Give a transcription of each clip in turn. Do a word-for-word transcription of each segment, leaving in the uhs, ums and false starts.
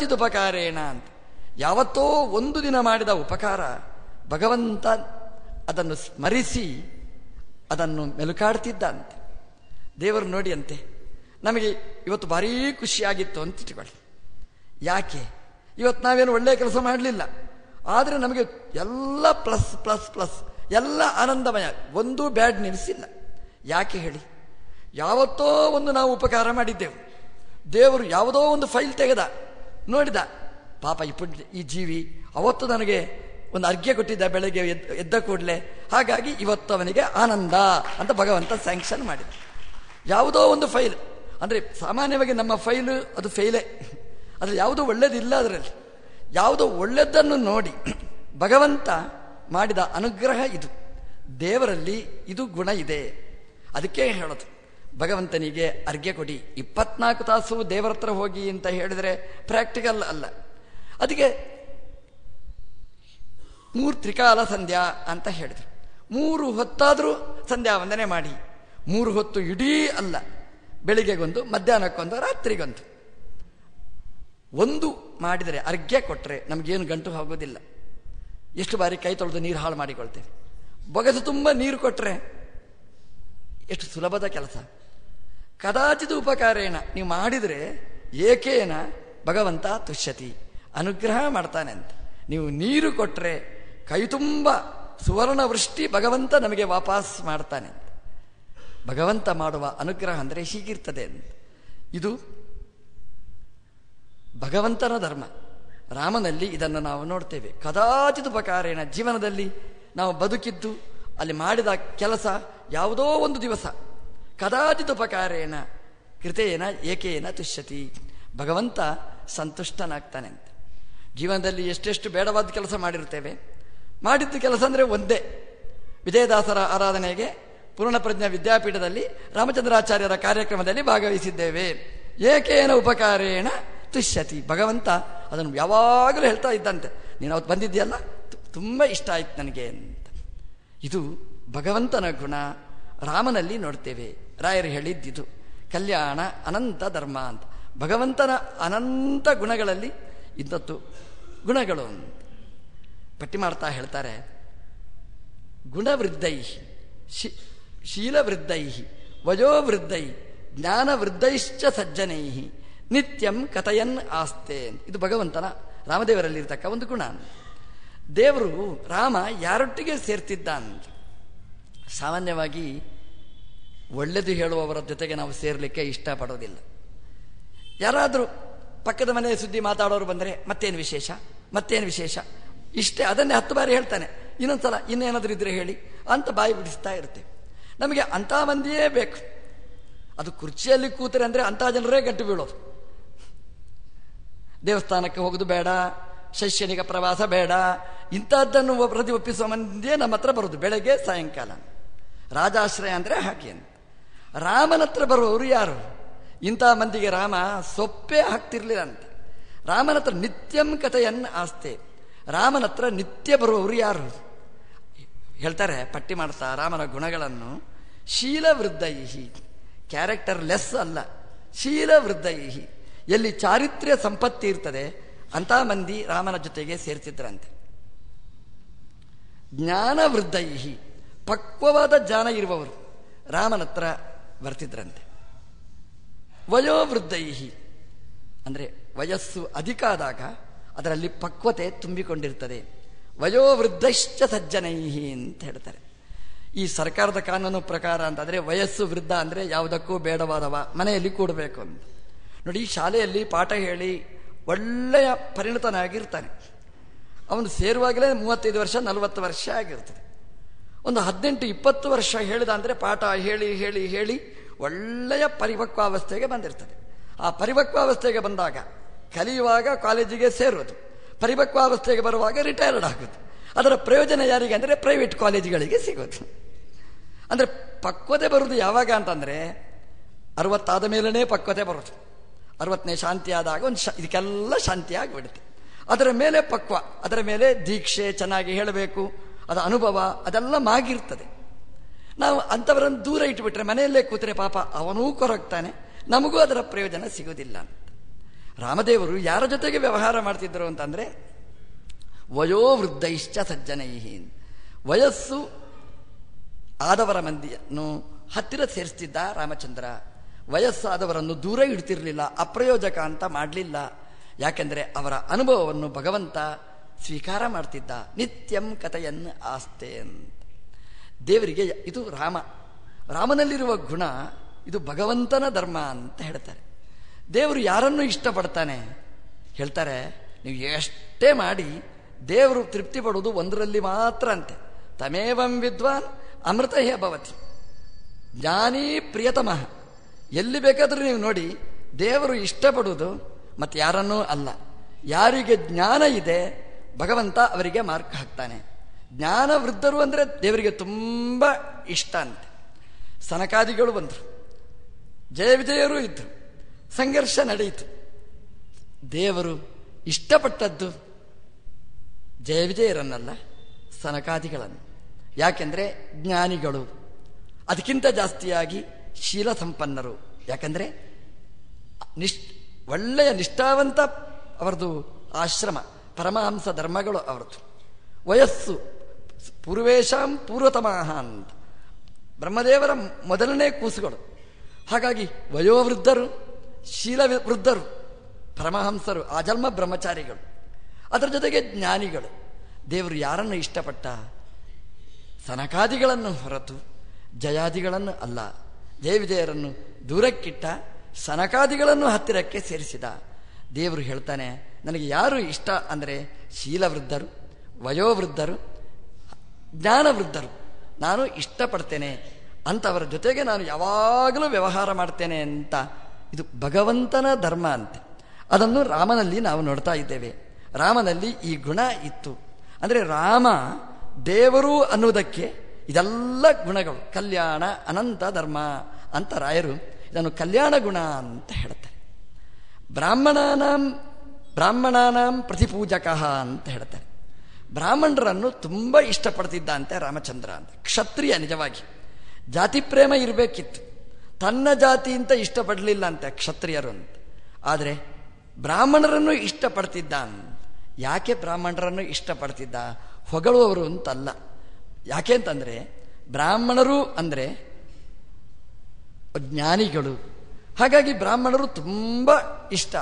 ಕದಾಚಿತ್ ಉಪಕಾರೇಣ ಅಂತ. ಯಾವತ್ತೋ ಒಂದು ದಿನ ಮಾಡಿದ ಉಪಕಾರ ಭಗವಂತ ಅದನ್ನು ಸ್ಮರಿಸಿ ಅದನ್ನು ಮೆಲುಕಾಡ್ತಿದ್ದಂತೆ. ದೇವರು ನೋಡಿ ಅಂತೆ, ನಮಗೆ ಇವತ್ತು ಭಾರೀ ಖುಷಿಯಾಗಿತ್ತು ಅಂತ ಇಟ್ಕೊಳ್ಳಿ. ಯಾಕೆ? ಇವತ್ತು ನಾವೇನು ಒಳ್ಳೆಯ ಕೆಲಸ ಮಾಡಲಿಲ್ಲ, ಆದರೆ ನಮಗೆ ಎಲ್ಲ ಪ್ಲಸ್ ಪ್ಲಸ್ ಪ್ಲಸ್ ಎಲ್ಲ ಆನಂದಮಯ, ಒಂದೂ ಬ್ಯಾಡ್ ನ್ಯೂಸ್ ಇಲ್ಲ. ಯಾಕೆ ಹೇಳಿ? ಯಾವತ್ತೋ ಒಂದು ನಾವು ಉಪಕಾರ ಮಾಡಿದ್ದೆವು. ದೇವರು ಯಾವುದೋ ಒಂದು ಫೈಲ್ ತೆಗೆದ, ನೋಡಿದ, ಪಾಪ ಈ ಪುಣ್ಯ ಈ ಜೀವಿ ಅವತ್ತು ನನಗೆ ಒಂದು ಅರ್ಘ್ಯ ಕೊಟ್ಟಿದ್ದ ಬೆಳಗ್ಗೆ ಎದ್ದ ಎದ್ದ ಕೂಡಲೇ, ಹಾಗಾಗಿ ಇವತ್ತು ಅವನಿಗೆ ಆನಂದ ಅಂತ ಭಗವಂತ ಸ್ಯಾಂಕ್ಷನ್ ಮಾಡಿದ. ಯಾವುದೋ ಒಂದು ಫೈಲ್ ಅಂದರೆ ಸಾಮಾನ್ಯವಾಗಿ ನಮ್ಮ ಫೈಲು ಅದು ಫೈಲೇ, ಅದ್ರಲ್ಲಿ ಯಾವುದೋ ಒಳ್ಳೇದಿಲ್ಲ. ಅದರಲ್ಲಿ ಯಾವುದೋ ಒಳ್ಳೆದನ್ನು ನೋಡಿ ಭಗವಂತ ಮಾಡಿದ ಅನುಗ್ರಹ ಇದು. ದೇವರಲ್ಲಿ ಇದು ಗುಣ ಇದೆ. ಅದಕ್ಕೆ ಹೇಳೋದು, ಭಗವಂತನಿಗೆ ಅರ್ಘ್ಯ ಕೊಡಿ, ಇಪ್ಪತ್ನಾಲ್ಕು ತಾಸು ದೇವರ ಹತ್ರ ಹೋಗಿ ಅಂತ ಹೇಳಿದರೆ ಪ್ರಾಕ್ಟಿಕಲ್ ಅಲ್ಲ. ಅದಕ್ಕೆ ಮೂರು ತ್ರಿಕಾಲ ಸಂಧ್ಯಾ ಅಂತ ಹೇಳಿದರು. ಮೂರು ಹೊತ್ತಾದರೂ ಸಂಧ್ಯಾ ವಂದನೆ ಮಾಡಿ, ಮೂರು ಹೊತ್ತು ಇಡೀ ಅಲ್ಲ, ಬೆಳಿಗ್ಗೆಗೊಂದು, ಮಧ್ಯಾಹ್ನಕ್ಕೊಂದು, ರಾತ್ರಿಗೊಂದು. ಒಂದು ಮಾಡಿದರೆ ಅರ್ಘ್ಯ ಕೊಟ್ಟರೆ ನಮಗೇನು ಗಂಟು ಹೋಗೋದಿಲ್ಲ. ಎಷ್ಟು ಬಾರಿ ಕೈ ತೊಳೆದು ನೀರು ಹಾಳು ಮಾಡಿಕೊಳ್ತೇವೆ. ಬೊಗಸು ತುಂಬ ನೀರು ಕೊಟ್ಟರೆ ಎಷ್ಟು ಸುಲಭದ ಕೆಲಸ. ಕದಾಚಿತ್ ಉಪಕಾರೇಣ ನೀವು ಮಾಡಿದರೆ ಏಕೇನ ಭಗವಂತ ತುಷ್ಯತಿ, ಅನುಗ್ರಹ ಮಾಡ್ತಾನೆ ಅಂತ. ನೀವು ನೀರು ಕೊಟ್ಟರೆ ಕೈ ತುಂಬ ಸುವರ್ಣ ವೃಷ್ಟಿ ಭಗವಂತ ನಮಗೆ ವಾಪಸ್ ಮಾಡ್ತಾನೆ ಅಂತ. ಭಗವಂತ ಮಾಡುವ ಅನುಗ್ರಹ ಅಂದರೆ ಹೀಗಿರ್ತದೆ ಅಂತ. ಇದು ಭಗವಂತನ ಧರ್ಮ. ರಾಮನಲ್ಲಿ ಇದನ್ನು ನಾವು ನೋಡ್ತೇವೆ. ಕದಾಚಿತ್ ಉಪಕಾರೇಣ, ಜೀವನದಲ್ಲಿ ನಾವು ಬದುಕಿದ್ದು ಅಲ್ಲಿ ಮಾಡಿದ ಕೆಲಸ ಯಾವುದೋ ಒಂದು ದಿವಸ ಕದಾಚಿತ್ ಉಪಕಾರೇಣ ಕೃತೇನ ಏಕೇನ ತುಷ್ಯತಿ, ಭಗವಂತ ಸಂತುಷ್ಟನಾಗ್ತಾನೆ ಅಂತ. ಜೀವನದಲ್ಲಿ ಎಷ್ಟೆಷ್ಟು ಬೇಡವಾದ ಕೆಲಸ ಮಾಡಿರ್ತೇವೆ. ಮಾಡಿದ್ದ ಕೆಲಸ ಅಂದರೆ ಒಂದೇ. ವಿಜಯದಾಸರ ಆರಾಧನೆಗೆ ಪೂರ್ಣಪ್ರಜ್ಞಾ ವಿದ್ಯಾಪೀಠದಲ್ಲಿ ರಾಮಚಂದ್ರಾಚಾರ್ಯರ ಕಾರ್ಯಕ್ರಮದಲ್ಲಿ ಭಾಗವಹಿಸಿದ್ದೇವೆ. ಏಕೇನ ಉಪಕಾರೇಣ ತುಷ್ಯತಿ, ಭಗವಂತ ಅದನ್ನು ಯಾವಾಗಲೂ ಹೇಳ್ತಾ ಇದ್ದಂತೆ, ನೀನು ಅವತ್ತು ಬಂದಿದ್ದೀಯಲ್ಲ, ತುಂಬ ಇಷ್ಟ ಆಯ್ತು ನನಗೆ ಅಂತ. ಇದು ಭಗವಂತನ ಗುಣ. ರಾಮನಲ್ಲಿ ನೋಡ್ತೇವೆ. ರಾಯರು ಹೇಳಿದ್ದಿದು ಕಲ್ಯಾಣ ಅನಂತ ಧರ್ಮ ಅಂತ. ಭಗವಂತನ ಅನಂತ ಗುಣಗಳಲ್ಲಿ ಇಂಥದ್ದು ಗುಣಗಳು ಅಂತ ಪಟ್ಟಿ ಮಾಡ್ತಾ ಹೇಳ್ತಾರೆ. ಗುಣವೃದ್ಧೈ, ಶೀಲವೃದ್ಧೈ, ವಯೋವೃದ್ಧೈ, ಜ್ಞಾನವೃದ್ಧೈಶ್ಚ ಸಜ್ಜನೈ ನಿತ್ಯಂ ಕಥಯನ್ ಆಸ್ತೆ. ಇದು ಭಗವಂತನ ರಾಮದೇವರಲ್ಲಿರ್ತಕ್ಕ ಒಂದು ಗುಣ. ದೇವರು ರಾಮ ಯಾರೊಟ್ಟಿಗೆ ಸೇರ್ತಿದ್ದ ಅಂತ. ಸಾಮಾನ್ಯವಾಗಿ ಒಳ್ಳೆದು ಹೇಳುವವರ ಜೊತೆಗೆ ನಾವು ಸೇರಲಿಕ್ಕೆ ಇಷ್ಟಪಡೋದಿಲ್ಲ. ಯಾರಾದರೂ ಪಕ್ಕದ ಮನೆಯ ಸುದ್ದಿ ಮಾತಾಡೋರು ಬಂದರೆ ಮತ್ತೇನು ವಿಶೇಷ, ಮತ್ತೇನು ವಿಶೇಷ, ಇಷ್ಟೇ, ಅದನ್ನೇ ಹತ್ತು ಬಾರಿ ಹೇಳ್ತಾನೆ. ಇನ್ನೊಂದ್ಸಲ ಇನ್ನೇನಾದರೂ ಇದ್ರೆ ಹೇಳಿ ಅಂತ ಬಾಯಿ ಬಿಡಿಸ್ತಾ ಇರ್ತೇವೆ. ನಮಗೆ ಅಂಥ ಮಂದಿಯೇ ಬೇಕು. ಅದು ಕುರ್ಚಿಯಲ್ಲಿ ಕೂತರೆ ಅಂದರೆ ಅಂಥ ಜನರೇ ಗಂಟು ಬೀಳೋದು. ದೇವಸ್ಥಾನಕ್ಕೆ ಹೋಗೋದು ಬೇಡ, ಶೈಕ್ಷಣಿಕ ಪ್ರವಾಸ ಬೇಡ, ಇಂಥದ್ದನ್ನು ಪ್ರತಿ ಒಪ್ಪಿಸುವ ಮಂದಿಯೇ ನಮ್ಮ ಹತ್ರ ಬರೋದು ಬೆಳಗ್ಗೆ ಸಾಯಂಕಾಲ. ರಾಜಾಶ್ರಯ ಅಂದರೆ ಹಾಗೆ ಅಂತ. ರಾಮನ ಹತ್ರ ಬರುವವರು ಯಾರು? ಇಂಥ ಮಂದಿಗೆ ರಾಮ ಸೊಪ್ಪೆ ಹಾಕ್ತಿರ್ಲಿಲ್ಲ ಅಂತ. ರಾಮನ ಹತ್ರ ನಿತ್ಯಂ ಕಥೆಯನ್ನ ಆಸ್ತೆ. ರಾಮನ ಹತ್ರ ನಿತ್ಯ ಬರುವವರು ಯಾರು ಹೇಳ್ತಾರೆ ಪಟ್ಟಿ ಮಾಡ್ತಾ ರಾಮನ ಗುಣಗಳನ್ನು. ಶೀಲವೃದ್ಧೈಹಿ, ಕ್ಯಾರೆಕ್ಟರ್ ಲೆಸ್ ಅಲ್ಲ, ಶೀಲವೃದ್ಧೈಹಿ, ಎಲ್ಲಿ ಚಾರಿತ್ರ್ಯ ಸಂಪತ್ತಿ ಇರ್ತದೆ ಅಂಥ ಮಂದಿ ರಾಮನ ಜೊತೆಗೆ ಸೇರ್ತಿದ್ರಂತೆ. ಜ್ಞಾನವೃದ್ಧೈಹಿ, ಪಕ್ವವಾದ ಜ್ಞಾನ ಇರುವವರು ರಾಮನ ಹತ್ರ ಬರ್ತಿದ್ರಂತೆ. ವಯೋವೃದ್ಧೈಹಿ ಅಂದರೆ ವಯಸ್ಸು ಅಧಿಕ ಆದಾಗ ಅದರಲ್ಲಿ ಪಕ್ವತೆ ತುಂಬಿಕೊಂಡಿರ್ತದೆ. ವಯೋವೃದ್ಧಶ್ಚ ಸಜ್ಜನೈಹಿ ಅಂತ ಹೇಳ್ತಾರೆ. ಈ ಸರ್ಕಾರದ ಕಾನೂನು ಪ್ರಕಾರ ಅಂತಂದರೆ ವಯಸ್ಸು ವೃದ್ಧ ಅಂದರೆ ಯಾವುದಕ್ಕೂ ಬೇಡವಾದವ, ಮನೆಯಲ್ಲಿ ಕೂಡಬೇಕು ಅಂತ. ನೋಡಿ, ಶಾಲೆಯಲ್ಲಿ ಪಾಠ ಹೇಳಿ ಒಳ್ಳೆಯ ಪರಿಣತನಾಗಿರ್ತಾನೆ. ಅವನು ಸೇರುವಾಗಲೇ ಮೂವತ್ತೈದು ವರ್ಷ ನಲವತ್ತು ವರ್ಷ ಆಗಿರ್ತದೆ. ಒಂದು ಹದಿನೆಂಟು ಇಪ್ಪತ್ತು ವರ್ಷ ಹೇಳಿದ ಅಂದರೆ ಪಾಠ ಹೇಳಿ ಹೇಳಿ ಹೇಳಿ ಒಳ್ಳೆಯ ಪರಿಪಕ್ವಾವಸ್ಥೆಗೆ ಬಂದಿರ್ತದೆ. ಆ ಪರಿಪಕ್ವಾವಸ್ಥೆಗೆ ಬಂದಾಗ ಕಲಿಯುವಾಗ ಕಾಲೇಜಿಗೆ ಸೇರೋದು, ಪರಿಪಕ್ವಾವಸ್ಥೆಗೆ ಬರುವಾಗ ರಿಟೈರ್ಡ್ ಆಗೋದು. ಅದರ ಪ್ರಯೋಜನ ಯಾರಿಗೆ ಅಂದರೆ ಪ್ರೈವೇಟ್ ಕಾಲೇಜುಗಳಿಗೆ ಸಿಗೋದು. ಅಂದರೆ ಪಕ್ವತೆ ಬರುವುದು ಯಾವಾಗ ಅಂತಂದರೆ ಅರವತ್ತಾದ ಮೇಲೇ ಪಕ್ವತೆ ಬರೋದು. ಅರವತ್ತನೇ ಶಾಂತಿ ಆದಾಗ ಒಂದು ಶಾ ಇದಕ್ಕೆಲ್ಲ ಶಾಂತಿ ಆಗಿಬಿಡುತ್ತೆ. ಅದರ ಮೇಲೆ ಪಕ್ವ, ಅದರ ಮೇಲೆ ದೀಕ್ಷೆ, ಚೆನ್ನಾಗಿ ಹೇಳಬೇಕು, ಅದರ ಅನುಭವ ಅದೆಲ್ಲ ಮಾಗಿರ್ತದೆ. ನಾವು ಅಂಥವರನ್ನು ದೂರ ಇಟ್ಟುಬಿಟ್ರೆ, ಮನೆಯಲ್ಲೇ ಕೂತರೆ ಪಾಪ ಅವನೂ ಕೊರಗ್ತಾನೆ, ನಮಗೂ ಅದರ ಪ್ರಯೋಜನ ಸಿಗೋದಿಲ್ಲ ಅಂತ. ರಾಮದೇವರು ಯಾರ ಜೊತೆಗೆ ವ್ಯವಹಾರ ಮಾಡ್ತಿದ್ರು ಅಂತಂದರೆ ವಯೋವೃದ್ಧೈಶ್ಚ ಸಜ್ಜನೈ, ವಯಸ್ಸು ಆದವರ ಮಂದಿಯನ್ನು ಹತ್ತಿರ ಸೇರಿಸ್ತಿದ್ದ ರಾಮಚಂದ್ರ. ವಯಸ್ಸಾದವರನ್ನು ದೂರ ಇಡ್ತಿರಲಿಲ್ಲ, ಅಪ್ರಯೋಜಕ ಅಂತ ಮಾಡಲಿಲ್ಲ. ಯಾಕೆಂದರೆ ಅವರ ಅನುಭವವನ್ನು ಭಗವಂತ ಸ್ವೀಕಾರ ಮಾಡ್ತಿದ್ದ. ನಿತ್ಯಂ ಕಥೆಯನ್ ಆಸ್ತೆ ಅಂತ ದೇವರಿಗೆ ಇದು ರಾಮ, ರಾಮನಲ್ಲಿರುವ ಗುಣ, ಇದು ಭಗವಂತನ ಧರ್ಮ ಅಂತ ಹೇಳ್ತಾರೆ. ದೇವರು ಯಾರನ್ನು ಇಷ್ಟಪಡ್ತಾನೆ ಹೇಳ್ತಾರೆ, ನೀವು ಎಷ್ಟೇ ಮಾಡಿ ದೇವರು ತೃಪ್ತಿ ಪಡುವುದು ಒಂದರಲ್ಲಿ ಮಾತ್ರ ಅಂತೆ. ತಮೇವಂ ವಿದ್ವಾನ್ ಅಮೃತ ಹೇ ಭವತಿ, ಜ್ಞಾನಿ ಪ್ರಿಯತಮಃ. ಎಲ್ಲಿ ಬೇಕಾದರೂ ನೀವು ನೋಡಿ, ದೇವರು ಇಷ್ಟಪಡುವುದು ಮತ್ತೆ ಯಾರನ್ನೂ ಅಲ್ಲ. ಯಾರಿಗೆ ಜ್ಞಾನ ಇದೆ ಭಗವಂತ ಅವರಿಗೆ ಮಾರ್ಕ್ ಹಾಕ್ತಾನೆ. ಜ್ಞಾನ ವೃದ್ಧರು ಅಂದರೆ ದೇವರಿಗೆ ತುಂಬ ಇಷ್ಟ ಅಂತೆ. ಸನಕಾದಿಗಳು ಬಂದರು, ಜಯ ವಿಜಯರು ಇದ್ದರು, ಸಂಘರ್ಷ ನಡೆಯಿತು. ದೇವರು ಇಷ್ಟಪಟ್ಟದ್ದು ಜಯ ವಿಜಯರನ್ನಲ್ಲ, ಸನಕಾದಿಗಳನ್ನು. ಯಾಕೆಂದರೆ ಜ್ಞಾನಿಗಳು, ಅದಕ್ಕಿಂತ ಜಾಸ್ತಿಯಾಗಿ ಶೀಲ ಸಂಪನ್ನರು. ಯಾಕಂದರೆ ನಿಷ್ ಒಳ್ಳೆಯ ನಿಷ್ಠಾವಂತ ಅವರದು ಆಶ್ರಮ, ಪರಮಹಂಸ ಧರ್ಮಗಳು ಅವರದು. ವಯಸ್ಸು ಪೂರ್ವೇಶಾಂ ಪೂರ್ವತಮಾಹ ಅಂತ ಬ್ರಹ್ಮದೇವರ ಮೊದಲನೇ ಕೂಸುಗಳು. ಹಾಗಾಗಿ ವಯೋವೃದ್ಧರು, ಶೀಲ ವೃದ್ಧರು, ಪರಮಹಂಸರು, ಆಜನ್ಮ ಬ್ರಹ್ಮಚಾರಿಗಳು, ಅದರ ಜೊತೆಗೆ ಜ್ಞಾನಿಗಳು. ದೇವರು ಯಾರನ್ನು ಇಷ್ಟಪಟ್ಟ? ಸನಕಾದಿಗಳನ್ನು ಹೊರತು ಜಯಾದಿಗಳನ್ನು ಅಲ್ಲ. ಜಯ ವಿಜಯರನ್ನು ದೂರಕ್ಕಿಟ್ಟ, ಸನಕಾದಿಗಳನ್ನು ಹತ್ತಿರಕ್ಕೆ ಸೇರಿಸಿದ. ದೇವರು ಹೇಳ್ತಾನೆ, ನನಗೆ ಯಾರು ಇಷ್ಟ ಅಂದರೆ ಶೀಲವೃದ್ಧರು, ವಯೋವೃದ್ಧರು, ಜ್ಞಾನವೃದ್ಧರು ನಾನು ಇಷ್ಟಪಡ್ತೇನೆ ಅಂಥವರ ಜೊತೆಗೆ ನಾನು ಯಾವಾಗಲೂ ವ್ಯವಹಾರ ಮಾಡ್ತೇನೆ ಅಂತ. ಇದು ಭಗವಂತನ ಧರ್ಮ ಅಂತೆ. ಅದನ್ನು ರಾಮನಲ್ಲಿ ನಾವು ನೋಡ್ತಾ ಇದ್ದೇವೆ. ರಾಮನಲ್ಲಿ ಈ ಗುಣ ಇತ್ತು. ಅಂದರೆ ರಾಮ ದೇವರು ಅನ್ನುವುದಕ್ಕೆ ಇದೆಲ್ಲ ಗುಣಗಳು. ಕಲ್ಯಾಣ ಅನಂತ ಧರ್ಮ ಅಂತ ರಾಯರು ಇದನ್ನು ಕಲ್ಯಾಣ ಗುಣ ಅಂತ ಹೇಳ್ತಾರೆ. ಬ್ರಾಹ್ಮಣಾನಾಂ ಬ್ರಾಹ್ಮಣಾನಾಂ ಪ್ರತಿಪೂಜಕ ಅಂತ ಹೇಳ್ತಾರೆ. ಬ್ರಾಹ್ಮಣರನ್ನು ತುಂಬ ಇಷ್ಟಪಡ್ತಿದ್ದ ಅಂತೆ ರಾಮಚಂದ್ರ ಅಂತ. ಕ್ಷತ್ರಿಯ, ನಿಜವಾಗಿ ಜಾತಿ ಪ್ರೇಮ ಇರಬೇಕಿತ್ತು. ತನ್ನ ಜಾತಿ ಅಂತ ಇಷ್ಟಪಡಲಿಲ್ಲ ಅಂತೆ ಕ್ಷತ್ರಿಯರು ಅಂತ. ಆದರೆ ಬ್ರಾಹ್ಮಣರನ್ನು ಇಷ್ಟಪಡ್ತಿದ್ದ. ಯಾಕೆ ಬ್ರಾಹ್ಮಣರನ್ನು ಇಷ್ಟಪಡ್ತಿದ್ದ? ಹೊಗಳುವವರು ಅಂತಲ್ಲ. ಯಾಕೆ ಅಂತಂದರೆ ಬ್ರಾಹ್ಮಣರು ಅಂದರೆ ಜ್ಞಾನಿಗಳು. ಹಾಗಾಗಿ ಬ್ರಾಹ್ಮಣರು ತುಂಬ ಇಷ್ಟ.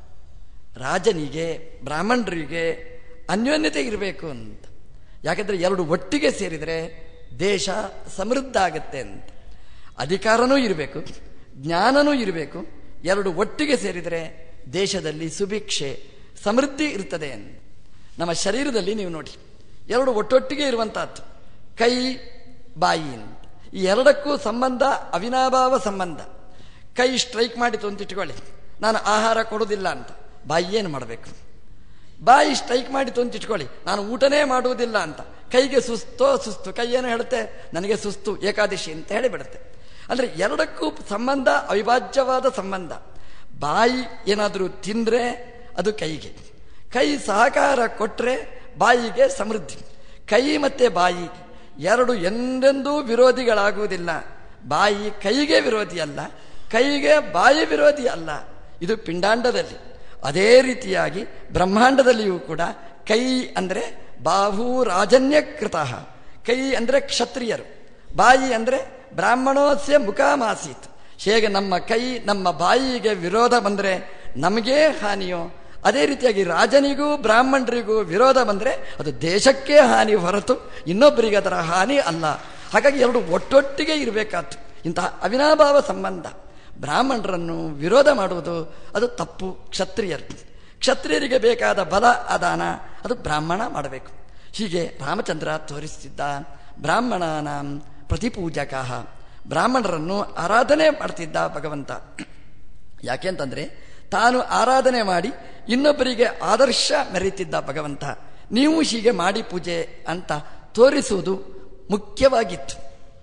ರಾಜನಿಗೆ ಬ್ರಾಹ್ಮಣರಿಗೆ ಅನ್ಯೋನ್ಯತೆ ಇರಬೇಕು ಅಂತ. ಯಾಕೆಂದರೆ ಎರಡು ಒಟ್ಟಿಗೆ ಸೇರಿದರೆ ದೇಶ ಸಮೃದ್ಧ ಆಗತ್ತೆ ಅಂತ. ಅಧಿಕಾರನೂ ಇರಬೇಕು, ಜ್ಞಾನನೂ ಇರಬೇಕು. ಎರಡು ಒಟ್ಟಿಗೆ ಸೇರಿದರೆ ದೇಶದಲ್ಲಿ ಸುಭಿಕ್ಷೆ ಸಮೃದ್ಧಿ ಇರ್ತದೆ ಅಂತ. ನಮ್ಮ ಶರೀರದಲ್ಲಿ ನೀವು ನೋಡಿ, ಎರಡು ಒಟ್ಟೊಟ್ಟಿಗೆ ಇರುವಂತಹದ್ದು ಕೈ ಬಾಯಿ ಅಂತ. ಈ ಎರಡಕ್ಕೂ ಸಂಬಂಧ ಅವಿನಾಭಾವ ಸಂಬಂಧ. ಕೈ ಸ್ಟ್ರೈಕ್ ಮಾಡಿತು ಅಂತ ಇಟ್ಕೊಳ್ಳಿ, ನಾನು ಆಹಾರ ಕೊಡೋದಿಲ್ಲ ಅಂತ, ಬಾಯಿ ಏನು ಮಾಡಬೇಕು? ಬಾಯಿ ಸ್ಟ್ರೈಕ್ ಮಾಡಿತು ಅಂತ ಇಟ್ಕೊಳ್ಳಿ, ನಾನು ಊಟನೇ ಮಾಡುವುದಿಲ್ಲ ಅಂತ, ಕೈಗೆ ಸುಸ್ತೋ ಸುಸ್ತು, ಕೈ ಏನು ಹೇಳುತ್ತೆ? ನನಗೆ ಸುಸ್ತು, ಏಕಾದಶಿ ಅಂತ ಹೇಳಿಬಿಡುತ್ತೆ. ಅಂದರೆ ಎರಡಕ್ಕೂ ಸಂಬಂಧ ಅವಿಭಾಜ್ಯವಾದ ಸಂಬಂಧ. ಬಾಯಿ ಏನಾದರೂ ತಿಂದರೆ ಅದು ಕೈಗೆ, ಕೈ ಸಹಕಾರ ಕೊಟ್ಟರೆ ಬಾಯಿಗೆ ಸಮೃದ್ಧಿ. ಕೈ ಮತ್ತು ಬಾಯಿ ಎರಡು ಎಂದೆಂದೂ ವಿರೋಧಿಗಳಾಗುವುದಿಲ್ಲ. ಬಾಯಿ ಕೈಗೆ ವಿರೋಧಿ ಅಲ್ಲ, ಕೈಗೆ ಬಾಯಿ ವಿರೋಧಿ ಅಲ್ಲ. ಇದು ಪಿಂಡಾಂಡದಲ್ಲಿ. ಅದೇ ರೀತಿಯಾಗಿ ಬ್ರಹ್ಮಾಂಡದಲ್ಲಿಯೂ ಕೂಡ ಕೈ ಅಂದರೆ ಬಾಹು ರಾಜನ್ಯಕೃತ, ಕೈ ಅಂದರೆ ಕ್ಷತ್ರಿಯರು, ಬಾಯಿ ಅಂದರೆ ಬ್ರಾಹ್ಮಣೋಸ್ಯ ಮುಖಾಮಾಸೀತ್. ಹೇಗೆ ನಮ್ಮ ಕೈ ನಮ್ಮ ಬಾಯಿಗೆ ವಿರೋಧ ಬಂದರೆ ನಮಗೇ ಹಾನಿಯೋ, ಅದೇ ರೀತಿಯಾಗಿ ರಾಜನಿಗೂ ಬ್ರಾಹ್ಮಣರಿಗೂ ವಿರೋಧ ಬಂದರೆ ಅದು ದೇಶಕ್ಕೆ ಹಾನಿ ಹೊರತು ಇನ್ನೊಬ್ಬರಿಗೆ ಅದರ ಹಾನಿ ಅಲ್ಲ. ಹಾಗಾಗಿ ಎರಡು ಒಟ್ಟೊಟ್ಟಿಗೆ ಇರಬೇಕಾದ್ದು. ಇಂತಹ ಅವಿನಾಭಾವ ಸಂಬಂಧ. ಬ್ರಾಹ್ಮಣರನ್ನು ವಿರೋಧ ಮಾಡುವುದು ಅದು ತಪ್ಪು. ಕ್ಷತ್ರಿಯರು ಕ್ಷತ್ರಿಯರಿಗೆ ಬೇಕಾದ ಬಲ ಅದಾನ ಅದು ಬ್ರಾಹ್ಮಣ ಮಾಡಬೇಕು. ಹೀಗೆ ರಾಮಚಂದ್ರ ತೋರಿಸುತ್ತಿದ್ದ. ಬ್ರಾಹ್ಮಣನ ಪ್ರತಿಪೂಜಕ, ಬ್ರಾಹ್ಮಣರನ್ನು ಆರಾಧನೆ ಮಾಡ್ತಿದ್ದ ಭಗವಂತ. ಯಾಕೆ ಅಂತಂದರೆ ತಾನು ಆರಾಧನೆ ಮಾಡಿ ಇನ್ನೊಬ್ಬರಿಗೆ ಆದರ್ಶ ಮೆರೀತಿದ್ದ ಭಗವಂತ. ನೀವು ಹೀಗೆ ಮಾಡಿ ಪೂಜೆ ಅಂತ ತೋರಿಸುವುದು ಮುಖ್ಯವಾಗಿತ್ತು.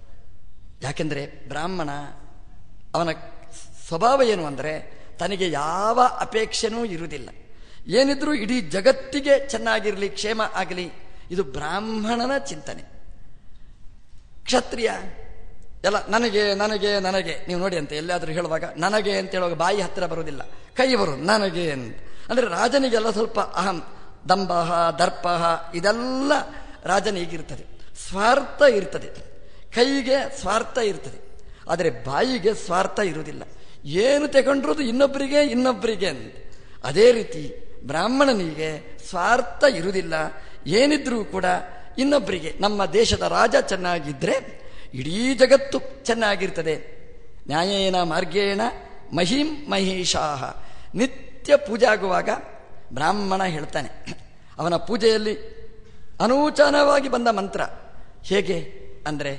ಯಾಕೆಂದರೆ ಬ್ರಾಹ್ಮಣ ಅವನ ಸ್ವಭಾವ ಏನು ಅಂದರೆ ತನಗೆ ಯಾವ ಅಪೇಕ್ಷೆನೂ ಇರುವುದಿಲ್ಲ. ಏನಿದ್ರೂ ಇಡೀ ಜಗತ್ತಿಗೆ ಚೆನ್ನಾಗಿರಲಿ, ಕ್ಷೇಮ ಆಗಲಿ, ಇದು ಬ್ರಾಹ್ಮಣನ ಚಿಂತನೆ. ಕ್ಷತ್ರಿಯ ಎಲ್ಲ ನನಗೆ ನನಗೆ ನನಗೆ. ನೀವು ನೋಡಿ ಅಂತ ಎಲ್ಲಾದರೂ ಹೇಳುವಾಗ ನನಗೆ ಅಂತ ಹೇಳುವಾಗ ಬಾಯಿ ಹತ್ತಿರ ಬರುವುದಿಲ್ಲ, ಕೈ ಬರುವುದು ನನಗೆ ಅಂತ. ಅಂದರೆ ರಾಜನಿಗೆಲ್ಲ ಸ್ವಲ್ಪ ಅಹಂ, ದಂಭಃ, ದರ್ಪಃ ಇದೆಲ್ಲ ರಾಜನಿಗಿರ್ತದೆ. ಸ್ವಾರ್ಥ ಇರ್ತದೆ, ಕೈಗೆ ಸ್ವಾರ್ಥ ಇರ್ತದೆ, ಆದರೆ ಬಾಯಿಗೆ ಸ್ವಾರ್ಥ ಇರುವುದಿಲ್ಲ. ಏನು ತಗೊಂಡ್ರದು ಇನ್ನೊಬ್ಬರಿಗೆ ಇನ್ನೊಬ್ಬರಿಗೆ ಅಂತ. ಅದೇ ರೀತಿ ಬ್ರಾಹ್ಮಣನಿಗೆ ಸ್ವಾರ್ಥ ಇರುವುದಿಲ್ಲ, ಏನಿದ್ರೂ ಕೂಡ ಇನ್ನೊಬ್ಬರಿಗೆ. ನಮ್ಮ ದೇಶದ ರಾಜ ಚೆನ್ನಾಗಿದ್ದರೆ ಇಡೀ ಜಗತ್ತು ಚೆನ್ನಾಗಿರ್ತದೆ. ನ್ಯಾಯೇನ ಮಾರ್ಗೇಣ ಮಹಿಂ ಮಹಿಷಾಹ. ನಿತ್ಯ ಪೂಜೆ ಆಗುವಾಗ ಬ್ರಾಹ್ಮಣ ಹೇಳ್ತಾನೆ, ಅವನ ಪೂಜೆಯಲ್ಲಿ ಅನೂಚಾನವಾಗಿ ಬಂದ ಮಂತ್ರ ಹೇಗೆ ಅಂದರೆ,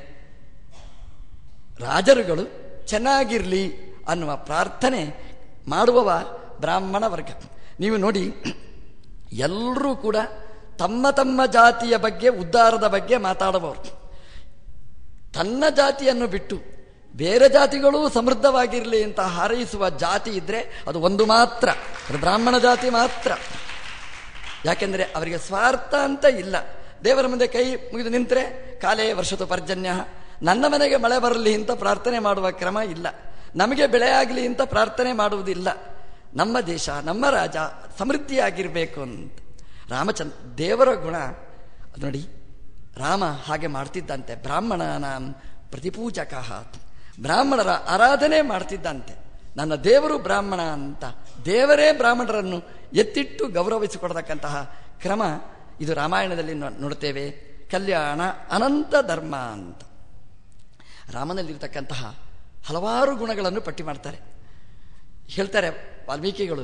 ರಾಜರುಗಳು ಚೆನ್ನಾಗಿರಲಿ ಅನ್ನುವ ಪ್ರಾರ್ಥನೆ ಮಾಡುವವ ಬ್ರಾಹ್ಮಣ ವರ್ಗ. ನೀವು ನೋಡಿ, ಎಲ್ಲರೂ ಕೂಡ ತಮ್ಮ ತಮ್ಮ ಜಾತಿಯ ಬಗ್ಗೆ, ಉದ್ಧಾರದ ಬಗ್ಗೆ ಮಾತಾಡುವವರು. ತನ್ನ ಜಾತಿಯನ್ನು ಬಿಟ್ಟು ಬೇರೆ ಜಾತಿಗಳು ಸಮೃದ್ಧವಾಗಿರಲಿ ಅಂತ ಹಾರೈಸುವ ಜಾತಿ ಇದ್ರೆ ಅದು ಒಂದು ಮಾತ್ರ, ಅದು ಬ್ರಾಹ್ಮಣ ಜಾತಿ ಮಾತ್ರ. ಯಾಕೆಂದರೆ ಅವರಿಗೆ ಸ್ವಾರ್ಥ ಅಂತ ಇಲ್ಲ. ದೇವರ ಮುಂದೆ ಕೈ ಮುಗಿದು ನಿಂತರೆ ಕಾಲೇ ವರ್ಷತು ಪರ್ಜನ್ಯ, ನನ್ನ ಮನೆಗೆ ಮಳೆ ಬರಲಿ ಅಂತ ಪ್ರಾರ್ಥನೆ ಮಾಡುವ ಕ್ರಮ ಇಲ್ಲ. ನಮಗೆ ಬೆಳೆ ಆಗಲಿ ಅಂತ ಪ್ರಾರ್ಥನೆ ಮಾಡುವುದಿಲ್ಲ. ನಮ್ಮ ದೇಶ, ನಮ್ಮ ರಾಜ ಸಮೃದ್ಧಿಯಾಗಿರಬೇಕು ಅಂತ. ರಾಮಚಂದ್ರ ದೇವರ ಗುಣ ಅದು ನೋಡಿ, ರಾಮ ಹಾಗೆ ಮಾಡ್ತಿದ್ದಂತೆ. ಬ್ರಾಹ್ಮಣನ ಪ್ರತಿಪೂಜಕ, ಬ್ರಾಹ್ಮಣರ ಆರಾಧನೆ ಮಾಡ್ತಿದ್ದಂತೆ. ನನ್ನ ದೇವರು ಬ್ರಾಹ್ಮಣ ಅಂತ ದೇವರೇ ಬ್ರಾಹ್ಮಣರನ್ನು ಎತ್ತಿಟ್ಟು ಗೌರವಿಸಿಕೊಡತಕ್ಕಂತಹ ಕ್ರಮ ಇದು ರಾಮಾಯಣದಲ್ಲಿ ನೋಡುತ್ತೇವೆ. ಕಲ್ಯಾಣ ಅನಂತ ಧರ್ಮ ಅಂತ ರಾಮನಲ್ಲಿರ್ತಕ್ಕಂತಹ ಹಲವಾರು ಗುಣಗಳನ್ನು ಪಟ್ಟಿ ಮಾಡ್ತಾರೆ. ಹೇಳ್ತಾರೆ ವಾಲ್ಮೀಕಿಗಳು,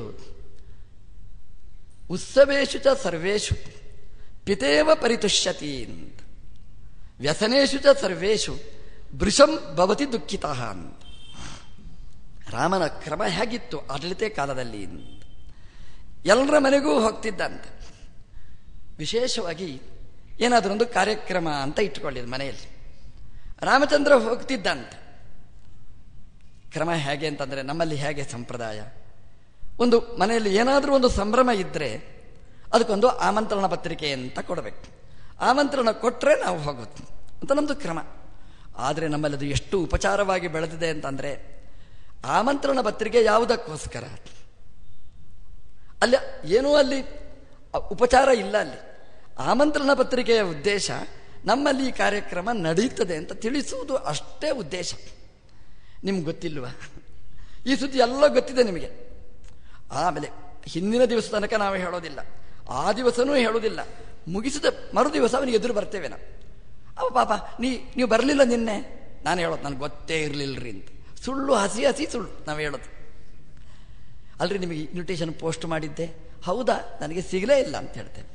ಉತ್ಸವೇಶು ಚ ಸರ್ವೇಷು ಪಿತೇವ ಪರಿತುಷ್ಯತಿ ಅಂತ, ವ್ಯಸನೇಶು ಚ ಸರ್ವೇಷು ಭೃಶಂ ಭವತಿ ದುಃಖಿತಃ ಅಂತ. ರಾಮನ ಕ್ರಮ ಹೇಗಿತ್ತು ಆಡಳಿತ ಕಾಲದಲ್ಲಿ ಅಂತ. ಎಲ್ಲರ ಮನೆಗೂ ಹೋಗ್ತಿದ್ದಂತೆ. ವಿಶೇಷವಾಗಿ ಏನಾದರೊಂದು ಕಾರ್ಯಕ್ರಮ ಅಂತ ಇಟ್ಟುಕೊಳ್ಳಿದ್ದು ಮನೆಯಲ್ಲಿ, ರಾಮಚಂದ್ರ ಹೋಗ್ತಿದ್ದಂತೆ. ಕ್ರಮ ಹೇಗೆ ಅಂತಂದರೆ, ನಮ್ಮಲ್ಲಿ ಹೇಗೆ ಸಂಪ್ರದಾಯ, ಒಂದು ಮನೆಯಲ್ಲಿ ಏನಾದರೂ ಒಂದು ಸಂಭ್ರಮ ಇದ್ದರೆ ಅದಕ್ಕೊಂದು ಆಮಂತ್ರಣ ಪತ್ರಿಕೆ ಅಂತ ಕೊಡಬೇಕು. ಆಮಂತ್ರಣ ಕೊಟ್ಟರೆ ನಾವು ಹೋಗೋದು ಅಂತ ನಮ್ಮದು ಕ್ರಮ. ಆದರೆ ನಮ್ಮಲ್ಲಿ ಅದು ಎಷ್ಟು ಉಪಚಾರವಾಗಿ ಬೆಳೆದಿದೆ ಅಂತಂದರೆ, ಆಮಂತ್ರಣ ಪತ್ರಿಕೆ ಯಾವುದಕ್ಕೋಸ್ಕರ? ಅಲ್ಲಿ ಏನೂ ಅಲ್ಲಿ ಉಪಚಾರ ಇಲ್ಲ. ಅಲ್ಲಿ ಆಮಂತ್ರಣ ಪತ್ರಿಕೆಯ ಉದ್ದೇಶ ನಮ್ಮಲ್ಲಿ ಈ ಕಾರ್ಯಕ್ರಮ ನಡೆಯುತ್ತದೆ ಅಂತ ತಿಳಿಸುವುದು, ಅಷ್ಟೇ ಉದ್ದೇಶ. ನಿಮ್ಗೆ ಗೊತ್ತಿಲ್ವಾ? ಈ ಸುದ್ದಿ ಎಲ್ಲ ಗೊತ್ತಿದೆ ನಿಮಗೆ. ಆಮೇಲೆ ಹಿಂದಿನ ದಿವಸ ತನಕ ನಾವು ಹೇಳೋದಿಲ್ಲ, ಆ ದಿವಸನೂ ಹೇಳೋದಿಲ್ಲ. ಮುಗಿಸಿದ ಮರು ದಿವಸ ಅವನಿಗೆ ಎದುರು ಬರ್ತೇವೆ ನಾವು. ಅವ ಪಾಪ ನೀ ನೀವು ಬರಲಿಲ್ಲ ನಿನ್ನೆ, ನಾನು ಹೇಳೋದು ನನಗೆ ಗೊತ್ತೇ ಇರಲಿಲ್ಲರಿ ಅಂತ. ಸುಳ್ಳು, ಹಸಿ ಹಸಿ ಸುಳ್ಳು ನಾವು ಹೇಳೋದು. ಅಲ್ರಿ ನಿಮಗೆ ಇನ್ವಿಟೇಷನ್ ಪೋಸ್ಟ್ ಮಾಡಿದ್ದೆ, ಹೌದಾ, ನನಗೆ ಸಿಗಲೇ ಇಲ್ಲ ಅಂತ ಹೇಳ್ತೇನೆ.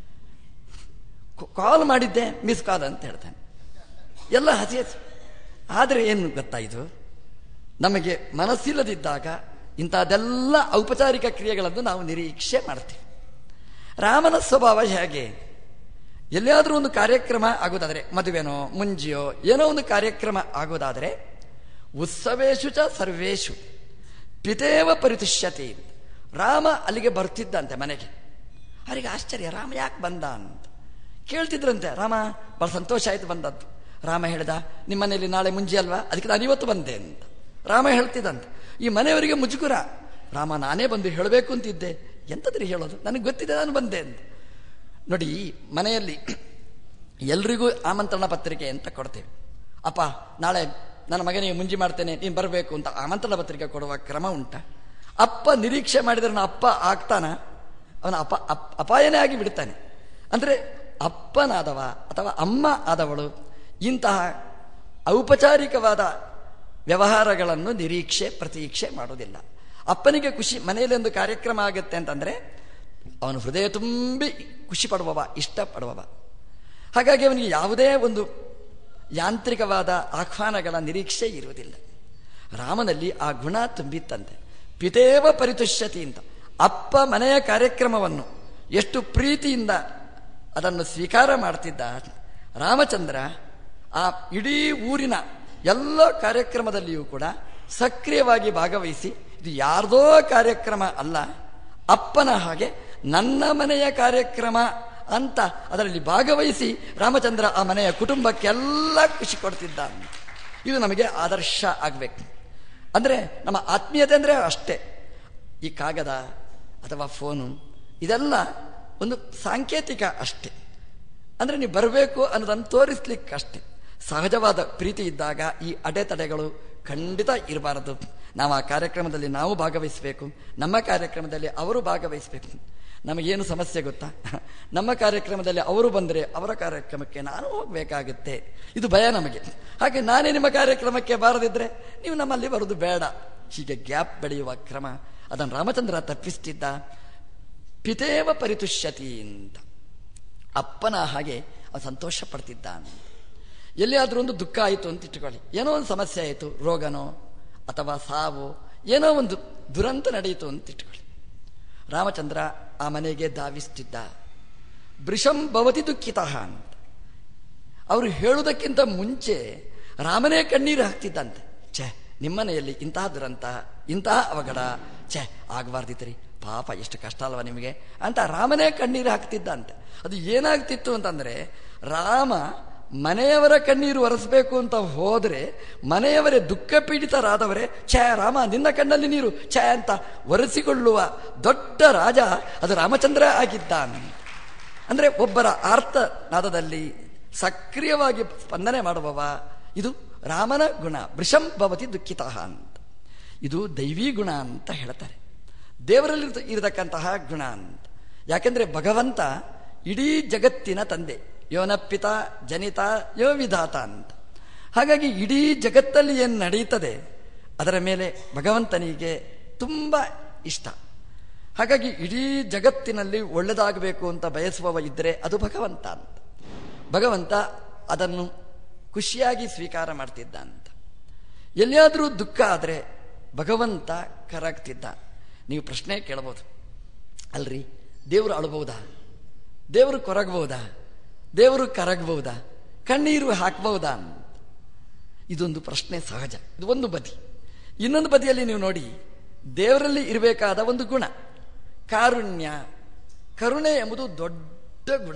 ಕಾಲ್ ಮಾಡಿದ್ದೆ, ಮಿಸ್ ಕಾಲ್ ಅಂತ ಹೇಳ್ತೇನೆ. ಎಲ್ಲ ಹಸಿ ಹಸಿ. ಆದರೆ ಏನು ಗೊತ್ತಾಯಿತು, ನಮಗೆ ಮನಸ್ಸಿಲ್ಲದಿದ್ದಾಗ ಇಂಥದ್ದೆಲ್ಲ ಔಪಚಾರಿಕ ಕ್ರಿಯೆಗಳನ್ನು ನಾವು ನಿರೀಕ್ಷೆ ಮಾಡ್ತೀವಿ. ರಾಮನ ಸ್ವಭಾವ ಹೇಗೆ? ಎಲ್ಲಿಯಾದರೂ ಒಂದು ಕಾರ್ಯಕ್ರಮ ಆಗೋದಾದರೆ, ಮದುವೆನೋ ಮುಂಜಿಯೋ ಏನೋ ಒಂದು ಕಾರ್ಯಕ್ರಮ ಆಗೋದಾದರೆ, ಉತ್ಸವೇಶು ಚ ಸರ್ವೇಶು ಪಿತೇವ ಪರಿತುಷ್ಯತೆ. ರಾಮ ಅಲ್ಲಿಗೆ ಬರ್ತಿದ್ದಂತೆ ಮನೆಗೆ. ಅವರಿಗೆ ಆಶ್ಚರ್ಯ, ರಾಮ ಯಾಕೆ ಬಂದ ಅಂತ ಕೇಳ್ತಿದ್ರಂತೆ. ರಾಮ ಬಹಳ ಸಂತೋಷ ಆಯಿತು ಬಂದದ್ದು. ರಾಮ ಹೇಳ್ದ, ನಿಮ್ಮ ಮನೆಯಲ್ಲಿ ನಾಳೆ ಮುಂಜಿ ಅಲ್ವಾ, ಅದಕ್ಕೆ ನಾನು ಇವತ್ತು ಬಂದೆ ಅಂತ ರಾಮ ಹೇಳ್ತಿದ್ದಂತೆ. ಈ ಮನೆಯವರಿಗೆ ಮುಜುಗುರ. ರಾಮ, ನಾನೇ ಬಂದು ಹೇಳಬೇಕು ಅಂತಿದ್ದೆ, ಎಂಥದ್ರಿ ಹೇಳೋದು, ನನಗೆ ಗೊತ್ತಿದೆ, ನಾನು ಬಂದೆ ಅಂತ. ನೋಡಿ, ಮನೆಯಲ್ಲಿ ಎಲ್ರಿಗೂ ಆಮಂತ್ರಣ ಪತ್ರಿಕೆ ಅಂತ ಕೊಡ್ತೇವೆ. ಅಪ್ಪ ನಾಳೆ ನನ್ನ ಮಗನಿಗೆ ಮುಂಜಿ ಮಾಡ್ತೇನೆ, ನೀನು ಬರಬೇಕು ಅಂತ ಆಮಂತ್ರಣ ಪತ್ರಿಕೆ ಕೊಡುವ ಕ್ರಮ ಉಂಟ? ಅಪ್ಪ ನಿರೀಕ್ಷೆ ಮಾಡಿದ್ರೆ ನಾನು ಅಪ್ಪ ಆಗ್ತಾನ? ಅವನ ಅಪ ಅಪಾಯನೇ ಆಗಿ ಬಿಡ್ತಾನೆ. ಅಂದರೆ ಅಪ್ಪನಾದವ ಅಥವಾ ಅಮ್ಮ ಆದವಳು ಇಂತಹ ಔಪಚಾರಿಕವಾದ ವ್ಯವಹಾರಗಳನ್ನು ನಿರೀಕ್ಷೆ ಪ್ರತೀಕ್ಷೆ ಮಾಡೋದಿಲ್ಲ. ಅಪ್ಪನಿಗೆ ಖುಷಿ, ಮನೆಯಲ್ಲಿ ಒಂದು ಕಾರ್ಯಕ್ರಮ ಆಗುತ್ತೆ ಅಂತಂದರೆ ಅವನು ಹೃದಯ ತುಂಬಿ ಖುಷಿ ಪಡುವವ, ಇಷ್ಟಪಡುವವ. ಹಾಗಾಗಿ ಅವನಿಗೆ ಯಾವುದೇ ಒಂದು ಯಾಂತ್ರಿಕವಾದ ಆಹ್ವಾನಗಳ ನಿರೀಕ್ಷೆ ಇರುವುದಿಲ್ಲ. ರಾಮನಲ್ಲಿ ಆ ಗುಣ ತುಂಬಿತ್ತಂತೆ. ಪಿತೇವ ಪರಿತುಷ್ಯತಿ ಅಂತ. ಅಪ್ಪ ಮನೆಯ ಕಾರ್ಯಕ್ರಮವನ್ನು ಎಷ್ಟು ಪ್ರೀತಿಯಿಂದ ಅದನ್ನು ಸ್ವೀಕಾರ ಮಾಡ್ತಿದ್ದ ರಾಮಚಂದ್ರ. ಆ ಇಡೀ ಊರಿನ ಎಲ್ಲ ಕಾರ್ಯಕ್ರಮದಲ್ಲಿಯೂ ಕೂಡ ಸಕ್ರಿಯವಾಗಿ ಭಾಗವಹಿಸಿ, ಇದು ಯಾರ್ದೋ ಕಾರ್ಯಕ್ರಮ ಅಲ್ಲ, ಅಪ್ಪನ ಹಾಗೆ ನನ್ನ ಮನೆಯ ಕಾರ್ಯಕ್ರಮ ಅಂತ ಅದರಲ್ಲಿ ಭಾಗವಹಿಸಿ ರಾಮಚಂದ್ರ ಆ ಮನೆಯ ಕುಟುಂಬಕ್ಕೆಲ್ಲ ಖುಷಿ ಕೊಡ್ತಿದ್ದ. ಇದು ನಮಗೆ ಆದರ್ಶ ಆಗಬೇಕು. ಅಂದರೆ ನಮ್ಮ ಆತ್ಮೀಯತೆ ಅಂದರೆ ಅಷ್ಟೇ. ಈ ಕಾಗದ ಅಥವಾ ಫೋನು ಇದೆಲ್ಲ ಒಂದು ಸಾಂಕೇತಿಕ ಅಷ್ಟೇ. ಅಂದರೆ ನೀವು ಬರಬೇಕು ಅನ್ನೋದನ್ನು ತೋರಿಸ್ಲಿಕ್ಕಷ್ಟೇ. ಸಹಜವಾದ ಪ್ರೀತಿ ಇದ್ದಾಗ ಈ ಅಡೆತಡೆಗಳು ಖಂಡಿತ ಇರಬಾರದು. ನಾವು ಆ ಕಾರ್ಯಕ್ರಮದಲ್ಲಿ ನಾವು ಭಾಗವಹಿಸಬೇಕು, ನಮ್ಮ ಕಾರ್ಯಕ್ರಮದಲ್ಲಿ ಅವರು ಭಾಗವಹಿಸಬೇಕು. ನಮಗೇನು ಸಮಸ್ಯೆ ಗೊತ್ತಾ? ನಮ್ಮ ಕಾರ್ಯಕ್ರಮದಲ್ಲಿ ಅವರು ಬಂದರೆ ಅವರ ಕಾರ್ಯಕ್ರಮಕ್ಕೆ ನಾನು ಹೋಗಬೇಕಾಗುತ್ತೆ, ಇದು ಭಯ ನಮಗೆ. ಹಾಗೆ ನಾನೇ ನಿಮ್ಮ ಕಾರ್ಯಕ್ರಮಕ್ಕೆ ಬಾರದಿದ್ರೆ ನೀವು ನಮ್ಮಲ್ಲಿ ಬರೋದು ಬೇಡ. ಹೀಗೆ ಗ್ಯಾಪ್ ಬೆಳೆಯುವ ಕ್ರಮ ಅದನ್ನು ರಾಮಚಂದ್ರ ತಪ್ಪಿಸ್ತಿದ್ದ. ಪಿತೇವ ಪರಿತುಷ್ಯತಿ ಅಂತ, ಅಪ್ಪನ ಹಾಗೆ ಅವನು ಸಂತೋಷ ಪಡ್ತಿದ್ದ. ಎಲ್ಲಿಯಾದರೂ ಒಂದು ದುಃಖ ಆಯಿತು ಅಂತ ಇಟ್ಟುಕೊಳ್ಳಿ, ಏನೋ ಒಂದು ಸಮಸ್ಯೆ ಆಯಿತು, ರೋಗನೋ ಅಥವಾ ಸಾವು, ಏನೋ ಒಂದು ದುರಂತ ನಡೆಯಿತು ಅಂತ ಇಟ್ಟುಕೊಳ್ಳಿ. ರಾಮಚಂದ್ರ ಆ ಮನೆಗೆ ಧಾವಿಸ್ತಿದ್ದ. ಬೃಷಂ ಭವತಿ ದುಃಖಿತಃ ಅಂತ ಅವರು ಹೇಳುವುದಕ್ಕಿಂತ ಮುಂಚೆ ರಾಮನೇ ಕಣ್ಣೀರು ಹಾಕ್ತಿದ್ದಂತೆ. ಛೆ, ನಿಮ್ಮನೆಯಲ್ಲಿ ಇಂತಹ ದುರಂತ, ಇಂತಹ ಅವಘಡ, ಛೆ ಆಗಬಾರ್ದಿತ್ರಿ, ಪಾಪ ಎಷ್ಟು ಕಷ್ಟ ಅಲ್ವಾ ನಿಮಗೆ ಅಂತ ರಾಮನೇ ಕಣ್ಣೀರು ಹಾಕ್ತಿದ್ದಂತೆ. ಅದು ಏನಾಗ್ತಿತ್ತು ಅಂತಂದ್ರೆ, ರಾಮ ಮನೆಯವರ ಕಣ್ಣೀರು ಒರೆಸಬೇಕು ಅಂತ ಹೋದ್ರೆ ಮನೆಯವರೇ ದುಃಖ ಪೀಡಿತರಾದವರೇ ಛೇ ರಾಮ ನಿನ್ನ ಕಣ್ಣಲ್ಲಿ ನೀರು ಛೇ ಅಂತ ಒರೆಸಿಕೊಳ್ಳುವ ದೊಡ್ಡ ರಾಜ ಅದು ರಾಮಚಂದ್ರ ಆಗಿದ್ದಾನೆ. ಅಂದ್ರೆ ಒಬ್ಬರ ಆರ್ತನಾದದಲ್ಲಿ ಸಕ್ರಿಯವಾಗಿ ಸ್ಪಂದನೆ ಮಾಡುವವ, ಇದು ರಾಮನ ಗುಣ. ವೃಷಂ ಭವತಿ ದುಃಖಿತಃ ಅಂತ, ಇದು ದೈವೀ ಗುಣ ಅಂತ ಹೇಳ್ತಾರೆ, ದೇವರಲ್ಲಿ ಇರತಕ್ಕಂತಹ ಗುಣ ಅಂತ. ಯಾಕೆಂದ್ರೆ ಭಗವಂತ ಇಡೀ ಜಗತ್ತಿನ ತಂದೆ, ಯೋನ ಪಿತ ಜನಿತ ಯೋ ವಿಧಾತ ಅಂತ. ಹಾಗಾಗಿ ಇಡೀ ಜಗತ್ತಲ್ಲಿ ಏನು ನಡೆಯುತ್ತದೆ ಅದರ ಮೇಲೆ ಭಗವಂತನಿಗೆ ತುಂಬ ಇಷ್ಟ. ಹಾಗಾಗಿ ಇಡೀ ಜಗತ್ತಿನಲ್ಲಿ ಒಳ್ಳೆದಾಗಬೇಕು ಅಂತ ಬಯಸುವವ ಇದ್ದರೆ ಅದು ಭಗವಂತ ಅಂತ. ಭಗವಂತ ಅದನ್ನು ಖುಷಿಯಾಗಿ ಸ್ವೀಕಾರ ಮಾಡ್ತಿದ್ದ ಅಂತ. ಎಲ್ಲಿಯಾದರೂ ದುಃಖ ಆದರೆ ಭಗವಂತ ಕರಗ್ತಿದ್ದ. ನೀವು ಪ್ರಶ್ನೆ ಕೇಳಬಹುದು, ಅಲ್ರಿ ದೇವರು ಅಳಬಹುದಾ, ದೇವರು ಕೊರಗಬಹುದಾ, ದೇವರು ಕರಗಬಹುದಾ, ಕಣ್ಣೀರು ಹಾಕಬಹುದಾ ಅಂತ. ಇದೊಂದು ಪ್ರಶ್ನೆ ಸಹಜ, ಇದು ಒಂದು ಬದಿ. ಇನ್ನೊಂದು ಬದಿಯಲ್ಲಿ ನೀವು ನೋಡಿ, ದೇವರಲ್ಲಿ ಇರಬೇಕಾದ ಒಂದು ಗುಣ ಕಾರುಣ್ಯ, ಕರುಣೆ ಎಂಬುದು ದೊಡ್ಡ ಗುಣ.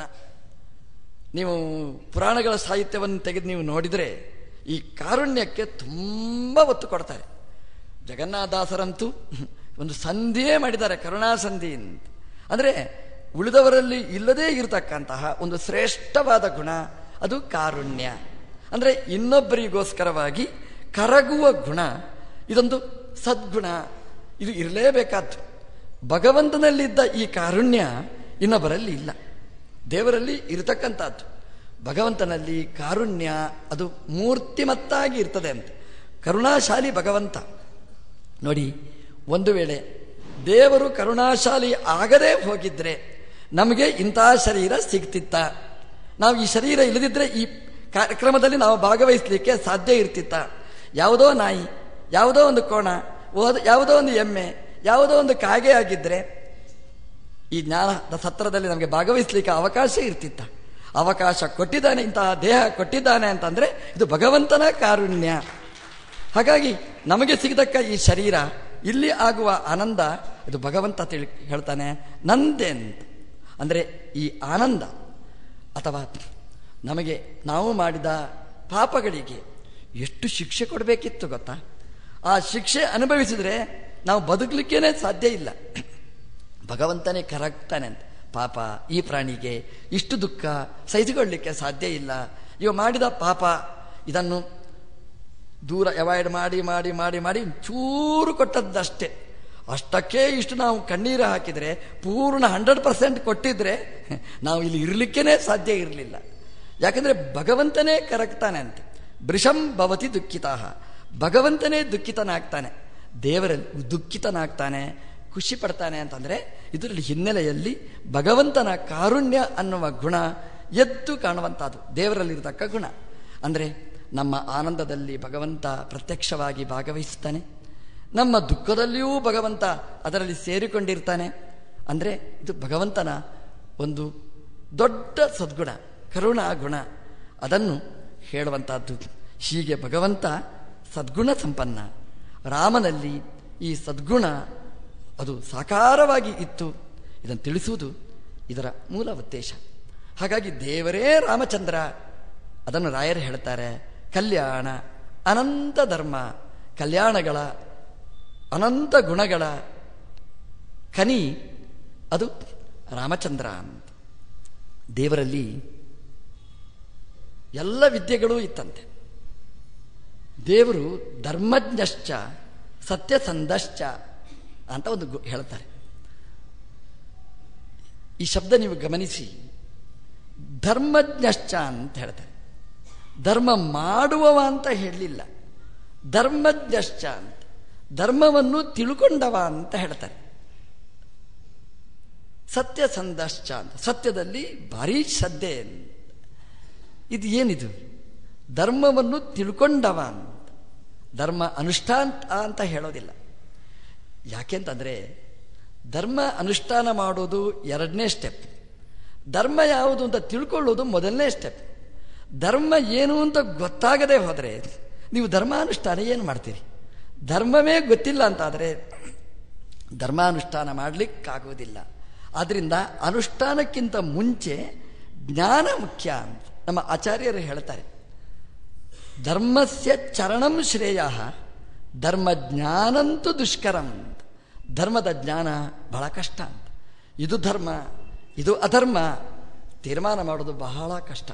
ನೀವು ಪುರಾಣಗಳ ಸಾಹಿತ್ಯವನ್ನು ತೆಗೆದು ನೀವು ನೋಡಿದರೆ ಈ ಕಾರುಣ್ಯಕ್ಕೆ ತುಂಬ ಒತ್ತು ಕೊಡ್ತಾರೆ. ಜಗನ್ನಾಥದಾಸರಂತೂ ಒಂದು ಸಂಧಿಯೇ ಮಾಡಿದ್ದಾರೆ, ಕರುಣಾ ಸಂಧಿ ಅಂತ. ಅಂದರೆ ಉಳಿದವರಲ್ಲಿ ಇಲ್ಲದೇ ಇರತಕ್ಕಂತಹ ಒಂದು ಶ್ರೇಷ್ಠವಾದ ಗುಣ ಅದು ಕಾರುಣ್ಯ. ಅಂದರೆ ಇನ್ನೊಬ್ಬರಿಗೋಸ್ಕರವಾಗಿ ಕರಗುವ ಗುಣ, ಇದೊಂದು ಸದ್ಗುಣ, ಇದು ಇರಲೇಬೇಕಾದ್ದು. ಭಗವಂತನಲ್ಲಿದ್ದ ಈ ಕಾರುಣ್ಯ ಇನ್ನೊಬ್ಬರಲ್ಲಿ ಇಲ್ಲ, ದೇವರಲ್ಲಿ ಇರತಕ್ಕಂಥದ್ದು. ಭಗವಂತನಲ್ಲಿ ಕಾರುಣ್ಯ ಅದು ಮೂರ್ತಿಮತ್ತಾಗಿ ಇರ್ತದೆ ಅಂತ. ಕರುಣಾಶಾಲಿ ಭಗವಂತ. ನೋಡಿ, ಒಂದು ವೇಳೆ ದೇವರು ಕರುಣಾಶಾಲಿ ಆಗದೇ ಹೋಗಿದ್ರೆ ನಮಗೆ ಇಂತಹ ಶರೀರ ಸಿಗ್ತಿತ್ತ? ನಾವು ಈ ಶರೀರ ಇಲ್ಲದಿದ್ದರೆ ಈ ಕಾರ್ಯಕ್ರಮದಲ್ಲಿ ನಾವು ಭಾಗವಹಿಸಲಿಕ್ಕೆ ಸಾಧ್ಯ ಇರ್ತಿತ್ತ? ಯಾವುದೋ ನಾಯಿ, ಯಾವುದೋ ಒಂದು ಕೋಣ, ಯಾವುದೋ ಒಂದು ಎಮ್ಮೆ, ಯಾವುದೋ ಒಂದು ಕಾಗೆ ಆಗಿದ್ರೆ ಈ ಜ್ಞಾನದ ಸತ್ರದಲ್ಲಿ ನಮಗೆ ಭಾಗವಹಿಸಲಿಕ್ಕೆ ಅವಕಾಶ ಇರ್ತಿತ್ತ? ಅವಕಾಶ ಕೊಟ್ಟಿದ್ದಾನೆ, ಇಂತಹ ದೇಹ ಕೊಟ್ಟಿದ್ದಾನೆ ಅಂತಂದ್ರೆ ಇದು ಭಗವಂತನ ಕಾರುಣ್ಯ. ಹಾಗಾಗಿ ನಮಗೆ ಸಿಗತಕ್ಕ ಈ ಶರೀರ, ಇಲ್ಲಿ ಆಗುವ ಆನಂದ ಇದು ಭಗವಂತ ತಿಳಿ ಹೇಳ್ತಾನೆ ನಂದೆ ಅಂತ. ಅಂದರೆ ಈ ಆನಂದ ಅಥವಾ ನಮಗೆ ನಾವು ಮಾಡಿದ ಪಾಪಗಳಿಗೆ ಎಷ್ಟು ಶಿಕ್ಷೆ ಕೊಡಬೇಕಿತ್ತು ಗೊತ್ತಾ? ಆ ಶಿಕ್ಷೆ ಅನುಭವಿಸಿದ್ರೆ ನಾವು ಬದುಕಲಿಕ್ಕೇನೆ ಸಾಧ್ಯ ಇಲ್ಲ. ಭಗವಂತನೇ ಕರಗ್ತಾನೆ ಅಂತ. ಪಾಪ ಈ ಪ್ರಾಣಿಗೆ ಇಷ್ಟು ದುಃಖ ಸಹಿಸಿಕೊಳ್ಳಲಿಕ್ಕೆ ಸಾಧ್ಯ ಇಲ್ಲ, ಇವ ಮಾಡಿದ ಪಾಪ ಇದನ್ನು ದೂರ ಅವಾಯ್ಡ್ ಮಾಡಿ ಮಾಡಿ ಮಾಡಿ ಮಾಡಿ ಚೂರು ಕೊಟ್ಟದ್ದಷ್ಟೇ. ಅಷ್ಟಕ್ಕೆ ಇಷ್ಟು ನಾವು ಕಣ್ಣೀರು ಹಾಕಿದರೆ, ಪೂರ್ಣ ಹಂಡ್ರೆಡ್ ಪರ್ಸೆಂಟ್ ಕೊಟ್ಟಿದ್ರೆ ನಾವು ಇಲ್ಲಿ ಇರಲಿಕ್ಕೇನೆ ಸಾಧ್ಯ ಇರಲಿಲ್ಲ. ಯಾಕಂದ್ರೆ ಭಗವಂತನೇ ಕರಗ್ತಾನೆ ಅಂತ. ಬೃಷಂ ಭವತಿ ದುಃಖಿತಃ, ಭಗವಂತನೇ ದುಃಖಿತನಾಗ್ತಾನೆ, ದೇವರಲ್ಲಿ ದುಃಖಿತನಾಗ್ತಾನೆ, ಖುಷಿ ಪಡ್ತಾನೆ ಅಂತಂದ್ರೆ ಇದರಲ್ಲಿ ಹಿನ್ನೆಲೆಯಲ್ಲಿ ಭಗವಂತನ ಕಾರುಣ್ಯ ಅನ್ನುವ ಗುಣ ಎದ್ದು ಕಾಣುವಂಥದ್ದು, ದೇವರಲ್ಲಿರತಕ್ಕ ಗುಣ. ಅಂದರೆ ನಮ್ಮ ಆನಂದದಲ್ಲಿ ಭಗವಂತ ಪ್ರತ್ಯಕ್ಷವಾಗಿ ಭಾಗವಹಿಸ್ತಾನೆ, ನಮ್ಮ ದುಃಖದಲ್ಲಿಯೂ ಭಗವಂತ ಅದರಲ್ಲಿ ಸೇರಿಕೊಂಡಿರ್ತಾನೆ. ಅಂದರೆ ಇದು ಭಗವಂತನ ಒಂದು ದೊಡ್ಡ ಸದ್ಗುಣ, ಕರುಣಾ ಗುಣ, ಅದನ್ನು ಹೇಳುವಂತಹದ್ದು. ಹೀಗೆ ಭಗವಂತ ಸದ್ಗುಣ ಸಂಪನ್ನ. ರಾಮನಲ್ಲಿ ಈ ಸದ್ಗುಣ ಅದು ಸಾಕಾರವಾಗಿ ಇತ್ತು. ಇದನ್ನು ತಿಳಿಸುವುದು ಇದರ ಮೂಲ ಉದ್ದೇಶ. ಹಾಗಾಗಿ ದೇವರೇ ರಾಮಚಂದ್ರ, ಅದನ್ನು ರಾಯರು ಹೇಳ್ತಾರೆ ಕಲ್ಯಾಣ ಅನಂತ ಧರ್ಮ, ಕಲ್ಯಾಣಗಳ ಅನಂತ ಗುಣಗಳ ಕನಿ ಅದು ರಾಮಚಂದ್ರ ಅಂತ. ದೇವರಲ್ಲಿ ಎಲ್ಲ ವಿದ್ಯೆಗಳೂ ಇತ್ತಂತೆ. ದೇವರು ಧರ್ಮಜ್ಞಶ್ಚ ಸತ್ಯಸಂಧಶ್ಚ ಅಂತ ಒಂದು ಹೇಳ್ತಾರೆ. ಈ ಶಬ್ದ ನೀವು ಗಮನಿಸಿ, ಧರ್ಮಜ್ಞಶ್ಚ ಅಂತ ಹೇಳ್ತಾರೆ. ಧರ್ಮ ಮಾಡುವವ ಅಂತ ಹೇಳಲಿಲ್ಲ, ಧರ್ಮಜ್ಞಶ್ಚ ಅಂತ, ಧರ್ಮವನ್ನು ತಿಳ್ಕೊಂಡವ ಅಂತ ಹೇಳ್ತಾರೆ. ಸತ್ಯಸಂಧಶ್ಚ ಅಂತ, ಸತ್ಯದಲ್ಲಿ ಭಾರೀ ಶ್ರದ್ಧೆ. ಇದು ಏನಿದು? ಧರ್ಮವನ್ನು ತಿಳ್ಕೊಂಡವ ಅಂತ. ಧರ್ಮ ಅನುಷ್ಠಾನ ಅಂತ ಹೇಳೋದಿಲ್ಲ. ಯಾಕೆಂತಂದರೆ ಧರ್ಮ ಅನುಷ್ಠಾನ ಮಾಡೋದು ಎರಡನೇ ಸ್ಟೆಪ್, ಧರ್ಮ ಯಾವುದು ಅಂತ ತಿಳ್ಕೊಳ್ಳೋದು ಮೊದಲನೇ ಸ್ಟೆಪ್. ಧರ್ಮ ಏನು ಅಂತ ಗೊತ್ತಾಗದೆ ಹೋದರೆ ನೀವು ಧರ್ಮಾನುಷ್ಠಾನ ಏನು ಮಾಡ್ತೀರಿ? ಧರ್ಮವೇ ಗೊತ್ತಿಲ್ಲ ಅಂತಾದರೆ ಧರ್ಮಾನುಷ್ಠಾನ ಮಾಡಲಿಕ್ಕಾಗೋದಿಲ್ಲ. ಆದ್ದರಿಂದ ಅನುಷ್ಠಾನಕ್ಕಿಂತ ಮುಂಚೆ ಜ್ಞಾನ ಮುಖ್ಯ ಅಂತ ನಮ್ಮ ಆಚಾರ್ಯರು ಹೇಳ್ತಾರೆ. ಧರ್ಮಸ್ಯ ಚರಣಂ ಶ್ರೇಯ ಧರ್ಮಜ್ಞಾನಂತೂ ದುಷ್ಕರಂ. ಧರ್ಮದ ಜ್ಞಾನ ಬಹಳ ಕಷ್ಟ ಅಂತ. ಇದು ಧರ್ಮ, ಇದು ಅಧರ್ಮ ತೀರ್ಮಾನ ಮಾಡೋದು ಬಹಳ ಕಷ್ಟ.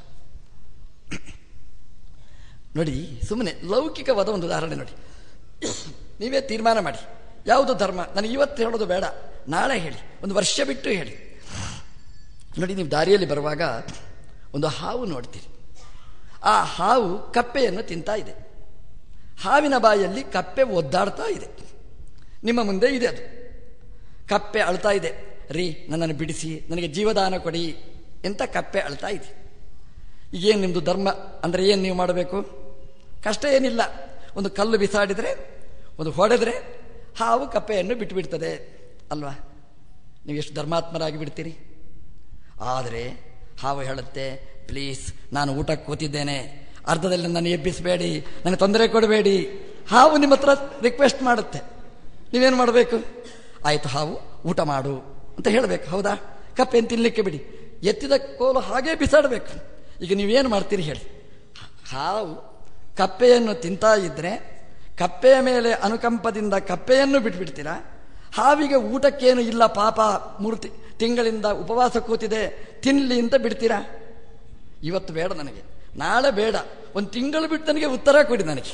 ನೋಡಿ, ಸುಮ್ಮನೆ ಲೌಕಿಕವಾದ ಒಂದು ಉದಾಹರಣೆ ನೋಡಿ. ನೀವೇ ತೀರ್ಮಾನ ಮಾಡಿ, ಯಾವುದು ಧರ್ಮ? ನನಗೆ ಇವತ್ತು ಹೇಳೋದು ಬೇಡ, ನಾಳೆ ಹೇಳಿ, ಒಂದು ವರ್ಷ ಬಿಟ್ಟು ಹೇಳಿ. ನೋಡಿ, ನೀವು ದಾರಿಯಲ್ಲಿ ಬರುವಾಗ ಒಂದು ಹಾವು ನೋಡ್ತೀರಿ. ಆ ಹಾವು ಕಪ್ಪೆಯನ್ನು ತಿಂತಾ ಇದೆ. ಹಾವಿನ ಬಾಯಲ್ಲಿ ಕಪ್ಪೆ ಒದ್ದಾಡ್ತಾ ಇದೆ. ನಿಮ್ಮ ಮುಂದೆ ಇದೆ ಅದು. ಕಪ್ಪೆ ಅಳ್ತಾ ಇದೆ, ರೀ ನನ್ನನ್ನು ಬಿಡಿಸಿ, ನನಗೆ ಜೀವದಾನ ಕೊಡಿ ಅಂತ ಕಪ್ಪೆ ಅಳ್ತಾ ಇದೆ. ಈಗೇನು ನಿಮ್ಮದು ಧರ್ಮ ಅಂದರೆ ಏನು ನೀವು ಮಾಡಬೇಕು? ಕಷ್ಟ ಏನಿಲ್ಲ, ಒಂದು ಕಲ್ಲು ಬಿಸಾಡಿದರೆ, ಒಂದು ಹೊಡೆದರೆ ಹಾವು ಕಪ್ಪೆಯನ್ನು ಬಿಟ್ಟು ಬಿಡ್ತದೆ ಅಲ್ವಾ? ನೀವು ಎಷ್ಟು ಧರ್ಮಾತ್ಮರಾಗಿ ಬಿಡ್ತೀರಿ. ಆದರೆ ಹಾವು ಹೇಳುತ್ತೆ, ಪ್ಲೀಸ್ ನಾನು ಊಟಕ್ಕೆ ಕೂತಿದ್ದೇನೆ, ಅರ್ಧದಲ್ಲಿ ನನ್ನ ಎಬ್ಬಿಸಬೇಡಿ, ನನಗೆ ತೊಂದರೆ ಕೊಡಬೇಡಿ. ಹಾವು ನಿಮ್ಮ ಹತ್ರ ರಿಕ್ವೆಸ್ಟ್ ಮಾಡುತ್ತೆ, ನೀವೇನು ಮಾಡಬೇಕು? ಆಯಿತು ಹಾವು, ಊಟ ಮಾಡು ಅಂತ ಹೇಳಬೇಕು, ಹೌದಾ? ಕಪ್ಪೆಯನ್ನು ತಿನ್ನಲಿಕ್ಕೆ ಬಿಡಿ, ಎತ್ತಿದ ಕೋಲು ಹಾಗೇ ಬಿಸಾಡಬೇಕು. ಈಗ ನೀವೇನು ಮಾಡ್ತೀರಿ ಹೇಳಿ? ಹಾವು ಕಪ್ಪೆಯನ್ನು ತಿಂತಾ ಇದ್ರೆ ಕಪ್ಪೆಯ ಮೇಲೆ ಅನುಕಂಪದಿಂದ ಕಪ್ಪೆಯನ್ನು ಬಿಟ್ಬಿಡ್ತೀರಾ? ಹಾವಿಗೆ ಊಟಕ್ಕೇನು ಇಲ್ಲ ಪಾಪ, ಮೂರು ತಿಂಗಳಿಂದ ಉಪವಾಸ ಕೂತಿದೆ, ತಿನ್ನಲಿ ಅಂತ ಬಿಡ್ತೀರಾ? ಇವತ್ತು ಬೇಡ ನನಗೆ, ನಾಳೆ ಬೇಡ, ಒಂದು ತಿಂಗಳು ಬಿಟ್ಟು ನನಗೆ ಉತ್ತರ ಕೊಡಿ ನನಗೆ.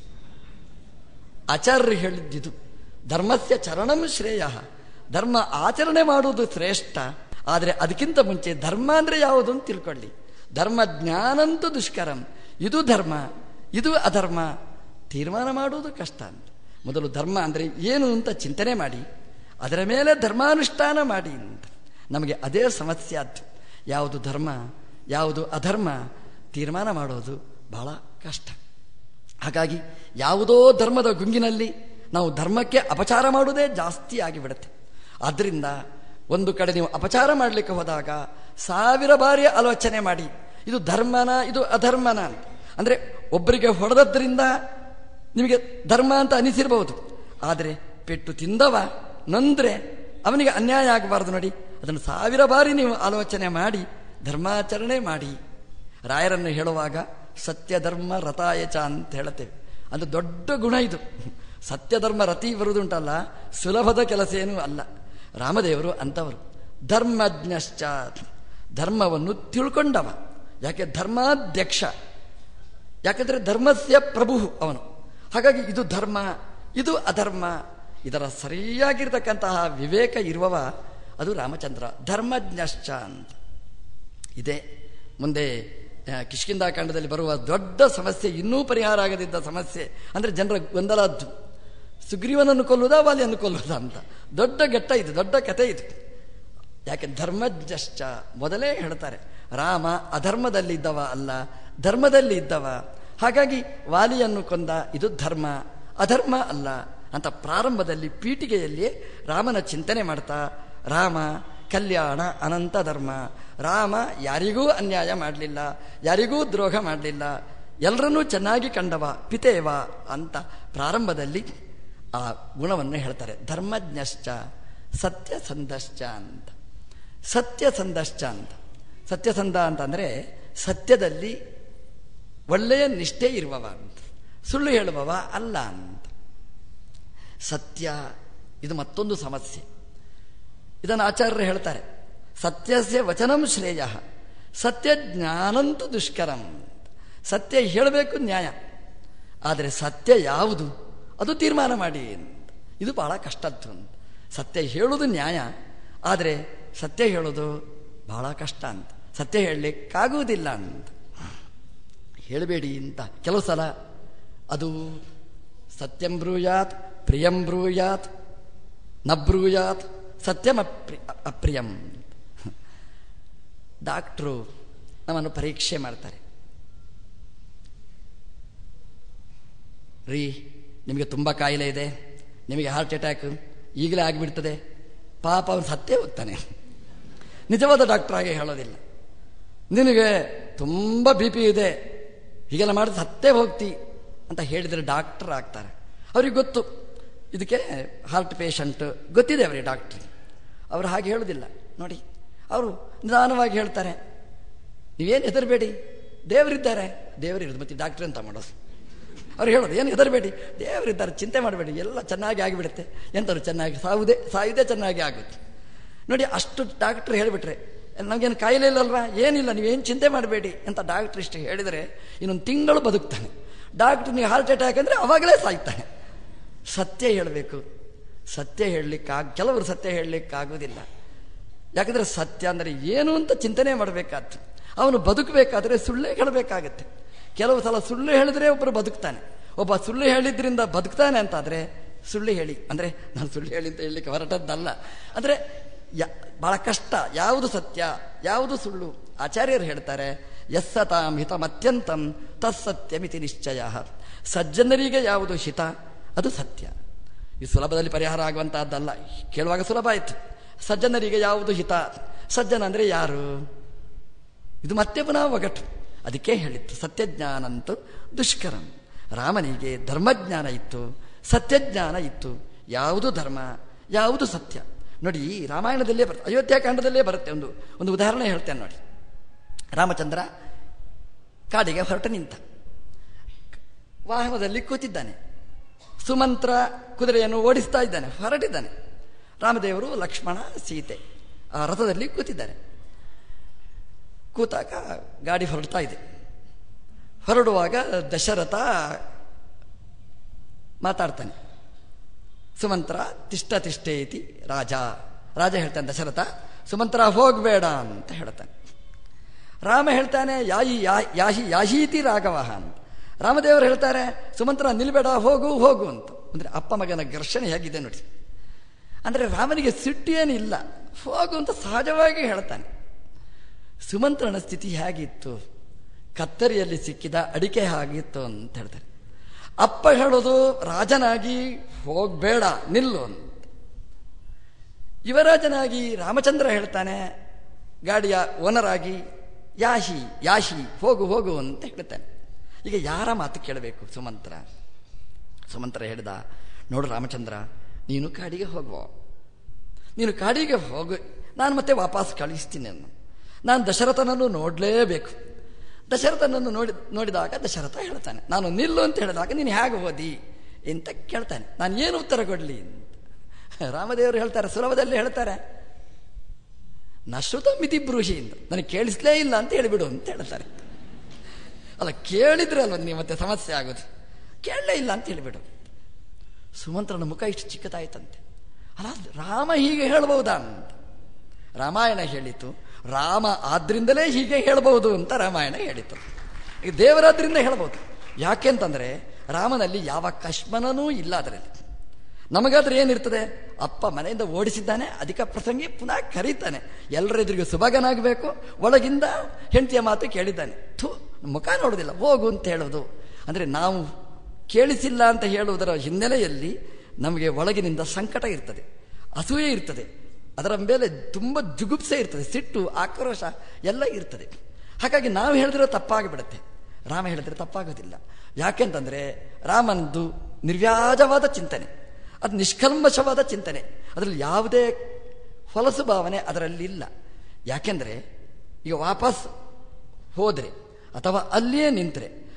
ಆಚಾರ್ಯರು ಹೇಳಿದ್ದಿದು, ಧರ್ಮಸ್ಯ ಚರಣಂ ಶ್ರೇಯ. ಧರ್ಮ ಆಚರಣೆ ಮಾಡುವುದು ಶ್ರೇಷ್ಠ, ಆದರೆ ಅದಕ್ಕಿಂತ ಮುಂಚೆ ಧರ್ಮ ಅಂದರೆ ಯಾವುದು ಅಂತ ತಿಳ್ಕೊಳ್ಳಿ. ಧರ್ಮ ಜ್ಞಾನಂತೂ ದುಷ್ಕರಂ. ಇದು ಧರ್ಮ, ಇದು ಅಧರ್ಮ ತೀರ್ಮಾನ ಮಾಡುವುದು ಕಷ್ಟ ಅಂತ. ಮೊದಲು ಧರ್ಮ ಅಂದರೆ ಏನು ಅಂತ ಚಿಂತನೆ ಮಾಡಿ, ಅದರ ಮೇಲೆ ಧರ್ಮಾನುಷ್ಠಾನ ಮಾಡಿ ಅಂತ. ನಮಗೆ ಅದೇ ಸಮಸ್ಯೆ ಆದ್ದು. ಯಾವುದು ಧರ್ಮ, ಯಾವುದು ಅಧರ್ಮ ತೀರ್ಮಾನ ಮಾಡೋದು ಬಹಳ ಕಷ್ಟ. ಹಾಗಾಗಿ ಯಾವುದೋ ಧರ್ಮದ ಗುಂಗಿನಲ್ಲಿ ನಾವು ಧರ್ಮಕ್ಕೆ ಅಪಚಾರ ಮಾಡುವುದೇ ಜಾಸ್ತಿ ಆಗಿಬಿಡುತ್ತೆ. ಆದ್ದರಿಂದ ಒಂದು ಕಡೆ ನೀವು ಅಪಚಾರ ಮಾಡಲಿಕ್ಕೆ ಹೋದಾಗ ಸಾವಿರ ಬಾರಿ ಆಲೋಚನೆ ಮಾಡಿ, ಇದು ಧರ್ಮನ ಇದು ಅಧರ್ಮನ ಅಂತ. ಅಂದರೆ ಒಬ್ಬರಿಗೆ ಹೊಡೆದದ್ರಿಂದ ನಿಮಗೆ ಧರ್ಮ ಅಂತ ಅನಿಸಿರಬಹುದು, ಆದರೆ ಪೆಟ್ಟು ತಿಂದವ ನೊಂದ್ರೆ ಅವನಿಗೆ ಅನ್ಯಾಯ ಆಗಬಾರ್ದು. ನೋಡಿ, ಅದನ್ನು ಸಾವಿರ ಬಾರಿ ನೀವು ಆಲೋಚನೆ ಮಾಡಿ ಧರ್ಮಾಚರಣೆ ಮಾಡಿ. ರಾಯರನ್ನು ಹೇಳುವಾಗ ಸತ್ಯಧರ್ಮ ರಥಾಯಚ ಅಂತ ಹೇಳುತ್ತೇವೆ. ಅದು ದೊಡ್ಡ ಗುಣ. ಇದು ಸತ್ಯಧರ್ಮ ರತಿ ಬರುವುದುಂಟಲ್ಲ, ಸುಲಭದ ಕೆಲಸ ಏನೂ ಅಲ್ಲ. ರಾಮದೇವರು ಅಂತವರು ಧರ್ಮಜ್ಞಶ್ಚ, ಧರ್ಮವನ್ನು ತಿಳ್ಕೊಂಡವ. ಯಾಕೆ? ಧರ್ಮಾಧ್ಯಕ್ಷ. ಯಾಕೆಂದರೆ ಧರ್ಮಸ್ಯ ಪ್ರಭು ಅವನು. ಹಾಗಾಗಿ ಇದು ಧರ್ಮ, ಇದು ಅಧರ್ಮ, ಇದರ ಸರಿಯಾಗಿರ್ತಕ್ಕಂತಹ ವಿವೇಕ ಇರುವವ ಅದು ರಾಮಚಂದ್ರ. ಧರ್ಮಜ್ಞಶ್ಚ ಅಂತ ಇದೆ. ಮುಂದೆ ಕಿಷ್ಕಿಂಧಾಕಾಂಡದಲ್ಲಿ ಬರುವ ದೊಡ್ಡ ಸಮಸ್ಯೆ, ಇನ್ನೂ ಪರಿಹಾರ ಆಗದಿದ್ದ ಸಮಸ್ಯೆ ಅಂದರೆ ಜನರ ಗೊಂದಲದ್ದು, ಸುಗ್ರೀವನನ್ನು ಕೊಲ್ಲುವುದಾ ವಾಲಿಯನ್ನು ಕೊಲ್ಲುವುದಾ ಅಂತ. ದೊಡ್ಡ ಘಟ್ಟ ಇದು, ದೊಡ್ಡ ಕಥೆ ಇದು. ಯಾಕೆ? ಧರ್ಮಜ್ಞಶ್ಚ ಮೊದಲೇ ಹೇಳ್ತಾರೆ, ರಾಮ ಅಧರ್ಮದಲ್ಲಿ ಇದ್ದವ ಅಲ್ಲ, ಧರ್ಮದಲ್ಲಿ ಇದ್ದವ. ಹಾಗಾಗಿ ವಾಲಿಯನ್ನು ಕೊಂದ, ಇದು ಧರ್ಮ, ಅಧರ್ಮ ಅಲ್ಲ ಅಂತ ಪ್ರಾರಂಭದಲ್ಲಿ ಪೀಠಿಗೆಯಲ್ಲಿ ರಾಮನ ಚಿಂತನೆ ಮಾಡ್ತಾ, ರಾಮ ಕಲ್ಯಾಣ ಅನಂತ ಧರ್ಮ, ರಾಮ ಯಾರಿಗೂ ಅನ್ಯಾಯ ಮಾಡಲಿಲ್ಲ, ಯಾರಿಗೂ ದ್ರೋಹ ಮಾಡಲಿಲ್ಲ, ಎಲ್ಲರನ್ನೂ ಚೆನ್ನಾಗಿ ಕಂಡವ, ಪಿತೇವ ಅಂತ ಪ್ರಾರಂಭದಲ್ಲಿ ಆ ಗುಣವನ್ನು ಹೇಳ್ತಾರೆ. ಧರ್ಮಜ್ಞಶ್ಚ ಸತ್ಯಸಂಧಶ್ಚ ಅಂತ. ಸತ್ಯಸಂಧಶ್ಚ ಅಂತ, ಸತ್ಯಸಂಧ ಅಂತಂದರೆ ಸತ್ಯದಲ್ಲಿ ಒಳ್ಳೆಯ ನಿಷ್ಠೆ ಇರುವವ ಅಂತ. ಸುಳ್ಳು ಹೇಳುವವ ಅಲ್ಲ ಅಂತ. ಸತ್ಯ ಇದು ಮತ್ತೊಂದು ಸಮಸ್ಯೆ. ಇದನ್ನು ಆಚಾರ್ಯರು ಹೇಳ್ತಾರೆ, ಸತ್ಯಸ್ಯ ವಚನಂ ಶ್ರೇಯ ಸತ್ಯ ಜ್ಞಾನಂತೂ ದುಷ್ಕರಂ. ಸತ್ಯ ಹೇಳಬೇಕು ನ್ಯಾಯ, ಆದರೆ ಸತ್ಯ ಯಾವುದು ಅದು ತೀರ್ಮಾನ ಮಾಡಿ ಅಂತ. ಇದು ಬಹಳ ಕಷ್ಟದ್ದು ಅಂತ. ಸತ್ಯ ಹೇಳೋದು ನ್ಯಾಯ, ಆದರೆ ಸತ್ಯ ಹೇಳೋದು ಬಹಳ ಕಷ್ಟ ಅಂತ. ಸತ್ಯ ಹೇಳಲಿಕ್ಕಾಗುವುದಿಲ್ಲ ಅಂತ. ಹೇಳಬೇಡಿ ಅಂತ ಕೆಲವು ಸಲ ಅದು ಸತ್ಯಂ ಬ್ರೂಯಾತ್ ಪ್ರಿಯಂ ಬ್ರೂಯಾತ್ ನ ಬ್ರೂಯಾತ್ ಸತ್ಯಂ ಅಪ್ರಿ ಅಪ್ರಿಯಂ. ಡಾಕ್ಟ್ರು ನಮ್ಮನ್ನು ಪರೀಕ್ಷೆ ಮಾಡ್ತಾರೆ. ರೀ, ನಿಮಗೆ ತುಂಬ ಕಾಯಿಲೆ ಇದೆ, ನಿಮಗೆ ಹಾರ್ಟ್ ಅಟ್ಯಾಕ್ ಈಗಲೇ ಆಗಿಬಿಡ್ತದೆ. ಪಾಪ ಅವನು ಸತ್ತೇ ಹೋಗ್ತಾನೆ. ನಿಜವಾದ ಡಾಕ್ಟರ್ ಆಗಿ ಹೇಳೋದಿಲ್ಲ. ನಿನಗೆ ತುಂಬ ಬಿ ಪಿ ಇದೆ, ಹೀಗೆಲ್ಲ ಮಾಡಿದ್ರೆ ಸತ್ತೇ ಹೋಗ್ತಿ ಅಂತ ಹೇಳಿದರೆ ಡಾಕ್ಟರ್ ಆಗ್ತಾರೆ. ಅವ್ರಿಗೆ ಗೊತ್ತು ಇದಕ್ಕೆ ಹಾರ್ಟ್ ಪೇಷಂಟ್ ಗೊತ್ತಿದೆ ಅವರಿಗೆ, ಡಾಕ್ಟ್ರಿಗೆ. ಅವರು ಹಾಗೆ ಹೇಳೋದಿಲ್ಲ ನೋಡಿ. ಅವರು ನಿಧಾನವಾಗಿ ಹೇಳ್ತಾರೆ, ನೀವೇನು ಹೆದರಬೇಡಿ, ದೇವರಿದ್ದಾರೆ. ದೇವರಿರೋದು ಮತ್ತೆ ಡಾಕ್ಟ್ರ್ ಅಂತ ಮಾಡೋದು. ಅವ್ರು ಹೇಳೋದು ಏನು ಹೆದರಬೇಡಿ, ದೇವರಿದ್ದಾರೆ, ಚಿಂತೆ ಮಾಡಬೇಡಿ, ಎಲ್ಲ ಚೆನ್ನಾಗಿ ಆಗಿಬಿಡುತ್ತೆ. ಎಂಥವ್ರು ಚೆನ್ನಾಗಿ ಸಾವುದೇ ಸಾಯುವುದೇ ಚೆನ್ನಾಗಿ ಆಗುತ್ತೆ ನೋಡಿ. ಅಷ್ಟು ಡಾಕ್ಟ್ರ್ ಹೇಳಿಬಿಟ್ರೆ ನಮಗೇನು ಕಾಯಿಲೆ ಇಲ್ಲಲ್ವಾ, ಏನಿಲ್ಲ, ನೀವೇನು ಚಿಂತೆ ಮಾಡಬೇಡಿ ಅಂತ ಡಾಕ್ಟ್ರ್ ಇಷ್ಟು ಹೇಳಿದರೆ ಇನ್ನೊಂದು ತಿಂಗಳು ಬದುಕ್ತಾನೆ. ಡಾಕ್ಟ್ರ್ ನೀವು ಹಾರ್ಟ್ ಅಟ್ಯಾಕ್ ಅಂದರೆ ಅವಾಗಲೇ ಸಾಯ್ತಾನೆ. ಸತ್ಯ ಹೇಳಬೇಕು. ಸತ್ಯ ಹೇಳಲಿಕ್ಕಾಗ ಕೆಲವರು ಸತ್ಯ ಹೇಳಲಿಕ್ಕಾಗೋದಿಲ್ಲ. ಯಾಕಂದರೆ ಸತ್ಯ ಅಂದರೆ ಏನು ಅಂತ ಚಿಂತನೆ ಮಾಡಬೇಕಾದ್ದು. ಅವನು ಬದುಕಬೇಕಾದ್ರೆ ಸುಳ್ಳೇ ಹೇಳಬೇಕಾಗತ್ತೆ. ಕೆಲವು ಸಲ ಸುಳ್ಳು ಹೇಳಿದ್ರೆ ಒಬ್ಬರು ಬದುಕ್ತಾನೆ. ಒಬ್ಬ ಸುಳ್ಳು ಹೇಳಿದ್ರಿಂದ ಬದುಕ್ತಾನೆ ಅಂತಾದರೆ ಸುಳ್ಳು ಹೇಳಿ ಅಂದರೆ ನಾನು ಸುಳ್ಳು ಹೇಳಿ ಅಂತ ಹೇಳಲಿಕ್ಕೆ ಹೊರಟದ್ದಲ್ಲ. ಅಂದರೆ ಯಾ ಬಹಳ ಕಷ್ಟ. ಯಾವುದು ಸತ್ಯ ಯಾವುದು ಸುಳ್ಳು? ಆಚಾರ್ಯರು ಹೇಳ್ತಾರೆ, ಯಸ್ಸತಾಂ ಹಿತಮತ್ಯಂತಂ ತತ್ಸತ್ಯಮಿತಿ ನಿಶ್ಚಯ. ಸಜ್ಜನರಿಗೆ ಯಾವುದು ಹಿತ ಅದು ಸತ್ಯ. ಇದು ಸುಲಭದಲ್ಲಿ ಪರಿಹಾರ ಆಗುವಂತಹದ್ದಲ್ಲ. ಕೇಳುವಾಗ ಸುಲಭ ಆಯಿತು. ಸಜ್ಜನರಿಗೆ ಯಾವುದು ಹಿತ? ಸಜ್ಜನ ಅಂದರೆ ಯಾರು? ಇದು ಮತ್ತೆ ಪುನಃ ಒಗಟು. ಅದಕ್ಕೆ ಹೇಳಿತ್ತು ಸತ್ಯಜ್ಞಾನಂತೂ ದುಷ್ಕರಂ. ರಾಮನಿಗೆ ಧರ್ಮಜ್ಞಾನ ಇತ್ತು, ಸತ್ಯಜ್ಞಾನ ಇತ್ತು. ಯಾವುದು ಧರ್ಮ ಯಾವುದು ಸತ್ಯ ನೋಡಿ. ರಾಮಾಯಣದಲ್ಲೇ ಬರುತ್ತೆ, ಅಯೋಧ್ಯಾಕಾಂಡದಲ್ಲೇ ಬರುತ್ತೆ. ಒಂದು ಒಂದು ಉದಾಹರಣೆ ಹೇಳ್ತೇನೆ ನೋಡಿ. ರಾಮಚಂದ್ರ ಕಾಡಿಗೆ ಹೊರಟು ನಿಂತ, ವಾಹನದಲ್ಲಿ ಕೂತಿದ್ದಾನೆ. ಸುಮಂತ್ರ ಕುದುರೆಯನ್ನು ಓಡಿಸ್ತಾ ಇದ್ದಾನೆ, ಹೊರಟಿದ್ದಾನೆ. ರಾಮದೇವರು, ಲಕ್ಷ್ಮಣ, ಸೀತೆ ಆ ರಥದಲ್ಲಿ ಕೂತಿದ್ದಾರೆ. ಕೂತಾಗ ಗಾಡಿ ಹೊರಡ್ತಾ ಇದೆ. ಹೊರಡುವಾಗ ದಶರಥ ಮಾತಾಡ್ತಾನೆ. ಸುಮಂತ್ರ ತಿಷ್ಟ ತಿಷ್ಟೇತಿ ರಾಜ. ರಾಜ ಹೇಳ್ತಾನೆ, ದಶರಥ ಸುಮಂತ್ರ ಹೋಗಬೇಡ ಅಂತ ಹೇಳ್ತಾನೆ. ರಾಮ ಹೇಳ್ತಾನೆ, ಯಾಯಿ ಯಾಹಿ ಯಾಹೀತಿ ರಾಘವ ಅಂತ. ರಾಮದೇವರು ಹೇಳ್ತಾರೆ, ಸುಮಂತ್ರ ನಿಲ್ಬೇಡ, ಹೋಗು ಹೋಗು ಅಂತ. ಅಂದರೆ ಅಪ್ಪ ಮಗನ ಘರ್ಷಣೆ ಹೇಗಿದೆ ನೋಡಿ. ಅಂದರೆ ರಾಮನಿಗೆ ಸಿಟ್ಟು ಏನಿಲ್ಲ, ಹೋಗು ಅಂತ ಸಹಜವಾಗಿ ಹೇಳ್ತಾನೆ. ಸುಮಂತ್ರನ ಸ್ಥಿತಿ ಹೇಗಿತ್ತು? ಕತ್ತರಿಯಲ್ಲಿ ಸಿಕ್ಕಿದ ಅಡಿಕೆ ಹಾಗಿತ್ತು ಅಂತ ಹೇಳ್ತಾರೆ. ಅಪ್ಪ ಹೇಳೋದು ರಾಜನಾಗಿ ಹೋಗಬೇಡ, ನಿಲ್ಲು ಅಂತ. ಯುವರಾಜನಾಗಿ ರಾಮಚಂದ್ರ ಹೇಳ್ತಾನೆ, ಗಾಡಿಯ ಓನರ್ ಆಗಿ ಯಾಹಿ ಯಾಹಿ ಹೋಗು ಹೋಗು ಅಂತ ಹೇಳ್ತಾನೆ. ಈಗ ಯಾರ ಮಾತು ಕೇಳಬೇಕು? ಸುಮಂತ್ರ. ಸುಮಂತ್ರ ಹೇಳಿದ, ನೋಡು ರಾಮಚಂದ್ರ, ನೀನು ಕಾಡಿಗೆ ಹೋಗುವ, ನೀನು ಕಾಡಿಗೆ ಹೋಗು, ನಾನು ಮತ್ತೆ ವಾಪಸ್ ಕಳಿಸ್ತೀನಿ ಅನ್ನು. ನಾನು ದಶರಥನನ್ನು ನೋಡಲೇಬೇಕು. ದಶರಥನನ್ನು ನೋಡಿ ನೋಡಿದಾಗ ದಶರಥ ಹೇಳ್ತಾನೆ, ನಾನು ನಿಲ್ಲು ಅಂತ ಹೇಳಿದಾಗ ನೀನು ಹೇಗೆ ಓದಿ ಅಂತ ಕೇಳ್ತಾನೆ. ನಾನು ಏನು ಉತ್ತರ ಕೊಡಲಿ ಅಂತ ರಾಮದೇವರು ಹೇಳ್ತಾರೆ, ಸುಲಭದಲ್ಲಿ ಹೇಳ್ತಾರೆ, ನಶ್ರುತ ಮಿತಿ ಬ್ರೂಹಿ ಅಂತ, ನನಗೆ ಕೇಳಿಸ್ಲೇ ಇಲ್ಲ ಅಂತ ಹೇಳಿಬಿಡು ಅಂತ ಹೇಳ್ತಾರೆ. ಅಲ್ಲ, ಕೇಳಿದ್ರೆ ಅಲ್ವ ನೀವು ಮತ್ತೆ ಸಮಸ್ಯೆ ಆಗೋದು. ಕೇಳಲೇ ಇಲ್ಲ ಅಂತ ಹೇಳಿಬಿಡು. ಸುಮಂತ್ರನ ಮುಖ ಇಷ್ಟು ಚಿಕ್ಕದಾಯ್ತಂತೆ. ಅಲ್ಲ, ರಾಮ ಹೀಗೆ ಹೇಳ್ಬಹುದಾ ಅಂತ ರಾಮಾಯಣ ಹೇಳಿತು. ರಾಮ ಆದ್ರಿಂದಲೇ ಹೀಗೆ ಹೇಳಬಹುದು ಅಂತ ರಾಮಾಯಣ ಹೇಳಿತು. ಈಗ ದೇವರಾದ್ರಿಂದ ಹೇಳ್ಬೋದು. ಯಾಕೆಂತಂದ್ರೆ ರಾಮನಲ್ಲಿ ಯಾವ ಕಶ್ಮನೂ ಇಲ್ಲ. ಅದರಲ್ಲಿ ನಮಗಾದ್ರೆ ಏನಿರ್ತದೆ? ಅಪ್ಪ ಮನೆಯಿಂದ ಓಡಿಸಿದ್ದಾನೆ, ಅಧಿಕ ಪ್ರಸಂಗಿ ಪುನಃ ಕರೀತಾನೆ, ಎಲ್ಲರೆದುರಿಗೆ ಸುಭಗನಾಗಬೇಕು, ಒಳಗಿಂದ ಹೆಂಡತಿಯ ಮಾತು ಕೇಳಿದ್ದಾನೆ, ಥೂ ಮುಖ ನೋಡೋದಿಲ್ಲ, ಹೋಗು ಅಂತ ಹೇಳೋದು. ಅಂದರೆ ನಾವು ಕೇಳಿಸಿಲ್ಲ ಅಂತ ಹೇಳುವುದರ ಹಿನ್ನೆಲೆಯಲ್ಲಿ ನಮಗೆ ಒಳಗಿನಿಂದ ಸಂಕಟ ಇರ್ತದೆ, ಅಸೂಯೆ ಇರ್ತದೆ, ಅದರ ಮೇಲೆ ತುಂಬ ಜುಗುಪ್ಸೆ ಇರ್ತದೆ, ಸಿಟ್ಟು, ಆಕ್ರೋಶ ಎಲ್ಲ ಇರ್ತದೆ. ಹಾಗಾಗಿ ನಾವು ಹೇಳಿದ್ರೆ ತಪ್ಪಾಗಿಬಿಡುತ್ತೆ, ರಾಮ ಹೇಳಿದ್ರೆ ತಪ್ಪಾಗೋದಿಲ್ಲ. ಯಾಕೆಂತಂದರೆ ರಾಮನದು ನಿರ್ವ್ಯಾಜವಾದ ಚಿಂತನೆ, ಅದು ನಿಷ್ಕಲ್ಮಶವಾದ ಚಿಂತನೆ, ಅದರಲ್ಲಿ ಯಾವುದೇ ಹೊಲಸು ಭಾವನೆ ಅದರಲ್ಲಿಲ್ಲ. ಯಾಕೆಂದರೆ ಈಗ ವಾಪಸ್ ಹೋದರೆ ಅಥವಾ ಅಲ್ಲಿಯೇ ನಿಂತರೆ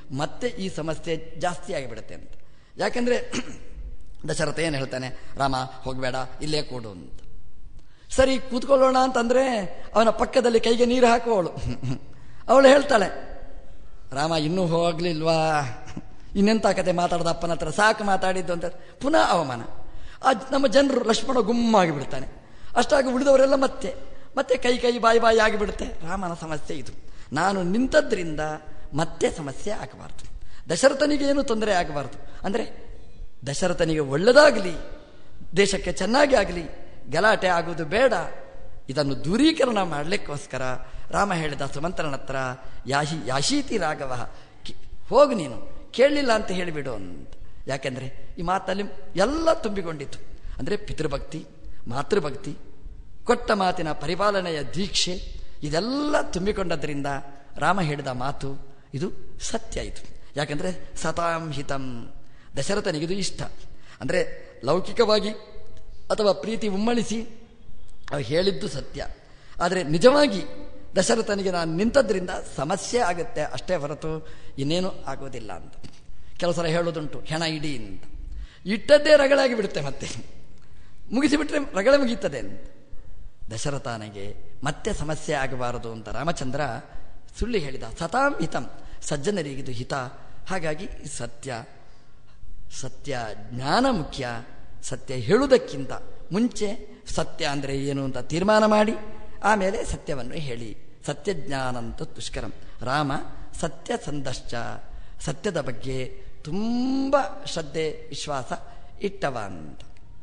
ಮತ್ತೆ ಈ ಸಮಸ್ಯೆ ಜಾಸ್ತಿ ಆಗಿಬಿಡುತ್ತೆ ಅಂತ. ಯಾಕೆಂದರೆ ದಶರಥ ಏನು ಹೇಳ್ತಾನೆ, ರಾಮ ಹೋಗಬೇಡ ಇಲ್ಲೇ ಕೂಡು ಅಂತ. ಸರಿ ಕೂತ್ಕೊಳ್ಳೋಣ ಅಂತಂದರೆ ಅವನ ಪಕ್ಕದಲ್ಲಿ ಕೈಗೆ ನೀರು ಹಾಕುವವಳು ಅವಳು ಹೇಳ್ತಾಳೆ, ರಾಮ ಇನ್ನೂ ಹೋಗ್ಲಿಲ್ವಾ, ಇನ್ನೆಂತ ಕತೆ ಮಾತಾಡ್ದ ಅಪ್ಪನ ಹತ್ರ, ಸಾಕು ಮಾತಾಡಿದ್ದು ಅಂತ ಪುನಃ ಅವಮಾನ. ಆ ನಮ್ಮ ಜನರು ಲಕ್ಷ್ಮಣ ಗುಮ್ಮಾಗಿ ಬಿಡ್ತಾನೆ. ಅಷ್ಟಾಗಿ ಉಳಿದವರೆಲ್ಲ ಮತ್ತೆ ಮತ್ತೆ ಕೈ ಕೈ ಬಾಯಿ ಬಾಯಿ ಆಗಿಬಿಡುತ್ತೆ. ರಾಮನ ಸಮಸ್ಯೆ ಇದು, ನಾನು ನಿಂತದ್ರಿಂದ ಮತ್ತೆ ಸಮಸ್ಯೆ ಆಗಬಾರ್ದು, ದಶರಥನಿಗೆ ಏನು ತೊಂದರೆ ಆಗಬಾರ್ದು. ಅಂದರೆ ದಶರಥನಿಗೆ ಒಳ್ಳೆದಾಗಲಿ, ದೇಶಕ್ಕೆ ಚೆನ್ನಾಗಿ ಆಗಲಿ, ಗಲಾಟೆ ಆಗುವುದು ಬೇಡ. ಇದನ್ನು ದೂರೀಕರಣ ಮಾಡಲಿಕ್ಕೋಸ್ಕರ ರಾಮ ಹೇಳಿದ ಸುಮಂತ್ರನ ಹತ್ರ, ಯಾಹಿ ಯಾಶೀತಿ ರಾಘವ, ಹೋಗು ನೀನು, ಕೇಳಲಿಲ್ಲ ಅಂತ ಹೇಳಿಬಿಡು ಅಂತ. ಯಾಕೆಂದರೆ ಈ ಮಾತಲ್ಲಿ ಎಲ್ಲ ತುಂಬಿಕೊಂಡಿತ್ತು. ಅಂದರೆ ಪಿತೃಭಕ್ತಿ, ಮಾತೃಭಕ್ತಿ, ಕೊಟ್ಟ ಮಾತಿನ ಪರಿಪಾಲನೆಯ ದೀಕ್ಷೆ, ಇದೆಲ್ಲ ತುಂಬಿಕೊಂಡದ್ರಿಂದ ರಾಮ ಹೇಳಿದ ಮಾತು ಇದು ಸತ್ಯ. ಇದು ಯಾಕೆಂದರೆ ಸತಾಂ ಹಿತಂ, ದಶರಥನಿಗಿದು ಇಷ್ಟ. ಅಂದರೆ ಲೌಕಿಕವಾಗಿ ಅಥವಾ ಪ್ರೀತಿ ಉಮ್ಮಳಿಸಿ ಅವು ಹೇಳಿದ್ದು ಸತ್ಯ. ಆದರೆ ನಿಜವಾಗಿ ದಶರಥನಿಗೆ ನಾನು ನಿಂತದ್ರಿಂದ ಸಮಸ್ಯೆ ಆಗುತ್ತೆ ಅಷ್ಟೇ ಹೊರತು ಇನ್ನೇನು ಆಗೋದಿಲ್ಲ ಅಂತ. ಕೆಲವು ಸಲ ಹೇಳೋದುಂಟು, ಹೆಣ ಇಡಿ ಅಂತ. ಇಟ್ಟದ್ದೇ ರಗಳಾಗಿ ಬಿಡುತ್ತೆ, ಮತ್ತೆ ಮುಗಿಸಿಬಿಟ್ರೆ ರಗಳೆ ಮುಗೀತದೆ ಅಂತ. ದಶರಥನಿಗೆ ಮತ್ತೆ ಸಮಸ್ಯೆ ಆಗಬಾರದು ಅಂತ ರಾಮಚಂದ್ರ ಸುಳ್ಳು ಹೇಳಿದ. ಸತಾಂ ಹಿತಂ, ಸಜ್ಜನರಿಗಿದು ಹಿತ. ಹಾಗಾಗಿ ಸತ್ಯ ಸತ್ಯ ಜ್ಞಾನ ಮುಖ್ಯ. ಸತ್ಯ ಹೇಳುವುದಕ್ಕಿಂತ ಮುಂಚೆ ಸತ್ಯ ಅಂದರೆ ಏನು ಅಂತ ತೀರ್ಮಾನ ಮಾಡಿ ಆಮೇಲೆ ಸತ್ಯವನ್ನು ಹೇಳಿ. ಸತ್ಯಜ್ಞಾನಂತ ದುಷ್ಕರಂ. ರಾಮ ಸತ್ಯಸಂಧಶ್ಚ, ಸತ್ಯದ ಬಗ್ಗೆ ತುಂಬ ಶ್ರದ್ಧೆ ವಿಶ್ವಾಸ ಇಟ್ಟವ ಅಂತ.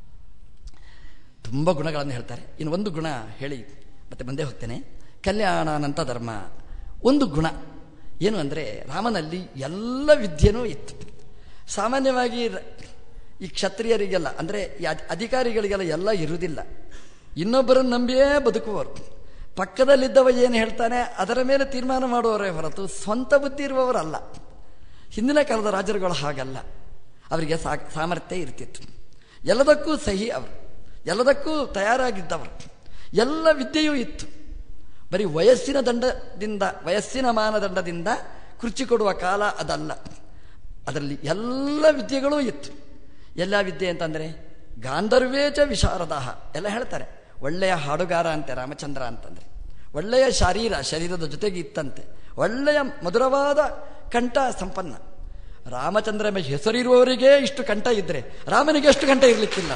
ತುಂಬ ಗುಣಗಳನ್ನು ಹೇಳ್ತಾರೆ. ಇನ್ನು ಒಂದು ಗುಣ ಹೇಳಿ ಮತ್ತೆ ಮುಂದೆ ಹೋಗ್ತೇನೆ. ಕಲ್ಯಾಣಾನಂತ ಧರ್ಮ. ಒಂದು ಗುಣ ಏನು ಅಂದರೆ ರಾಮನಲ್ಲಿ ಎಲ್ಲ ವಿದ್ಯೆನೂ ಇತ್ತು. ಸಾಮಾನ್ಯವಾಗಿ ಈ ಕ್ಷತ್ರಿಯರಿಗೆಲ್ಲ ಅಂದರೆ ಈ ಅಧಿಕಾರಿಗಳಿಗೆಲ್ಲ ಎಲ್ಲ ಇರುವುದಿಲ್ಲ, ಇನ್ನೊಬ್ಬರನ್ನು ನಂಬಿಯೇ ಬದುಕುವವರು. ಪಕ್ಕದಲ್ಲಿದ್ದವ ಏನು ಹೇಳ್ತಾನೆ ಅದರ ಮೇಲೆ ತೀರ್ಮಾನ ಮಾಡುವವರೇ ಹೊರತು ಸ್ವಂತ ಬುದ್ಧಿ ಇರುವವರಲ್ಲ. ಹಿಂದಿನ ಕಾಲದ ರಾಜರುಗಳು ಹಾಗಲ್ಲ, ಅವರಿಗೆ ಸಾ ಸಾಮರ್ಥ್ಯ ಇರ್ತಿತ್ತು. ಎಲ್ಲದಕ್ಕೂ ಸಹಿ ಅವರು, ಎಲ್ಲದಕ್ಕೂ ತಯಾರಾಗಿದ್ದವರು, ಎಲ್ಲ ವಿದ್ಯೆಯೂ ಇತ್ತು. ಬರೀ ವಯಸ್ಸಿನ ದಂಡದಿಂದ ವಯಸ್ಸಿನ ಮಾನದಂಡದಿಂದ ಕುರ್ಚಿ ಕೊಡುವ ಕಾಲ ಅದಲ್ಲ. ಅದರಲ್ಲಿ ಎಲ್ಲ ವಿದ್ಯೆಗಳೂ ಇತ್ತು. ಎಲ್ಲ ವಿದ್ಯೆ ಅಂತಂದರೆ ಗಾಂಧರ್ವೇಚ ವಿಶಾರದಾಹ ಎಲ್ಲ ಹೇಳ್ತಾರೆ. ಒಳ್ಳೆಯ ಹಾಡುಗಾರ ಅಂತೆ ರಾಮಚಂದ್ರ ಅಂತಂದರೆ. ಒಳ್ಳೆಯ ಶಾರೀರ, ಶರೀರದ ಜೊತೆಗೆ ಇತ್ತಂತೆ. ಒಳ್ಳೆಯ ಮಧುರವಾದ ಕಂಠ ಸಂಪನ್ನ. ರಾಮಚಂದ್ರ ಹೆಸರಿರುವವರಿಗೆ ಇಷ್ಟು ಕಂಠ ಇದ್ದರೆ ರಾಮನಿಗೆ ಎಷ್ಟು ಕಂಠ ಇರಲಿಕ್ಕಿಲ್ಲ.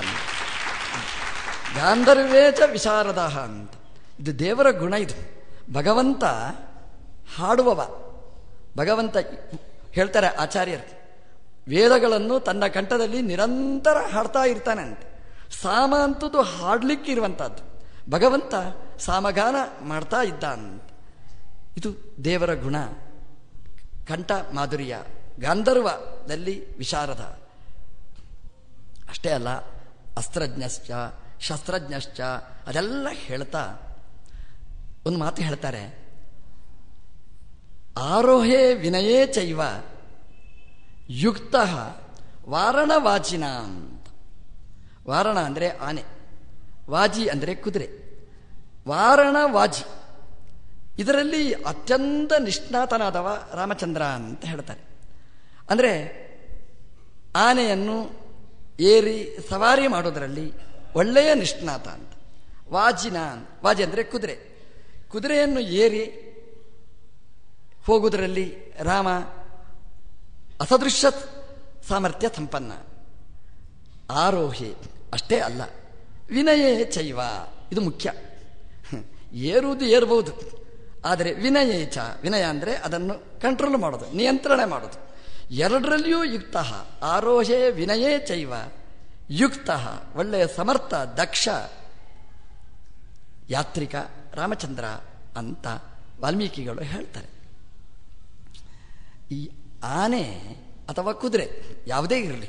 ಗಾಂಧರ್ವೇಚ ವಿಶಾರದಾಹ ಅಂತ. ಇದು ದೇವರ ಗುಣ. ಇದು ಭಗವಂತ ಹಾಡುವವ. ಭಗವಂತ ಹೇಳ್ತಾರೆ ಆಚಾರ್ಯರು, ವೇದಗಳನ್ನು ತನ್ನ ಕಂಠದಲ್ಲಿ ನಿರಂತರ ಹಾಡ್ತಾ ಇರ್ತಾನೆ ಅಂತ. ಸಾಮ ಅಂತದ್ದು ಹಾಡ್ಲಿಕ್ಕೆ ಇರುವಂತಹದ್ದು. ಭಗವಂತ ಸಾಮಗಾನ ಮಾಡ್ತಾ ಇದ್ದ ಅಂತ. ಇದು ದೇವರ ಗುಣ. ಕಂಠ ಮಾಧುರ್ಯ, ಗಾಂಧರ್ವದಲ್ಲಿ ವಿಶಾರದ. ಅಷ್ಟೇ ಅಲ್ಲ, ಅಸ್ತ್ರಜ್ಞಶ್ಚ ಶಸ್ತ್ರಜ್ಞಶ್ಚ ಅದೆಲ್ಲ ಹೇಳ್ತಾ ಒಂದು ಮಾತು ಹೇಳ್ತಾರೆ, ಆರೋಹೇ ವಿನಯೇ ಚೈವ ಯುಕ್ತ ವಾರಣವಾಜಿನ ಅಂತ. ವಾರಣ ಅಂದರೆ ಆನೆ, ವಾಜಿ ಅಂದರೆ ಕುದುರೆ. ವಾರಣವಾಜಿ ಇದರಲ್ಲಿ ಅತ್ಯಂತ ನಿಷ್ಣಾತನಾದವ ರಾಮಚಂದ್ರ ಅಂತ ಹೇಳ್ತಾರೆ. ಅಂದರೆ ಆನೆಯನ್ನು ಏರಿ ಸವಾರಿ ಮಾಡೋದರಲ್ಲಿ ಒಳ್ಳೆಯ ನಿಷ್ಣಾತ ಅಂತ. ವಾಜಿನ, ವಾಜಿ ಅಂದರೆ ಕುದುರೆ. ಕುದುರೆಯನ್ನು ಏರಿ ಹೋಗುವುದರಲ್ಲಿ ರಾಮ ಅಸದೃಶ್ಯ ಸಾಮರ್ಥ್ಯ ಸಂಪನ್ನ. ಆರೋಹಿ ಅಷ್ಟೇ ಅಲ್ಲ, ವಿನಯೇ ಚೈವ, ಇದು ಮುಖ್ಯ. ಏರುವುದು ಏರ್ಬೋದು, ಆದರೆ ವಿನಯೇಚ, ವಿನಯ ಅಂದರೆ ಅದನ್ನು ಕಂಟ್ರೋಲ್ ಮಾಡೋದು, ನಿಯಂತ್ರಣ ಮಾಡೋದು. ಎರಡರಲ್ಲಿಯೂ ಯುಕ್ತ. ಆರೋಹೇ ವಿನಯೇ ಚೈವ ಯುಕ್ತ, ಒಳ್ಳೆಯ ಸಮರ್ಥ ದಕ್ಷ ಯಾತ್ರಿಕ ರಾಮಚಂದ್ರ ಅಂತ ವಾಲ್ಮೀಕಿಗಳು ಹೇಳ್ತಾರೆ. ಈ ಆನೆ ಅಥವಾ ಕುದುರೆ ಯಾವುದೇ ಇರಲಿ,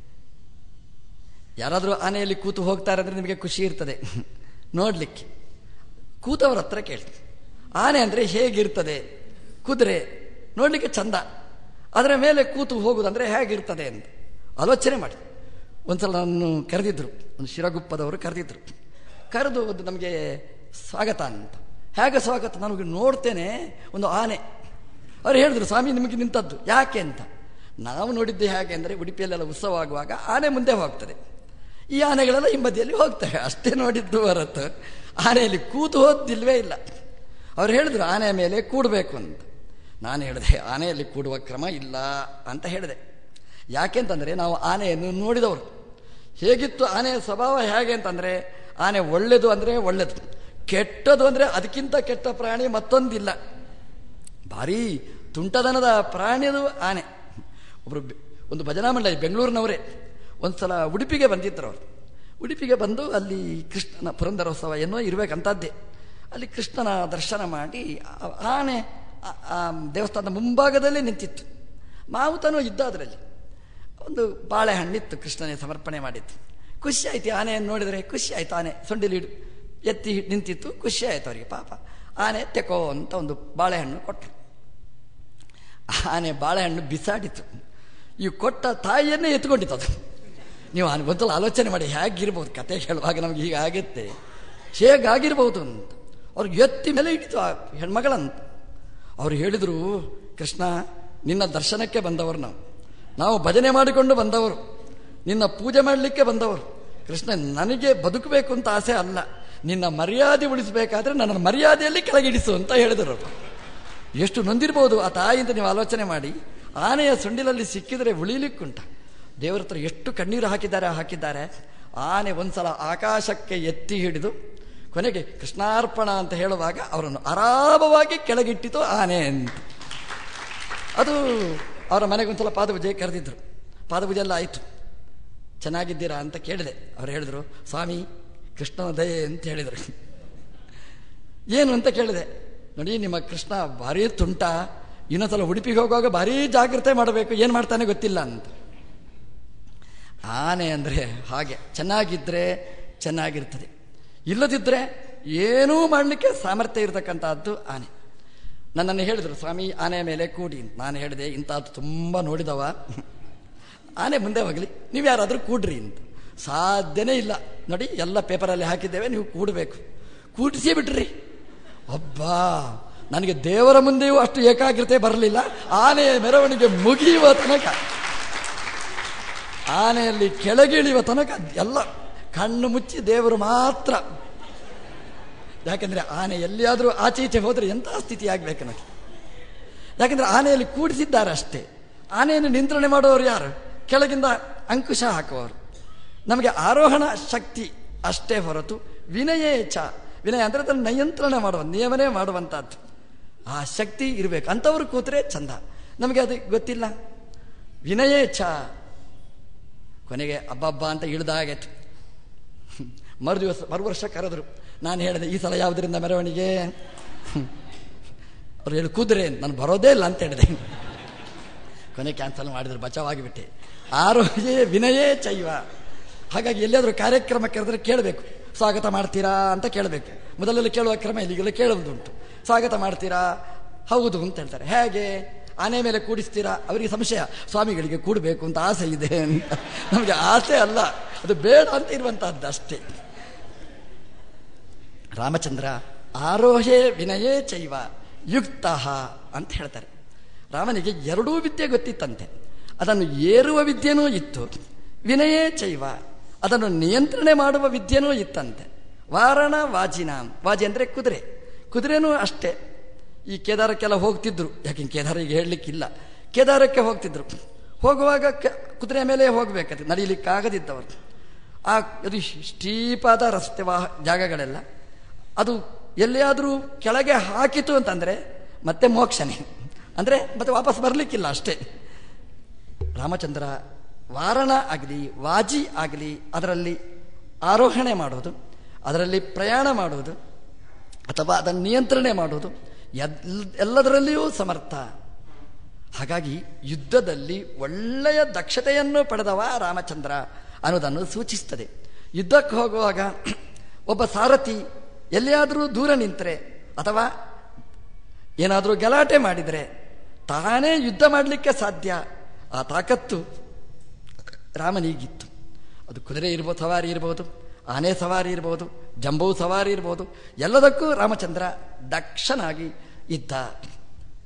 ಯಾರಾದರೂ ಆನೆಯಲ್ಲಿ ಕೂತು ಹೋಗ್ತಾರೆ ಅಂದರೆ ನಿಮಗೆ ಖುಷಿ ಇರ್ತದೆ ನೋಡಲಿಕ್ಕೆ. ಕೂತವ್ರ ಹತ್ರ ಕೇಳಿ, ಆನೆ ಅಂದರೆ ಹೇಗಿರ್ತದೆ, ಕುದುರೆ ನೋಡಲಿಕ್ಕೆ ಚಂದ, ಅದರ ಮೇಲೆ ಕೂತು ಹೋಗುವುದಂದರೆ ಹೇಗಿರ್ತದೆ ಅಂತ ಆಲೋಚನೆ ಮಾಡಿ. ಒಂದ್ಸಲ ನಾನು ಕರೆದಿದ್ರು, ಒಂದು ಶಿರಗುಪ್ಪದವರು ಕರೆದಿದ್ರು. ಕರೆದು ಒಂದು ನಮಗೆ ಸ್ವಾಗತ ಅಂತ. ಹೇಗೆ ಸ್ವಾಗತ, ನನಗೆ ನೋಡ್ತೇನೆ ಒಂದು ಆನೆ ಅವ್ರು ಹೇಳಿದ್ರು, ಸ್ವಾಮಿ ನಿಮಗೆ ನಿಂತದ್ದು ಯಾಕೆ ಅಂತ. ನಾವು ನೋಡಿದ್ದೆ ಹೇಗೆ ಅಂದರೆ, ಉಡುಪಿಯಲ್ಲೆಲ್ಲ ಉತ್ಸವ ಆಗುವಾಗ ಆನೆ ಮುಂದೆ ಹೋಗ್ತದೆ, ಈ ಆನೆಗಳೆಲ್ಲ ಹಿಂಬದಿಯಲ್ಲಿ ಹೋಗ್ತವೆ, ಅಷ್ಟೇ ನೋಡಿದ್ದು ಹೊರತು ಆನೆಯಲ್ಲಿ ಕೂತು ಹೋದಿಲ್ವೇ ಇಲ್ಲ. ಅವ್ರು ಹೇಳಿದ್ರು ಆನೆಯ ಮೇಲೆ ಕೂಡಬೇಕು ಅಂತ. ನಾನು ಹೇಳಿದೆ ಆನೆಯಲ್ಲಿ ಕೂಡುವ ಕ್ರಮ ಇಲ್ಲ ಅಂತ ಹೇಳಿದೆ. ಯಾಕೆಂತಂದರೆ ನಾವು ಆನೆಯನ್ನು ನೋಡಿದವರು. ಹೇಗಿತ್ತು ಆನೆಯ ಸ್ವಭಾವ ಹೇಗೆ ಅಂತಂದರೆ, ಆನೆ ಒಳ್ಳೆಯದು ಅಂದರೆ ಒಳ್ಳೆಯದು, ಕೆಟ್ಟದು ಅಂದರೆ ಅದಕ್ಕಿಂತ ಕೆಟ್ಟ ಪ್ರಾಣಿ ಮತ್ತೊಂದಿಲ್ಲ. ಭಾರೀ ತುಂಟದನದ ಪ್ರಾಣಿಯದು ಆನೆ. ಒಬ್ಬರು ಒಂದು ಭಜನಾ ಮಂಡಳಿ ಬೆಂಗಳೂರಿನವರೇ ಒಂದು ಸಲ ಉಡುಪಿಗೆ ಬಂದಿದ್ದರು. ಅವರು ಉಡುಪಿಗೆ ಬಂದು ಅಲ್ಲಿ ಕೃಷ್ಣನ ಪುರಂದರೋತ್ಸವ ಏನೋ ಇರಬೇಕಂತದ್ದೇ, ಅಲ್ಲಿ ಕೃಷ್ಣನ ದರ್ಶನ ಮಾಡಿ ಆನೆ ದೇವಸ್ಥಾನದ ಮುಂಭಾಗದಲ್ಲೇ ನಿಂತಿತ್ತು. ಮಾವುತನೂ ಇದ್ದ ಅದರಲ್ಲಿ. ಒಂದು ಬಾಳೆಹಣ್ಣಿತ್ತು ಕೃಷ್ಣನೇ ಸಮರ್ಪಣೆ ಮಾಡಿತ್ತು. ಖುಷಿ ಆಯ್ತು ಆನೆಯನ್ನು ನೋಡಿದರೆ, ಖುಷಿ ಆಯ್ತು. ಆನೆ ಸೊಂಡಿಲಿ ಎತ್ತಿ ನಿಂತಿತ್ತು, ಖುಷಿ ಆಯ್ತು ಅವರಿಗೆ. ಪಾಪ ಆನೆ ತೆಕೋ ಅಂತ ಒಂದು ಬಾಳೆಹಣ್ಣು ಕೊಟ್ಟರು. ಆನೆ ಬಾಳೆಹಣ್ಣು ಬಿಸಾಡಿತು. ಈ ಕೊಟ್ಟ ತಾಯಿಯನ್ನೇ ಎತ್ಕೊಂಡಿತ್ತು ಅದು. ನೀವು ಒಂದ್ಸಲ ಆಲೋಚನೆ ಮಾಡಿ ಹೇಗಿರ್ಬೋದು, ಕತೆ ಹೇಳುವಾಗ ನಮ್ಗೆ ಹೀಗೆ ಆಗುತ್ತೆ, ಹೇಗಾಗಿರ್ಬೋದು ಅಂತ. ಅವ್ರಿಗೆ ಎತ್ತಿ ಮೇಲೆ ಹಿಡಿತು ಆ ಹೆಣ್ಮಗಳಂತ. ಅವ್ರು ಹೇಳಿದರು, ಕೃಷ್ಣ ನಿನ್ನ ದರ್ಶನಕ್ಕೆ ಬಂದವರು, ನಾವು ನಾವು ಭಜನೆ ಮಾಡಿಕೊಂಡು ಬಂದವರು, ನಿನ್ನ ಪೂಜೆ ಮಾಡಲಿಕ್ಕೆ ಬಂದವರು. ಕೃಷ್ಣ ನನಗೆ ಬದುಕಬೇಕು ಅಂತ ಆಸೆ ಅಲ್ಲ, ನಿನ್ನ ಮರ್ಯಾದೆ ಉಳಿಸಬೇಕಾದ್ರೆ ನನ್ನ ಮರ್ಯಾದೆಯಲ್ಲಿ ಕೆಳಗಿಡಿಸು ಅಂತ ಹೇಳಿದರು. ಎಷ್ಟು ನೊಂದಿರ್ಬೋದು ಆ ತಾಯಿಯಿಂದ ನೀವು ಆಲೋಚನೆ ಮಾಡಿ. ಆನೆಯ ಸೊಂಡಿಲಲ್ಲಿ ಸಿಕ್ಕಿದರೆ ಉಳಿಲಿಕ್ಕುಂಟ. ದೇವರ ಹತ್ರ ಎಷ್ಟು ಕಣ್ಣೀರು ಹಾಕಿದ್ದಾರೆ ಹಾಕಿದ್ದಾರೆ ಆನೆ ಒಂದ್ಸಲ ಆಕಾಶಕ್ಕೆ ಎತ್ತಿ ಹಿಡಿದು ಕೊನೆಗೆ ಕೃಷ್ಣಾರ್ಪಣ ಅಂತ ಹೇಳುವಾಗ ಅವರನ್ನು ಆರಾಮವಾಗಿ ಕೆಳಗಿಟ್ಟಿತು ಆನೆ ಅಂತ. ಅದು ಅವರ ಮನೆಗೆ ಒಂದ್ಸಲ ಪಾದಪೂಜೆ ಕರೆದಿದ್ರು. ಪಾದಪೂಜೆ ಎಲ್ಲ ಆಯಿತು. ಚೆನ್ನಾಗಿದ್ದೀರಾ ಅಂತ ಕೇಳಿದೆ. ಅವ್ರು ಹೇಳಿದ್ರು, ಸ್ವಾಮಿ ಕೃಷ್ಣನ ದಯೆ ಅಂತ ಹೇಳಿದರು. ಏನು ಅಂತ ಕೇಳಿದೆ. ನೋಡಿ ನಿಮ್ಮ ಕೃಷ್ಣ ಭಾರೀ ತುಂಟ, ಇನ್ನೊಂದ್ಸಲ ಉಡುಪಿಗೆ ಹೋಗುವಾಗ ಭಾರೀ ಜಾಗ್ರತೆ ಮಾಡಬೇಕು, ಏನು ಮಾಡ್ತಾನೆ ಗೊತ್ತಿಲ್ಲ ಅಂತ. ಆನೆ ಅಂದರೆ ಹಾಗೆ, ಚೆನ್ನಾಗಿದ್ದರೆ ಚೆನ್ನಾಗಿರ್ತದೆ, ಇಲ್ಲದಿದ್ದರೆ ಏನೂ ಮಾಡಲಿಕ್ಕೆ ಸಾಮರ್ಥ್ಯ ಇರತಕ್ಕಂಥದ್ದು ಆನೆ. ನನ್ನನ್ನು ಹೇಳಿದರು, ಸ್ವಾಮಿ ಆನೆ ಮೇಲೆ ಕೂಡಿ. ನಾನು ಹೇಳಿದೆ, ಇಂಥದ್ದು ತುಂಬ ನೋಡಿದವ, ಆನೆ ಮುಂದೆ ಹೋಗಲಿ, ನೀವು ಯಾರಾದರೂ ಕೂಡ್ರಿ ಅಂತ. ಸಾಧ್ಯನೇ ಇಲ್ಲ, ನೋಡಿ ಎಲ್ಲ ಪೇಪರಲ್ಲಿ ಹಾಕಿದ್ದೇವೆ, ನೀವು ಕೂಡಬೇಕು. ಕೂಡಿಸಿ ಬಿಟ್ರಿ. ಅಬ್ಬಾ, ನನಗೆ ದೇವರ ಮುಂದೆಯೂ ಅಷ್ಟು ಏಕಾಗ್ರತೆ ಬರಲಿಲ್ಲ. ಆನೆಯ ಮೆರವಣಿಗೆ ಮುಗಿಯುವ ತನಕ, ಆನೆಯಲ್ಲಿ ಕೆಳಗಿಳಿಯುವ ತನಕ ಎಲ್ಲ ಕಣ್ಣು ಮುಚ್ಚಿ ದೇವರು ಮಾತ್ರ. ಯಾಕೆಂದರೆ ಆನೆ ಎಲ್ಲಿಯಾದರೂ ಆಚೆ ಈಚೆ ಹೋದರೆ ಎಂತಹ ಸ್ಥಿತಿ ಆಗಬೇಕು ನನಗೆ. ಯಾಕೆಂದರೆ ಆನೆಯಲ್ಲಿ ಕೂಡಿಸಿದ್ದಾರೆ ಅಷ್ಟೇ. ಆನೆಯನ್ನು ನಿಯಂತ್ರಣೆ ಮಾಡುವವರು ಯಾರು? ಕೆಳಗಿಂದ ಅಂಕುಶ ಹಾಕುವವರು. ನಮಗೆ ಆರೋಹಣ ಶಕ್ತಿ ಅಷ್ಟೇ ಹೊರತು ವಿನಯೇ ಚ, ವಿನಯ ಅಂದರೆ ಅದನ್ನು ನಿಯಂತ್ರಣ ಮಾಡುವ, ನಿಯಮನೆ ಮಾಡುವಂಥದ್ದು ಆ ಶಕ್ತಿ ಇರಬೇಕು. ಅಂಥವ್ರು ಕೂತರೆ ಚಂದ. ನಮಗೆ ಅದು ಗೊತ್ತಿಲ್ಲ. ವಿನಯೇ ಚ. ಕೊನೆಗೆ ಹಬ್ಬಬ್ಬ ಅಂತ ಇಳಿದಾಗಾಯ್ತು. ಮರು ದಿವಸ ಮರು ವರ್ಷ ಕರೆದ್ರು. ನಾನು ಹೇಳಿದೆ, ಈ ಸಲ ಯಾವುದರಿಂದ ಮೆರವಣಿಗೆ? ಅವ್ರು ಹೇಳಿ ಕೂದ್ರೆ, ನಾನು ಬರೋದೇ ಇಲ್ಲ ಅಂತ ಹೇಳಿದೆ. ಕೊನೆ ಕ್ಯಾನ್ಸಲ್ ಮಾಡಿದ್ರು, ಬಚಾವಾಗಿಬಿಟ್ಟೆ. ಆರೋಗ್ಯ ವಿನಯೇ ಚೈವ. ಹಾಗಾಗಿ ಎಲ್ಲಿಯಾದರೂ ಕಾರ್ಯಕ್ರಮ ಕರೆದ್ರೆ ಕೇಳಬೇಕು, ಸ್ವಾಗತ ಮಾಡ್ತೀರಾ ಅಂತ ಕೇಳಬೇಕು. ಮೊದಲೆಲ್ಲ ಕೇಳುವ ಕ್ರಮ ಇಲ್ಲ, ಈಗೆಲ್ಲ ಕೇಳುವುದುಂಟು. ಸ್ವಾಗತ ಮಾಡ್ತೀರಾ? ಹೌದು ಅಂತ ಹೇಳ್ತಾರೆ. ಹೇಗೆ? ಆನೆ ಮೇಲೆ ಕೂಡಿಸ್ತೀರಾ? ಅವರಿಗೆ ಸಂಶಯ, ಸ್ವಾಮಿಗಳಿಗೆ ಕೂಡಬೇಕು ಅಂತ ಆಸೆ ಇದೆ ಅಂತ. ನಮಗೆ ಆಸೆ ಅಲ್ಲ, ಅದು ಬೇಡ ಅಂತ ಇರುವಂತಹದ್ದು ಅಷ್ಟೇ. ರಾಮಚಂದ್ರ ಆರೋಹೇ ವಿನಯೇ ಚೈವ ಯುಕ್ತ ಅಂತ ಹೇಳ್ತಾರೆ. ರಾಮನಿಗೆ ಎರಡೂ ವಿದ್ಯೆ ಗೊತ್ತಿತ್ತಂತೆ. ಅದನ್ನು ಏರುವ ವಿದ್ಯೆನೂ ಇತ್ತು, ವಿನಯೇ ಚೈವ ಅದನ್ನು ನಿಯಂತ್ರಣೆ ಮಾಡುವ ವಿದ್ಯೆನೂ ಇತ್ತಂತೆ. ವಾರಣ ವಾಜಿನ, ವಾಜಿ ಅಂದರೆ ಕುದುರೆ. ಕುದುರೆನೂ ಅಷ್ಟೇ. ಈ ಕೇದಾರಕ್ಕೆಲ್ಲ ಹೋಗ್ತಿದ್ರು, ಯಾಕೆ ಕೇದಾರ ಈಗ ಹೇಳಲಿಕ್ಕಿಲ್ಲ, ಕೇದಾರಕ್ಕೆ ಹೋಗ್ತಿದ್ರು. ಹೋಗುವಾಗ ಕುದುರೆ ಮೇಲೆ ಹೋಗಬೇಕಾದ್ರೆ ನಡೀಲಿಕ್ಕಾಗದಿದ್ದವರು. ಆ ಅದು ಸ್ಟೀಪಾದ ರಸ್ತೆ ವಾಹ ಜಾಗಗಳೆಲ್ಲ, ಅದು ಎಲ್ಲಿಯಾದರೂ ಕೆಳಗೆ ಹಾಕಿತು ಅಂತಂದರೆ ಮತ್ತೆ ಮೋಕ್ಷನೇ, ಅಂದರೆ ಮತ್ತೆ ವಾಪಸ್ ಬರಲಿಕ್ಕಿಲ್ಲ ಅಷ್ಟೇ. ರಾಮಚಂದ್ರ ವಾರಣ ಆಗಲಿ ವಾಜಿ ಆಗಲಿ ಅದರಲ್ಲಿ ಆರೋಹಣೆ ಮಾಡೋದು, ಅದರಲ್ಲಿ ಪ್ರಯಾಣ ಮಾಡುವುದು ಅಥವಾ ಅದನ್ನು ನಿಯಂತ್ರಣೆ ಮಾಡುವುದು ಎಲ್ಲದರಲ್ಲಿಯೂ ಸಮರ್ಥ. ಹಾಗಾಗಿ ಯುದ್ಧದಲ್ಲಿ ಒಳ್ಳೆಯ ದಕ್ಷತೆಯನ್ನು ಪಡೆದವ ರಾಮಚಂದ್ರ ಅನ್ನೋದನ್ನು ಸೂಚಿಸ್ತದೆ. ಯುದ್ಧಕ್ಕೆ ಹೋಗುವಾಗ ಒಬ್ಬ ಸಾರಥಿ ಎಲ್ಲಿಯಾದರೂ ದೂರ ನಿಂತರೆ ಅಥವಾ ಏನಾದರೂ ಗಲಾಟೆ ಮಾಡಿದರೆ ತಾನೇ ಯುದ್ಧ ಮಾಡಲಿಕ್ಕೆ ಸಾಧ್ಯ. ಆ ತಾಕತ್ತು ರಾಮನಿಗಿತ್ತು. ಅದು ಕುದುರೆ ಇರ್ಬೋದು, ಸವಾರಿ ಇರ್ಬೋದು, ಆನೆ ಸವಾರಿ ಇರ್ಬೋದು, ಜಂಬೂ ಸವಾರಿ ಇರ್ಬೋದು, ಎಲ್ಲದಕ್ಕೂ ರಾಮಚಂದ್ರ ದಕ್ಷನಾಗಿ ಇದ್ದ.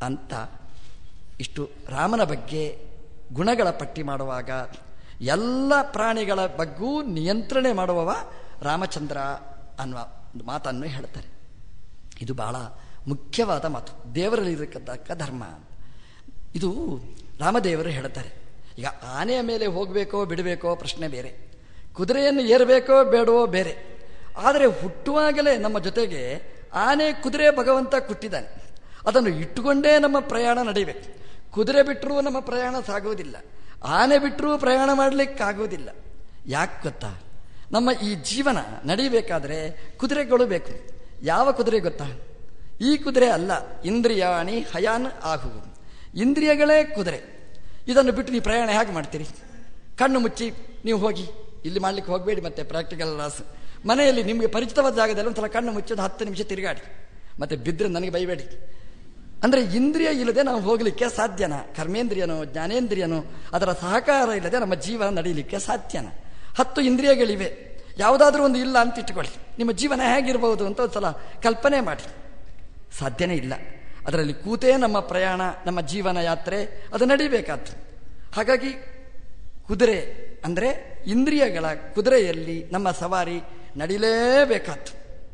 ಅಂತ ಇಷ್ಟು ರಾಮನ ಬಗ್ಗೆ ಗುಣಗಳ ಪಟ್ಟಿ ಮಾಡುವಾಗ ಎಲ್ಲ ಪ್ರಾಣಿಗಳ ಬಗ್ಗೂ ನಿಯಂತ್ರಣೆ ಮಾಡುವವ ರಾಮಚಂದ್ರ ಅನ್ನುವ ಮಾತನ್ನು ಹೇಳ್ತಾರೆ. ಇದು ಬಹಳ ಮುಖ್ಯವಾದ ಮಾತು, ದೇವರಲ್ಲಿರತಕ್ಕ ಧರ್ಮ. ಇದು ರಾಮದೇವರು ಹೇಳ್ತಾರೆ. ಈಗ ಆನೆಯ ಮೇಲೆ ಹೋಗಬೇಕೋ ಬಿಡಬೇಕೋ ಪ್ರಶ್ನೆ ಬೇರೆ, ಕುದುರೆಯನ್ನು ಏರಬೇಕೋ ಬೇಡವೋ ಬೇರೆ. ಆದರೆ ಹುಟ್ಟುವಾಗಲೇ ನಮ್ಮ ಜೊತೆಗೆ ಆನೆ ಕುದುರೆ ಭಗವಂತ ಕೊಟ್ಟಿದ್ದಾನೆ. ಅದನ್ನು ಇಟ್ಟುಕೊಂಡೇ ನಮ್ಮ ಪ್ರಯಾಣ ನಡೀಬೇಕು. ಕುದುರೆ ಬಿಟ್ಟರೂ ನಮ್ಮ ಪ್ರಯಾಣ ಸಾಗುವುದಿಲ್ಲ, ಆನೆ ಬಿಟ್ಟರೂ ಪ್ರಯಾಣ ಮಾಡಲಿಕ್ಕಾಗುವುದಿಲ್ಲ. ಯಾಕೆ ಗೊತ್ತಾ? ನಮ್ಮ ಈ ಜೀವನ ನಡೀಬೇಕಾದ್ರೆ ಕುದುರೆಗಳು ಬೇಕು. ಯಾವ ಕುದುರೆ ಗೊತ್ತಾ? ಈ ಕುದುರೆ ಅಲ್ಲ, ಇಂದ್ರಿಯಾಣಿ ಹಯಾನ್ ಆಹು, ಇಂದ್ರಿಯಗಳೇ ಕುದುರೆ. ಇದನ್ನು ಬಿಟ್ಟು ನೀವು ಪ್ರಯಾಣ ಹೇಗೆ ಮಾಡ್ತೀರಿ? ಕಣ್ಣು ಮುಚ್ಚಿ ನೀವು ಹೋಗಿ, ಇಲ್ಲಿ ಮಾಡ್ಲಿಕ್ಕೆ ಹೋಗಬೇಡಿ, ಮತ್ತೆ ಪ್ರಾಕ್ಟಿಕಲ್ ಲಾಸ್. ಮನೆಯಲ್ಲಿ ನಿಮಗೆ ಪರಿಚಿತವಾದ ಜಾಗದಲ್ಲಿ ಒಂದ್ಸಲ ಕಣ್ಣು ಮುಚ್ಚೋದು ಹತ್ತು ನಿಮಿಷ ತಿರುಗಾಡಿ, ಮತ್ತೆ ಬಿದ್ದರೆ ನನಗೆ ಬೈಬೇಡಿ. ಅಂದರೆ ಇಂದ್ರಿಯ ಇಲ್ಲದೆ ನಾವು ಹೋಗಲಿಕ್ಕೆ ಸಾಧ್ಯನಾ? ಕರ್ಮೇಂದ್ರಿಯನೋ ಜ್ಞಾನೇಂದ್ರಿಯನೋ ಅದರ ಸಹಕಾರ ಇಲ್ಲದೆ ನಮ್ಮ ಜೀವನ ನಡೀಲಿಕ್ಕೆ ಸಾಧ್ಯನಾ? ಹತ್ತು ಇಂದ್ರಿಯಗಳಿವೆ, ಯಾವುದಾದ್ರೂ ಒಂದು ಇಲ್ಲ ಅಂತ ಇಟ್ಟುಕೊಳ್ಳಿ, ನಿಮ್ಮ ಜೀವನ ಹೇಗಿರ್ಬೋದು ಅಂತ ಒಂದ್ಸಲ ಕಲ್ಪನೆ ಮಾಡಿ. ಸಾಧ್ಯನೇ ಇಲ್ಲ. ಅದರಲ್ಲಿ ಕೂತೇ ನಮ್ಮ ಪ್ರಯಾಣ, ನಮ್ಮ ಜೀವನ ಯಾತ್ರೆ ಅದು ನಡೀಬೇಕಾದ್ದು. ಹಾಗಾಗಿ ಕುದುರೆ ಅಂದರೆ ಇಂದ್ರಿಯಗಳ ಕುದುರೆಯಲ್ಲಿ ನಮ್ಮ ಸವಾರಿ ನಡಿಲೇಬೇಕಾದ್ದು.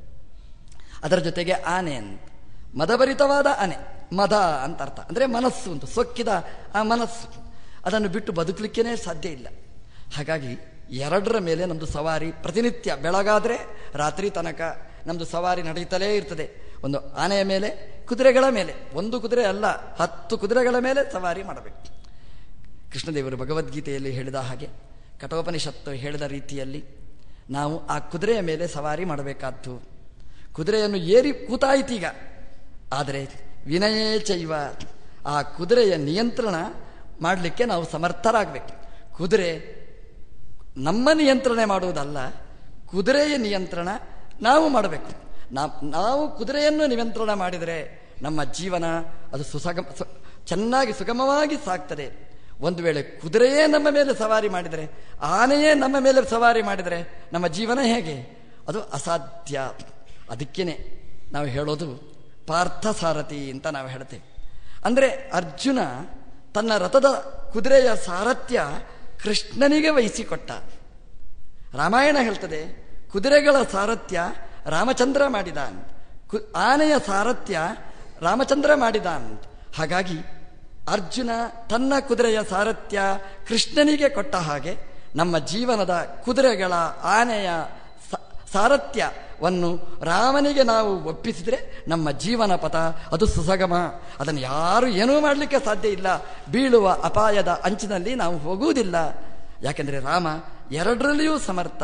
ಅದರ ಜೊತೆಗೆ ಆನೆ ಅಂತ, ಮದಭರಿತವಾದ ಆನೆ, ಮದ ಅಂತ ಅರ್ಥ, ಅಂದರೆ ಮನಸ್ಸು ಅಂತ, ಸೊಕ್ಕಿದ ಆ ಮನಸ್ಸು, ಅದನ್ನು ಬಿಟ್ಟು ಬದುಕಲಿಕ್ಕೇ ಸಾಧ್ಯ ಇಲ್ಲ. ಹಾಗಾಗಿ ಎರಡರ ಮೇಲೆ ನಮ್ಮದು ಸವಾರಿ ಪ್ರತಿನಿತ್ಯ, ಬೆಳಗಾದರೆ ರಾತ್ರಿ ತನಕ ನಮ್ಮದು ಸವಾರಿ ನಡೀತಲೇ ಇರ್ತದೆ. ಒಂದು ಆನೆಯ ಮೇಲೆ, ಕುದುರೆಗಳ ಮೇಲೆ, ಒಂದು ಕುದುರೆ ಅಲ್ಲ ಹತ್ತು ಕುದುರೆಗಳ ಮೇಲೆ ಸವಾರಿ ಮಾಡಬೇಕು. ಕೃಷ್ಣದೇವರು ಭಗವದ್ಗೀತೆಯಲ್ಲಿ ಹೇಳಿದ ಹಾಗೆ, ಕಠೋಪನಿಷತ್ತು ಹೇಳಿದ ರೀತಿಯಲ್ಲಿ ನಾವು ಆ ಕುದುರೆಯ ಮೇಲೆ ಸವಾರಿ ಮಾಡಬೇಕಾದ್ದು. ಕುದುರೆಯನ್ನು ಏರಿ ಕೂತಾಯಿತೀಗ, ಆದರೆ ವಿನಯೇ ಚೈವ, ಆ ಕುದುರೆಯ ನಿಯಂತ್ರಣ ಮಾಡಲಿಕ್ಕೆ ನಾವು ಸಮರ್ಥರಾಗಬೇಕು. ಕುದುರೆ ನಮ್ಮ ನಿಯಂತ್ರಣ ಮಾಡುವುದಲ್ಲ, ಕುದುರೆಯ ನಿಯಂತ್ರಣ ನಾವು ಮಾಡಬೇಕು. ನಾವು ಕುದುರೆಯನ್ನು ನಿಯಂತ್ರಣ ಮಾಡಿದರೆ ನಮ್ಮ ಜೀವನ ಅದು ಸುಸಗಮ ಚೆನ್ನಾಗಿ ಸುಗಮವಾಗಿ ಸಾಗ್ತದೆ. ಒಂದು ವೇಳೆ ಕುದುರೆಯೇ ನಮ್ಮ ಮೇಲೆ ಸವಾರಿ ಮಾಡಿದರೆ, ಆನೆಯೇ ನಮ್ಮ ಮೇಲೆ ಸವಾರಿ ಮಾಡಿದರೆ ನಮ್ಮ ಜೀವನ ಹೇಗೆ? ಅದು ಅಸಾಧ್ಯ. ಅದಕ್ಕೇನೆ ನಾವು ಹೇಳೋದು ಪಾರ್ಥಸಾರಥಿ ಅಂತ ನಾವು ಹೇಳ್ತೇವೆ. ಅಂದರೆ ಅರ್ಜುನ ತನ್ನ ರಥದ ಕುದುರೆಯ ಸಾರಥ್ಯ ಕೃಷ್ಣನಿಗೆ ವಹಿಸಿಕೊಟ್ಟ. ರಾಮಾಯಣ ಹೇಳ್ತದೆ, ಕುದುರೆಗಳ ಸಾರಥ್ಯ ರಾಮಚಂದ್ರ ಮಾಡಿದ, ಕು ಆನೆಯ ಸಾರಥ್ಯ ರಾಮಚಂದ್ರ ಮಾಡಿದ ಅಂತ. ಹಾಗಾಗಿ ಅರ್ಜುನ ತನ್ನ ಕುದುರೆಯ ಸಾರಥ್ಯ ಕೃಷ್ಣನಿಗೆ ಕೊಟ್ಟ ಹಾಗೆ ನಮ್ಮ ಜೀವನದ ಕುದುರೆಗಳ ಆನೆಯ ಸಾರಥ್ಯವನ್ನು ರಾಮನಿಗೆ ನಾವು ಒಪ್ಪಿಸಿದರೆ ನಮ್ಮ ಜೀವನ ಪಥ ಅದು ಸುಸಗಮ. ಅದನ್ನು ಯಾರು ಏನೂ ಮಾಡಲಿಕ್ಕೆ ಸಾಧ್ಯ ಇಲ್ಲ. ಬೀಳುವ ಅಪಾಯದ ಅಂಚಿನಲ್ಲಿ ನಾವು ಹೋಗುವುದಿಲ್ಲ. ಯಾಕೆಂದರೆ ರಾಮ ಎರಡರಲ್ಲಿಯೂ ಸಮರ್ಥ.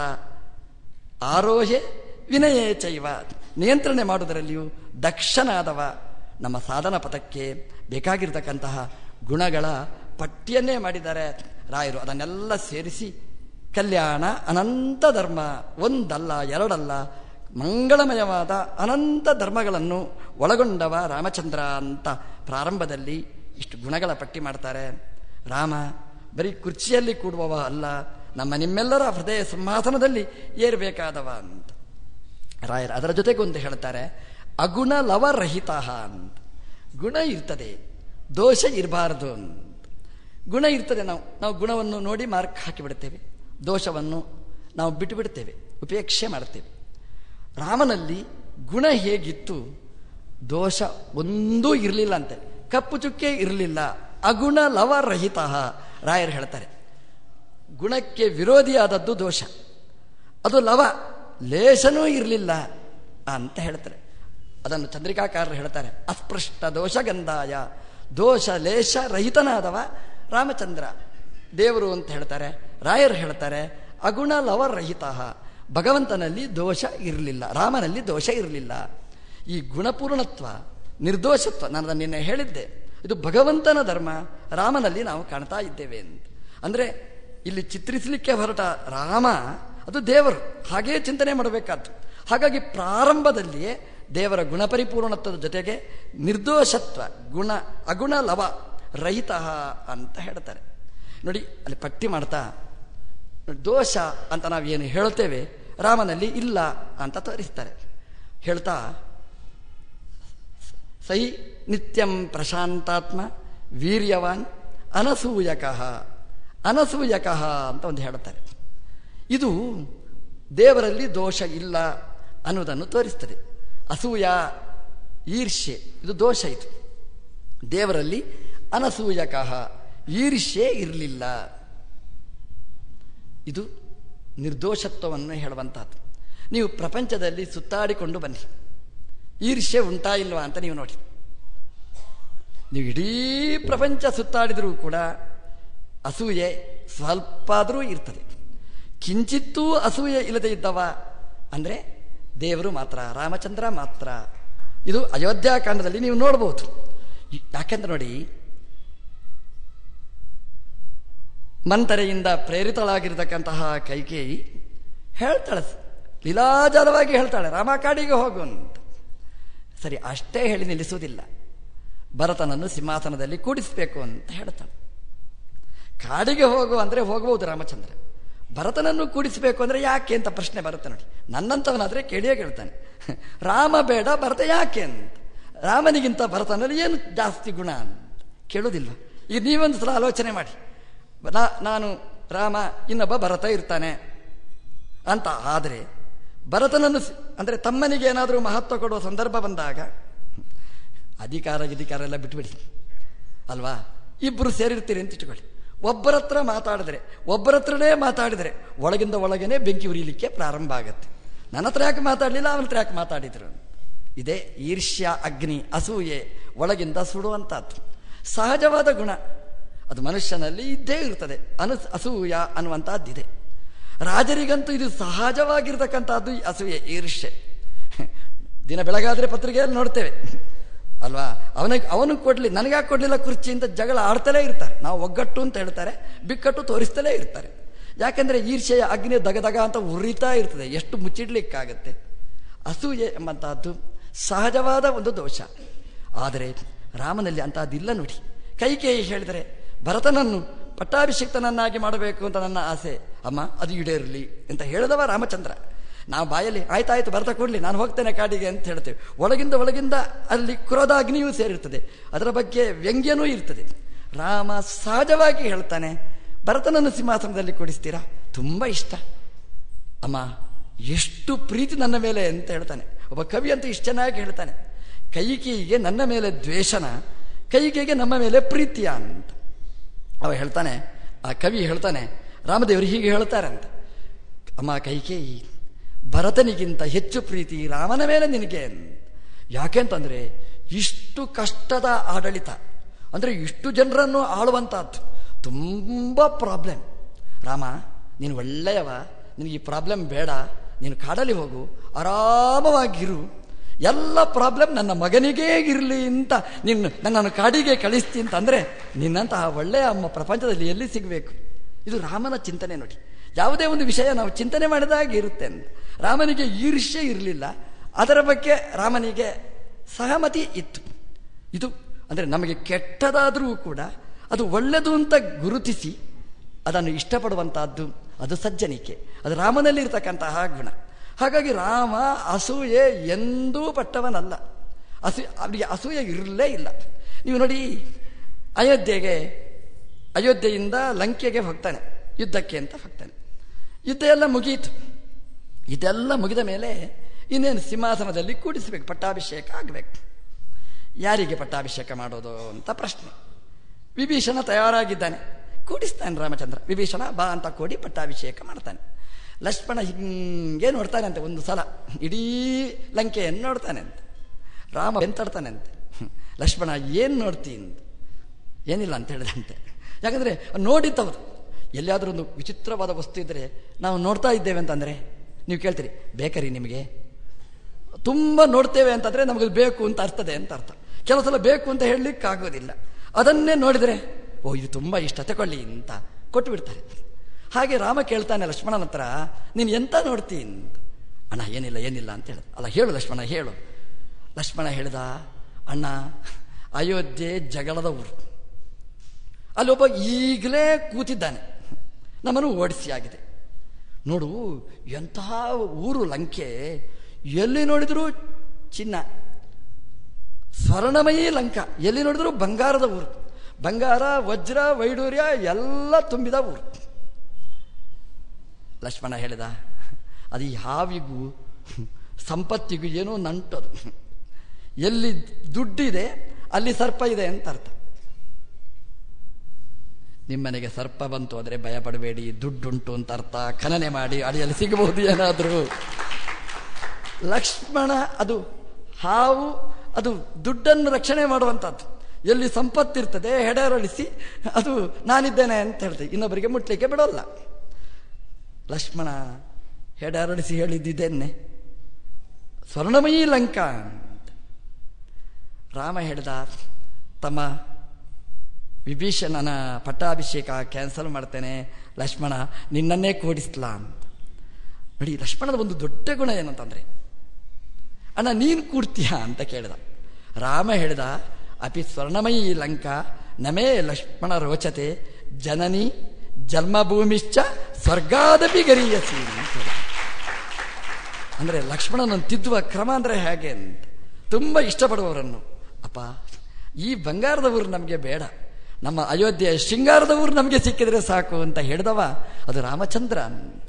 ಆರೋಹೆ ವಿನಯೇ ಚೈವ, ನಿಯಂತ್ರಣೆ ಮಾಡುವುದರಲ್ಲಿಯೂ ದಕ್ಷನಾದವ. ನಮ್ಮ ಸಾಧನ ಪಥಕ್ಕೆ ಬೇಕಾಗಿರ್ತಕ್ಕಂತಹ ಗುಣಗಳ ಪಟ್ಟಿಯನ್ನೇ ಮಾಡಿದ್ದಾರೆ ರಾಯರು. ಅದನ್ನೆಲ್ಲ ಸೇರಿಸಿ ಕಲ್ಯಾಣ ಅನಂತ ಧರ್ಮ, ಒಂದಲ್ಲ ಎರಡಲ್ಲ, ಮಂಗಳಮಯವಾದ ಅನಂತ ಧರ್ಮಗಳನ್ನು ಒಳಗೊಂಡವ ರಾಮಚಂದ್ರ ಅಂತ ಪ್ರಾರಂಭದಲ್ಲಿ ಇಷ್ಟು ಗುಣಗಳ ಪಟ್ಟಿ ಮಾಡ್ತಾರೆ. ರಾಮ ಬರೀ ಕುರ್ಚಿಯಲ್ಲಿ ಕೂಡುವವ ಅಲ್ಲ, ನಮ್ಮ ನಿಮ್ಮೆಲ್ಲರ ಹೃದಯ ಸಿಂಹಾಸನದಲ್ಲಿ ಏರಬೇಕಾದವ ಅಂತ ರಾಯರು. ಅದರ ಜೊತೆಗೆ ಒಂದು ಹೇಳ್ತಾರೆ, ಅಗುಣ ಲವರಹಿತ ಅಂತ. ಗುಣ ಇರ್ತದೆ, ದೋಷ ಇರಬಾರದು ಅಂತ. ಗುಣ ಇರ್ತದೆ, ನಾವು ನಾವು ಗುಣವನ್ನು ನೋಡಿ ಮಾರ್ಕ್ ಹಾಕಿಬಿಡ್ತೇವೆ, ದೋಷವನ್ನು ನಾವು ಬಿಟ್ಟು ಬಿಡ್ತೇವೆ, ಉಪೇಕ್ಷೆ ಮಾಡ್ತೇವೆ. ರಾಮನಲ್ಲಿ ಗುಣ ಹೇಗಿತ್ತು? ದೋಷ ಒಂದೂ ಇರಲಿಲ್ಲ ಅಂತೆ, ಕಪ್ಪು ಚುಕ್ಕೆ ಇರಲಿಲ್ಲ. ಅಗುಣ ಲವರಹಿತ ರಾಯರು ಹೇಳ್ತಾರೆ. ಗುಣಕ್ಕೆ ವಿರೋಧಿಯಾದದ್ದು ದೋಷ, ಅದು ಲವ, ಲೇಷನೂ ಇರಲಿಲ್ಲ ಅಂತ ಹೇಳ್ತಾರೆ. ಅದನ್ನು ಚಂದ್ರಿಕಾಕಾರರು ಹೇಳ್ತಾರೆ, ಅಸ್ಪೃಷ್ಟ ದೋಷಗಂಧಾಯ, ದೋಷ ಲೇಷ ರಹಿತನಾದವ ರಾಮಚಂದ್ರ ದೇವರು ಅಂತ ಹೇಳ್ತಾರೆ. ರಾಯರು ಹೇಳ್ತಾರೆ, ಅಗುಣ ಲವರಹಿತ, ಭಗವಂತನಲ್ಲಿ ದೋಷ ಇರಲಿಲ್ಲ, ರಾಮನಲ್ಲಿ ದೋಷ ಇರಲಿಲ್ಲ. ಈ ಗುಣಪೂರ್ಣತ್ವ, ನಿರ್ದೋಷತ್ವ ನಾನು ಅದನ್ನು ನಿನ್ನೆ ಹೇಳಿದ್ದೆ, ಇದು ಭಗವಂತನ ಧರ್ಮ, ರಾಮನಲ್ಲಿ ನಾವು ಕಾಣ್ತಾ ಇದ್ದೇವೆ ಅಂತ. ಅಂದರೆ ಇಲ್ಲಿ ಚಿತ್ರಿಸಲಿಕ್ಕೆ ಹೊರಟ ರಾಮ ಅದು ದೇವರು, ಹಾಗೇ ಚಿಂತನೆ ಮಾಡಬೇಕಾದ್ದು. ಹಾಗಾಗಿ ಪ್ರಾರಂಭದಲ್ಲಿಯೇ ದೇವರ ಗುಣಪರಿಪೂರ್ಣತ್ವದ ಜೊತೆಗೆ ನಿರ್ದೋಷತ್ವ, ಗುಣ ಅಗುಣ ಲವ ರಹಿತ ಅಂತ ಹೇಳ್ತಾರೆ. ನೋಡಿ ಅಲ್ಲಿ ಪಟ್ಟಿ ಮಾಡ್ತಾ, ದೋಷ ಅಂತ ನಾವು ಏನು ಹೇಳ್ತೇವೆ ರಾಮನಲ್ಲಿ ಇಲ್ಲ ಅಂತ ತೋರಿಸ್ತಾರೆ. ಹೇಳ್ತಾ, ಸಹಿ ನಿತ್ಯಂ ಪ್ರಶಾಂತಾತ್ಮ ವೀರ್ಯವಾನ್ ಅನಸೂಯಕಃ. ಅನಸೂಯಕಃ ಅಂತ ಒಂದು ಹೇಳ್ತಾರೆ. ಇದು ದೇವರಲ್ಲಿ ದೋಷ ಇಲ್ಲ ಅನ್ನೋದನ್ನು ತೋರಿಸ್ತದೆ. ಅಸೂಯ, ಈರ್ಷ್ಯೆ ಇದು ದೋಷ. ಇದು ದೇವರಲ್ಲಿ ಅನಸೂಯಕಃ, ಈರ್ಷ್ಯೆ ಇರಲಿಲ್ಲ. ಇದು ನಿರ್ದೋಷತ್ವವನ್ನು ಹೇಳುವಂತಹದ್ದು. ನೀವು ಪ್ರಪಂಚದಲ್ಲಿ ಸುತ್ತಾಡಿಕೊಂಡು ಬನ್ನಿ, ಈರ್ಷ್ಯೆ ಉಂಟಾ ಇಲ್ವಾ ಅಂತ ನೀವು ನೋಡಿ. ನೀವು ಇಡೀ ಪ್ರಪಂಚ ಸುತ್ತಾಡಿದರೂ ಕೂಡ ಅಸೂಯೆ ಸ್ವಲ್ಪ ಆದರೂ ಇರ್ತದೆ. ಕಿಂಚಿತ್ತೂ ಅಸೂಯೆ ಇಲ್ಲದೆ ಇದ್ದವ ಅಂದರೆ ದೇವರು ಮಾತ್ರ, ರಾಮಚಂದ್ರ ಮಾತ್ರ. ಇದು ಅಯೋಧ್ಯಾಕಾಂಡದಲ್ಲಿ ನೀವು ನೋಡ್ಬೋದು. ಯಾಕೆಂದ್ರೆ ನೋಡಿ, ಮಂತರೆಯಿಂದ ಪ್ರೇರಿತಳಾಗಿರ್ತಕ್ಕಂತಹ ಕೈಕೇಯಿ ಹೇಳ್ತಾಳೆ, ಲೀಲಾಜಾಲವಾಗಿ ಹೇಳ್ತಾಳೆ, ರಾಮ ಕಾಡಿಗೆ ಹೋಗು ಅಂತ. ಸರಿ, ಅಷ್ಟೇ ಹೇಳಿ ನಿಲ್ಲಿಸುವುದಿಲ್ಲ. ಭರತನನ್ನು ಸಿಂಹಾಸನದಲ್ಲಿ ಕೂಡಿಸಬೇಕು ಅಂತ ಹೇಳ್ತಾಳೆ. ಕಾಡಿಗೆ ಹೋಗು ಅಂದರೆ ಹೋಗಬಹುದು ರಾಮಚಂದ್ರ. ಭರತನನ್ನು ಕೂಡಿಸಬೇಕು ಅಂದರೆ ಯಾಕೆ ಅಂತ ಪ್ರಶ್ನೆ ಬರುತ್ತೆ ನೋಡಿ. ನನ್ನಂಥವನಾದರೆ ಕೇಳಿಯೇ ಕೇಳ್ತಾನೆ, ರಾಮ ಬೇಡ ಭರತ ಯಾಕೆ ಅಂತ. ರಾಮನಿಗಿಂತ ಭರತನಲ್ಲಿ ಏನು ಜಾಸ್ತಿ ಗುಣ ಅಂತ ಕೇಳೋದಿಲ್ವ? ಈಗ ನೀವೊಂದು ಸಲ ಆಲೋಚನೆ ಮಾಡಿ. ನಾ ನಾನು ರಾಮ, ಇನ್ನೊಬ್ಬ ಭರತ ಇರ್ತಾನೆ ಅಂತ ಆದರೆ ಭರತನನ್ನು ಅಂದರೆ ತಮ್ಮನಿಗೆ ಏನಾದರೂ ಮಹತ್ವ ಕೊಡುವ ಸಂದರ್ಭ ಬಂದಾಗ ಅಧಿಕಾರ ಗಿಧಿಕಾರ ಎಲ್ಲ ಬಿಟ್ಬಿಡಿ ಅಲ್ವಾ. ಇಬ್ಬರು ಸೇರಿರ್ತೀರಿ ಅಂತ ಇಟ್ಕೊಳ್ಳಿ. ಒಬ್ಬರ ಹತ್ರ ಮಾತಾಡಿದ್ರೆ ಒಬ್ಬರ ಹತ್ರನೇ ಮಾತಾಡಿದರೆ ಒಳಗಿಂದ ಒಳಗೇನೆ ಬೆಂಕಿ ಉರಿಲಿಕ್ಕೆ ಪ್ರಾರಂಭ ಆಗುತ್ತೆ. ನನ್ನ ಹತ್ರ ಯಾಕೆ ಮಾತಾಡಲಿಲ್ಲ, ಅವನ ಹತ್ರ ಯಾಕೆ ಮಾತಾಡಿದ್ರು. ಇದೇ ಈರ್ಷ್ಯ ಅಗ್ನಿ, ಅಸೂಯೆ ಒಳಗಿಂದ ಸುಡುವಂಥದ್ದು ಸಹಜವಾದ ಗುಣ. ಅದು ಮನುಷ್ಯನಲ್ಲಿ ಇದ್ದೇ ಇರ್ತದೆ. ಅನು ಅಸೂಯ ಅನ್ನುವಂಥದ್ದಿದೆ. ರಾಜರಿಗಂತೂ ಇದು ಸಹಜವಾಗಿರ್ತಕ್ಕಂಥದ್ದು, ಅಸೂಯೆ, ಈರ್ಷ್ಯೆ. ದಿನ ಬೆಳಗಾದರೆ ಪತ್ರಿಕೆಯಲ್ಲಿ ನೋಡ್ತೇವೆ ಅಲ್ವಾ. ಅವನಿಗೆ ಅವನು ಕೊಡ್ಲಿ, ನನಗ್ಯಾಕೆ ಕೊಡ್ಲಿಲ್ಲ ಕುರ್ಚಿ ಅಂತ ಜಗಳ ಆಡ್ತಲೇ ಇರ್ತಾರೆ. ನಾವು ಒಗ್ಗಟ್ಟು ಅಂತ ಹೇಳ್ತಾರೆ, ಬಿಕ್ಕಟ್ಟು ತೋರಿಸ್ತಲೇ ಇರ್ತಾರೆ. ಯಾಕೆಂದರೆ ಈರ್ಷೆಯ ಅಗ್ನಿ ದಗದಗ ಅಂತ ಉರಿತಾ ಇರ್ತದೆ, ಎಷ್ಟು ಮುಚ್ಚಿಡ್ಲಿಕ್ಕಾಗತ್ತೆ. ಅಸೂಯೆ ಎಂಬಂತಹದ್ದು ಸಹಜವಾದ ಒಂದು ದೋಷ. ಆದರೆ ರಾಮನಲ್ಲಿ ಅಂತಹದ್ದಿಲ್ಲ ನೋಡಿ. ಕೈಕೇಯಿ ಹೇಳಿದರೆ ಭರತನನ್ನು ಪಟ್ಟಾಭಿಷಿಕ್ತನನ್ನಾಗಿ ಮಾಡಬೇಕು ಅಂತ ನನ್ನ ಆಸೆ, ಅಮ್ಮ ಅದು ಈಡೇರಲಿ ಅಂತ ಹೇಳಿದವ ರಾಮಚಂದ್ರ. ನಾವು ಬಾಯಲ್ಲಿ ಆಯ್ತಾಯ್ತು ಭರತ ಕೊಡಲಿ, ನಾನು ಹೋಗ್ತೇನೆ ಕಾಡಿಗೆ ಅಂತ ಹೇಳ್ತೇವೆ. ಒಳಗಿಂದ ಒಳಗಿಂದ ಅಲ್ಲಿ ಕ್ರೋಧಾಗ್ನಿಯೂ ಸೇರಿರ್ತದೆ, ಅದರ ಬಗ್ಗೆ ವ್ಯಂಗ್ಯನೂ ಇರ್ತದೆ. ರಾಮ ಸಹಜವಾಗಿ ಹೇಳ್ತಾನೆ, ಭರತನನ್ನು ಸಿಂಹಾಸನದಲ್ಲಿ ಕೊಡಿಸ್ತೀರಾ, ತುಂಬ ಇಷ್ಟ ಅಮ್ಮ, ಎಷ್ಟು ಪ್ರೀತಿ ನನ್ನ ಮೇಲೆ ಅಂತ ಹೇಳ್ತಾನೆ. ಒಬ್ಬ ಕವಿ ಅಂತೂ ಇಷ್ಟು ಚೆನ್ನಾಗಿ ಹೇಳ್ತಾನೆ, ಕೈಕೇಯಿಗೆ ನನ್ನ ಮೇಲೆ ದ್ವೇಷನ, ಕೈಕೇಯಿಗೆ ನಮ್ಮ ಮೇಲೆ ಪ್ರೀತಿಯ ಅಂತ ಅವ ಹೇಳ್ತಾನೆ. ಆ ಕವಿ ಹೇಳ್ತಾನೆ, ರಾಮದೇವರು ಹೀಗೆ ಹೇಳ್ತಾರೆ ಅಂತ, ಅಮ್ಮ ಕೈಕೇಯಿ, ಭರತನಿಗಿಂತ ಹೆಚ್ಚು ಪ್ರೀತಿ ರಾಮನ ಮೇಲೆ ನಿನಗೆ. ಯಾಕೆಂತಂದರೆ ಇಷ್ಟು ಕಷ್ಟದ ಆಡಳಿತ, ಅಂದರೆ ಇಷ್ಟು ಜನರನ್ನು ಆಳುವಂಥದ್ದು ತುಂಬ ಪ್ರಾಬ್ಲಮ್. ರಾಮ ನೀನು ಒಳ್ಳೆಯವ, ನಿನಗೆ ಈ ಪ್ರಾಬ್ಲಮ್ ಬೇಡ, ನೀನು ಕಾಡಲ್ಲಿ ಹೋಗು, ಆರಾಮವಾಗಿರು, ಎಲ್ಲ ಪ್ರಾಬ್ಲಮ್ ನನ್ನ ಮಗನಿಗೇ ಇರಲಿ ಅಂತ ನೀನು ನನ್ನನ್ನು ಕಾಡಿಗೆ ಕಳಿಸ್ತಿ ಅಂತಂದರೆ ನಿನ್ನಂತಹ ಒಳ್ಳೆಯ ಅಮ್ಮ ಪ್ರಪಂಚದಲ್ಲಿ ಎಲ್ಲಿ ಸಿಗಬೇಕು. ಇದು ರಾಮನ ಚಿಂತನೆ ನೋಡಿ. ಯಾವುದೇ ಒಂದು ವಿಷಯ ನಾವು ಚಿಂತನೆ ಮಾಡಿದಾಗ ಇರುತ್ತೆ ಅಂತ. ರಾಮನಿಗೆ ಈರ್ಷ್ಯೆ ಇರಲಿಲ್ಲ, ಅದರ ಬಗ್ಗೆ ರಾಮನಿಗೆ ಸಹಮತಿ ಇತ್ತು. ಇದು ಅಂದರೆ ನಮಗೆ ಕೆಟ್ಟದಾದರೂ ಕೂಡ ಅದು ಒಳ್ಳೆಯದು ಅಂತ ಗುರುತಿಸಿ ಅದನ್ನು ಇಷ್ಟಪಡುವಂತಹದ್ದು, ಅದು ಸಜ್ಜನಿಕೆ, ಅದು ರಾಮನಲ್ಲಿ ಇರತಕ್ಕಂತಹ ಗುಣ. ಹಾಗಾಗಿ ರಾಮ ಅಸೂಯೆ ಎಂದೂ ಪಟ್ಟವನಲ್ಲ. ಅಸೂ ಅವನಿಗೆ ಅಸೂಯೆ ಇರಲೇ ಇಲ್ಲ. ನೀವು ನೋಡಿ, ಅಯೋಧ್ಯೆಗೆ ಅಯೋಧ್ಯೆಯಿಂದ ಲಂಕೆಗೆ ಹೋಗ್ತಾನೆ ಯುದ್ಧಕ್ಕೆ ಅಂತ ಹೋಗ್ತಾನೆ. ಯುದ್ಧ ಎಲ್ಲ ಮುಗಿಯಿತು. ಇದೆಲ್ಲ ಮುಗಿದ ಮೇಲೆ ಇನ್ನೇನು ಸಿಂಹಾಸನದಲ್ಲಿ ಕೂಡಿಸಬೇಕು, ಪಟ್ಟಾಭಿಷೇಕ ಆಗಬೇಕು. ಯಾರಿಗೆ ಪಟ್ಟಾಭಿಷೇಕ ಮಾಡೋದು ಅಂತ ಪ್ರಶ್ನೆ. ವಿಭೀಷಣ ತಯಾರಾಗಿದ್ದಾನೆ, ಕೂಡಿಸ್ತಾನೆ ರಾಮಚಂದ್ರ. ವಿಭೀಷಣ ಬಾ ಅಂತ ಕೂಡಿ ಪಟ್ಟಾಭಿಷೇಕ ಮಾಡ್ತಾನೆ. ಲಕ್ಷ್ಮಣ ಹಿಂಗೆ ನೋಡ್ತಾನೆ ಅಂತೆ, ಒಂದು ಸಲ ಇಡೀ ಲಂಕೆಯನ್ನು ನೋಡ್ತಾನೆ ಅಂತ. ರಾಮ ಬೆಂತಾಡ್ತಾನೆ ಅಂತೆ. ಲಕ್ಷ್ಮಣ ಏನು ನೋಡ್ತೀನಿ, ಏನಿಲ್ಲ ಅಂತ ಹೇಳಿದಂತೆ. ಯಾಕಂದರೆ ನೋಡಿದ್ದವರು ಎಲ್ಲಿಯಾದರೂ ಒಂದು ವಿಚಿತ್ರವಾದ ವಸ್ತು ಇದ್ದರೆ ನಾವು ನೋಡ್ತಾ ಇದ್ದೇವೆ ಅಂತಂದರೆ ನೀವು ಕೇಳ್ತೀರಿ, ಬೇಕರಿ ನಿಮಗೆ? ತುಂಬ ನೋಡ್ತೇವೆ ಅಂತಂದರೆ ನಮಗೆ ಬೇಕು ಅಂತ ಅರ್ಥದೆ ಅಂತ ಅರ್ಥ. ಕೆಲವು ಸಲ ಬೇಕು ಅಂತ ಹೇಳಲಿಕ್ಕಾಗೋದಿಲ್ಲ. ಅದನ್ನೇ ನೋಡಿದರೆ ಓ ಇದು ತುಂಬ ಇಷ್ಟ, ತಗೊಳ್ಳಿ ಅಂತ ಕೊಟ್ಟು ಬಿಡ್ತಾರೆ. ಹಾಗೆ ರಾಮ ಕೇಳ್ತಾನೆ ಲಕ್ಷ್ಮಣನ ಹತ್ರ, ನೀನು ಎಂತ ನೋಡ್ತೀನಿ ಅಂತ. ಅಣ್ಣ ಏನಿಲ್ಲ ಏನಿಲ್ಲ ಅಂತ ಹೇಳಿದ. ಅಲ್ಲ ಹೇಳು ಲಕ್ಷ್ಮಣ ಹೇಳು. ಲಕ್ಷ್ಮಣ ಹೇಳಿದ, ಅಣ್ಣ ಅಯೋಧ್ಯೆ ಜಗಳದ ಊರು, ಅಲ್ಲೊಬ್ಬ ಈಗಲೇ ಕೂತಿದ್ದಾನೆ, ನಮ್ಮನ್ನು ಓಡಿಸಿ ಆಗಿದೆ. ನೋಡು ಎಂತಹ ಊರು ಲಂಕೆ, ಎಲ್ಲಿ ನೋಡಿದರೂ ಚಿನ್ನ, ಸ್ವರ್ಣಮಯೀ ಲಂಕಾ, ಎಲ್ಲಿ ನೋಡಿದ್ರು ಬಂಗಾರದ ಊರು, ಬಂಗಾರ ವಜ್ರ ವೈಡೂರ್ಯ ಎಲ್ಲ ತುಂಬಿದ ಊರು. ಲಕ್ಷ್ಮಣ ಹೇಳಿದ, ಅದು ಯಾವಿಗೂ ಸಂಪತ್ತಿಗೂ ಏನೋ ನಂಟದು. ಎಲ್ಲಿ ದುಡ್ಡಿದೆ ಅಲ್ಲಿ ಸರ್ಪ ಇದೆ ಅಂತ ಅರ್ಥ. ನಿಮ್ಮನೆಗೆ ಸರ್ಪ ಬಂತು ಆದರೆ ಭಯ ಪಡಬೇಡಿ, ದುಡ್ಡುಂಟು ಅಂತ ಅರ್ಥ. ಖನನೆ ಮಾಡಿ ಅಡಿಯಲ್ಲಿ ಸಿಗಬಹುದು ಏನಾದರೂ. ಲಕ್ಷ್ಮಣ ಅದು ಹಾವು, ಅದು ದುಡ್ಡನ್ನು ರಕ್ಷಣೆ ಮಾಡುವಂಥದ್ದು. ಎಲ್ಲಿ ಸಂಪತ್ತಿರ್ತದೆ ಹೆಡರಳಿಸಿ ಅದು ನಾನಿದ್ದೇನೆ ಅಂತ ಹೇಳ್ತೇವೆ, ಇನ್ನೊಬ್ಬರಿಗೆ ಮುಟ್ಲಿಕ್ಕೆ ಬಿಡೋಲ್ಲ. ಲಕ್ಷ್ಮಣ ಹೆಡರಳಿಸಿ ಹೇಳಿದ್ದಿದ್ದೇನೆ, ಸ್ವರ್ಣಮಯೀ ಲಂಕಾ ಅಂತ. ರಾಮ ಹೇಳಿದ, ತಮ್ಮ ವಿಭೀಷಣನ ಪಟ್ಟಾಭಿಷೇಕ ಕ್ಯಾನ್ಸಲ್ ಮಾಡ್ತೇನೆ, ಲಕ್ಷ್ಮಣ ನಿನ್ನನ್ನೇ ಕೂಡಿಸ್ಲಾ ಅಂತ. ನೋಡಿ, ಲಕ್ಷ್ಮಣದ ಒಂದು ದೊಡ್ಡ ಗುಣ ಏನಂತಂದ್ರೆ, ಅಣ್ಣ ನೀನು ಕೂಡ್ತೀಯಾ ಅಂತ ಕೇಳಿದ. ರಾಮ ಹೇಳಿದ, ಅಪಿ ಸ್ವರ್ಣಮಯೀ ಲಂಕಾ ನಮೇ ಲಕ್ಷ್ಮಣ ರೋಚತೆ ಜನನಿ ಜನ್ಮಭೂಮಿಶ್ಚ ಸ್ವರ್ಗಾದಪಿ ಗರೀಯಸಿ ಅಂತ. ಅಂದ್ರೆ ಲಕ್ಷ್ಮಣನನ್ನು ತಿದ್ದುವ ಕ್ರಮ ಅಂದ್ರೆ ಹೇಗೆ ಅಂತ. ತುಂಬ ಇಷ್ಟಪಡುವವರನ್ನು, ಅಪ್ಪ ಈ ಬಂಗಾರದ ಊರು ನಮಗೆ ಬೇಡ, ನಮ್ಮ ಅಯೋಧ್ಯೆಯ ಶೃಂಗಾರದ ಊರು ನಮಗೆ ಸಿಕ್ಕಿದ್ರೆ ಸಾಕು ಅಂತ ಹೇಳಿದವ ಅದು ರಾಮಚಂದ್ರ ಅಂತ.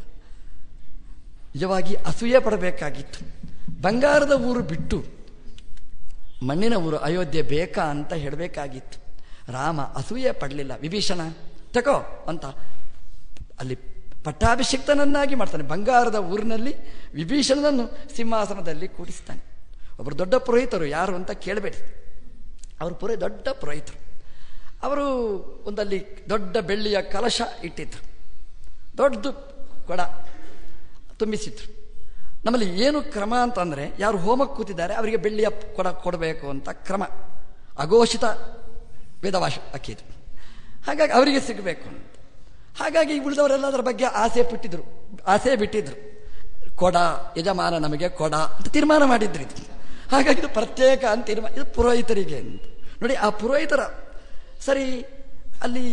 ನಿಜವಾಗಿ ಅಸೂಯೆ ಪಡಬೇಕಾಗಿತ್ತು. ಬಂಗಾರದ ಊರು ಬಿಟ್ಟು ಮಣ್ಣಿನ ಊರು ಅಯೋಧ್ಯೆ ಬೇಕಾ ಅಂತ ಹೇಳಬೇಕಾಗಿತ್ತು. ರಾಮ ಅಸೂಯೆ ಪಡಲಿಲ್ಲ. ವಿಭೀಷಣ ತಕೋ ಅಂತ ಅಲ್ಲಿ ಪಟ್ಟಾಭಿಷಿಕ್ತನನ್ನಾಗಿ ಮಾಡ್ತಾನೆ. ಬಂಗಾರದ ಊರಿನಲ್ಲಿ ವಿಭೀಷಣನನ್ನು ಸಿಂಹಾಸನದಲ್ಲಿ ಕೂಡಿಸ್ತಾನೆ. ಒಬ್ಬರು ದೊಡ್ಡ ಪುರೋಹಿತರು, ಯಾರು ಅಂತ ಕೇಳಬೇಡಿ, ಅವರು ಪುರೋಹಿತ ದೊಡ್ಡ ಪುರೋಹಿತರು. ಅವರು ಒಂದಲ್ಲಿ ದೊಡ್ಡ ಬೆಳ್ಳಿಯ ಕಲಶ ಇಟ್ಟಿದ್ರು, ದೊಡ್ಡದು ಕೊಡ ತುಂಬಿಸಿದ್ರು. ನಮ್ಮಲ್ಲಿ ಏನು ಕ್ರಮ ಅಂತಂದರೆ, ಯಾರು ಹೋಮಕ್ಕೆ ಕೂತಿದ್ದಾರೆ ಅವರಿಗೆ ಬೆಳ್ಳಿಯ ಕೊಡ ಕೊಡಬೇಕು ಅಂತ ಕ್ರಮ, ಅಘೋಷಿತ ವೇದವಾಶ ಅಕ್ಕಿದು. ಹಾಗಾಗಿ ಅವರಿಗೆ ಸಿಗಬೇಕು ಅಂತ. ಹಾಗಾಗಿ ಉಳಿದವರೆಲ್ಲ ಅದರ ಬಗ್ಗೆ ಆಸೆ ಬಿಟ್ಟಿದ್ರು ಆಸೆ ಬಿಟ್ಟಿದ್ರು ಕೊಡ ಯಜಮಾನ ನಮಗೆ ಕೊಡ ಅಂತ ತೀರ್ಮಾನ ಮಾಡಿದ್ರು. ಇದು ಹಾಗಾಗಿ ಇದು ಪ್ರತ್ಯೇಕ ಅಂತ ತೀರ್ಮಾನ, ಇದು ಪುರೋಹಿತರಿಗೆ ಅಂತ. ನೋಡಿ, ಆ ಪುರೋಹಿತರ ಸರಿ ಅಲ್ಲಿ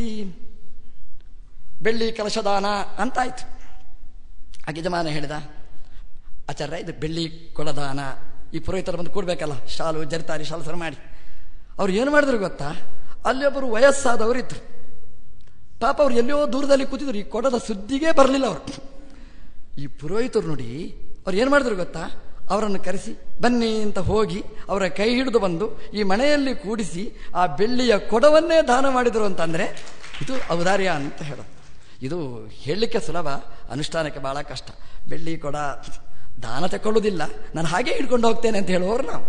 ಬೆಳ್ಳಿ ಕಲಶದಾನ ಅಂತಾಯ್ತು. ಆ ಯಜಮಾನ ಹೇಳಿದ, ಆಚಾರ್ಯ ಇದು ಬೆಳ್ಳಿ ಕೊಡದಾನ, ಈ ಪುರೋಹಿತರು ಬಂದು ಕೊಡ್ಬೇಕಲ್ಲ, ಶಾಲು ಜರಿತಾರಿ ಶಾಲು ಸರ ಮಾಡಿ. ಅವ್ರು ಏನು ಮಾಡಿದ್ರು ಗೊತ್ತಾ, ಅಲ್ಲಿ ಒಬ್ಬರು ವಯಸ್ಸಾದವರು ಇದ್ರು. ಪಾಪ ಅವ್ರು ಎಲ್ಲೋ ದೂರದಲ್ಲಿ ಕೂತಿದ್ರು, ಈ ಕೊಡದ ಸುದ್ದಿಗೆ ಬರಲಿಲ್ಲ ಅವರು. ಈ ಪುರೋಹಿತರು ನೋಡಿ ಅವ್ರು ಏನು ಮಾಡಿದ್ರು ಗೊತ್ತಾ, ಅವರನ್ನು ಕರೆಸಿ ಬನ್ನಿ ಅಂತ ಹೋಗಿ ಅವರ ಕೈ ಹಿಡಿದು ಬಂದು ಈ ಮನೆಯಲ್ಲಿ ಕೂಡಿಸಿ ಆ ಬೆಳ್ಳಿಯ ಕೊಡವನ್ನೇ ದಾನ ಮಾಡಿದರು ಅಂತಂದರೆ ಇದು ಔದಾರ್ಯ ಅಂತ ಹೇಳೋದು. ಇದು ಹೇಳಲಿಕ್ಕೆ ಸುಲಭ, ಅನುಷ್ಠಾನಕ್ಕೆ ಬಹಳ ಕಷ್ಟ. ಬೆಳ್ಳಿ ಕೊಡ ದಾನ ತಗೊಳ್ಳೋದಿಲ್ಲ, ನಾನು ಹಾಗೆ ಹಿಡ್ಕೊಂಡು ಹೋಗ್ತೇನೆ ಅಂತ ಹೇಳುವವರು ನಾವು.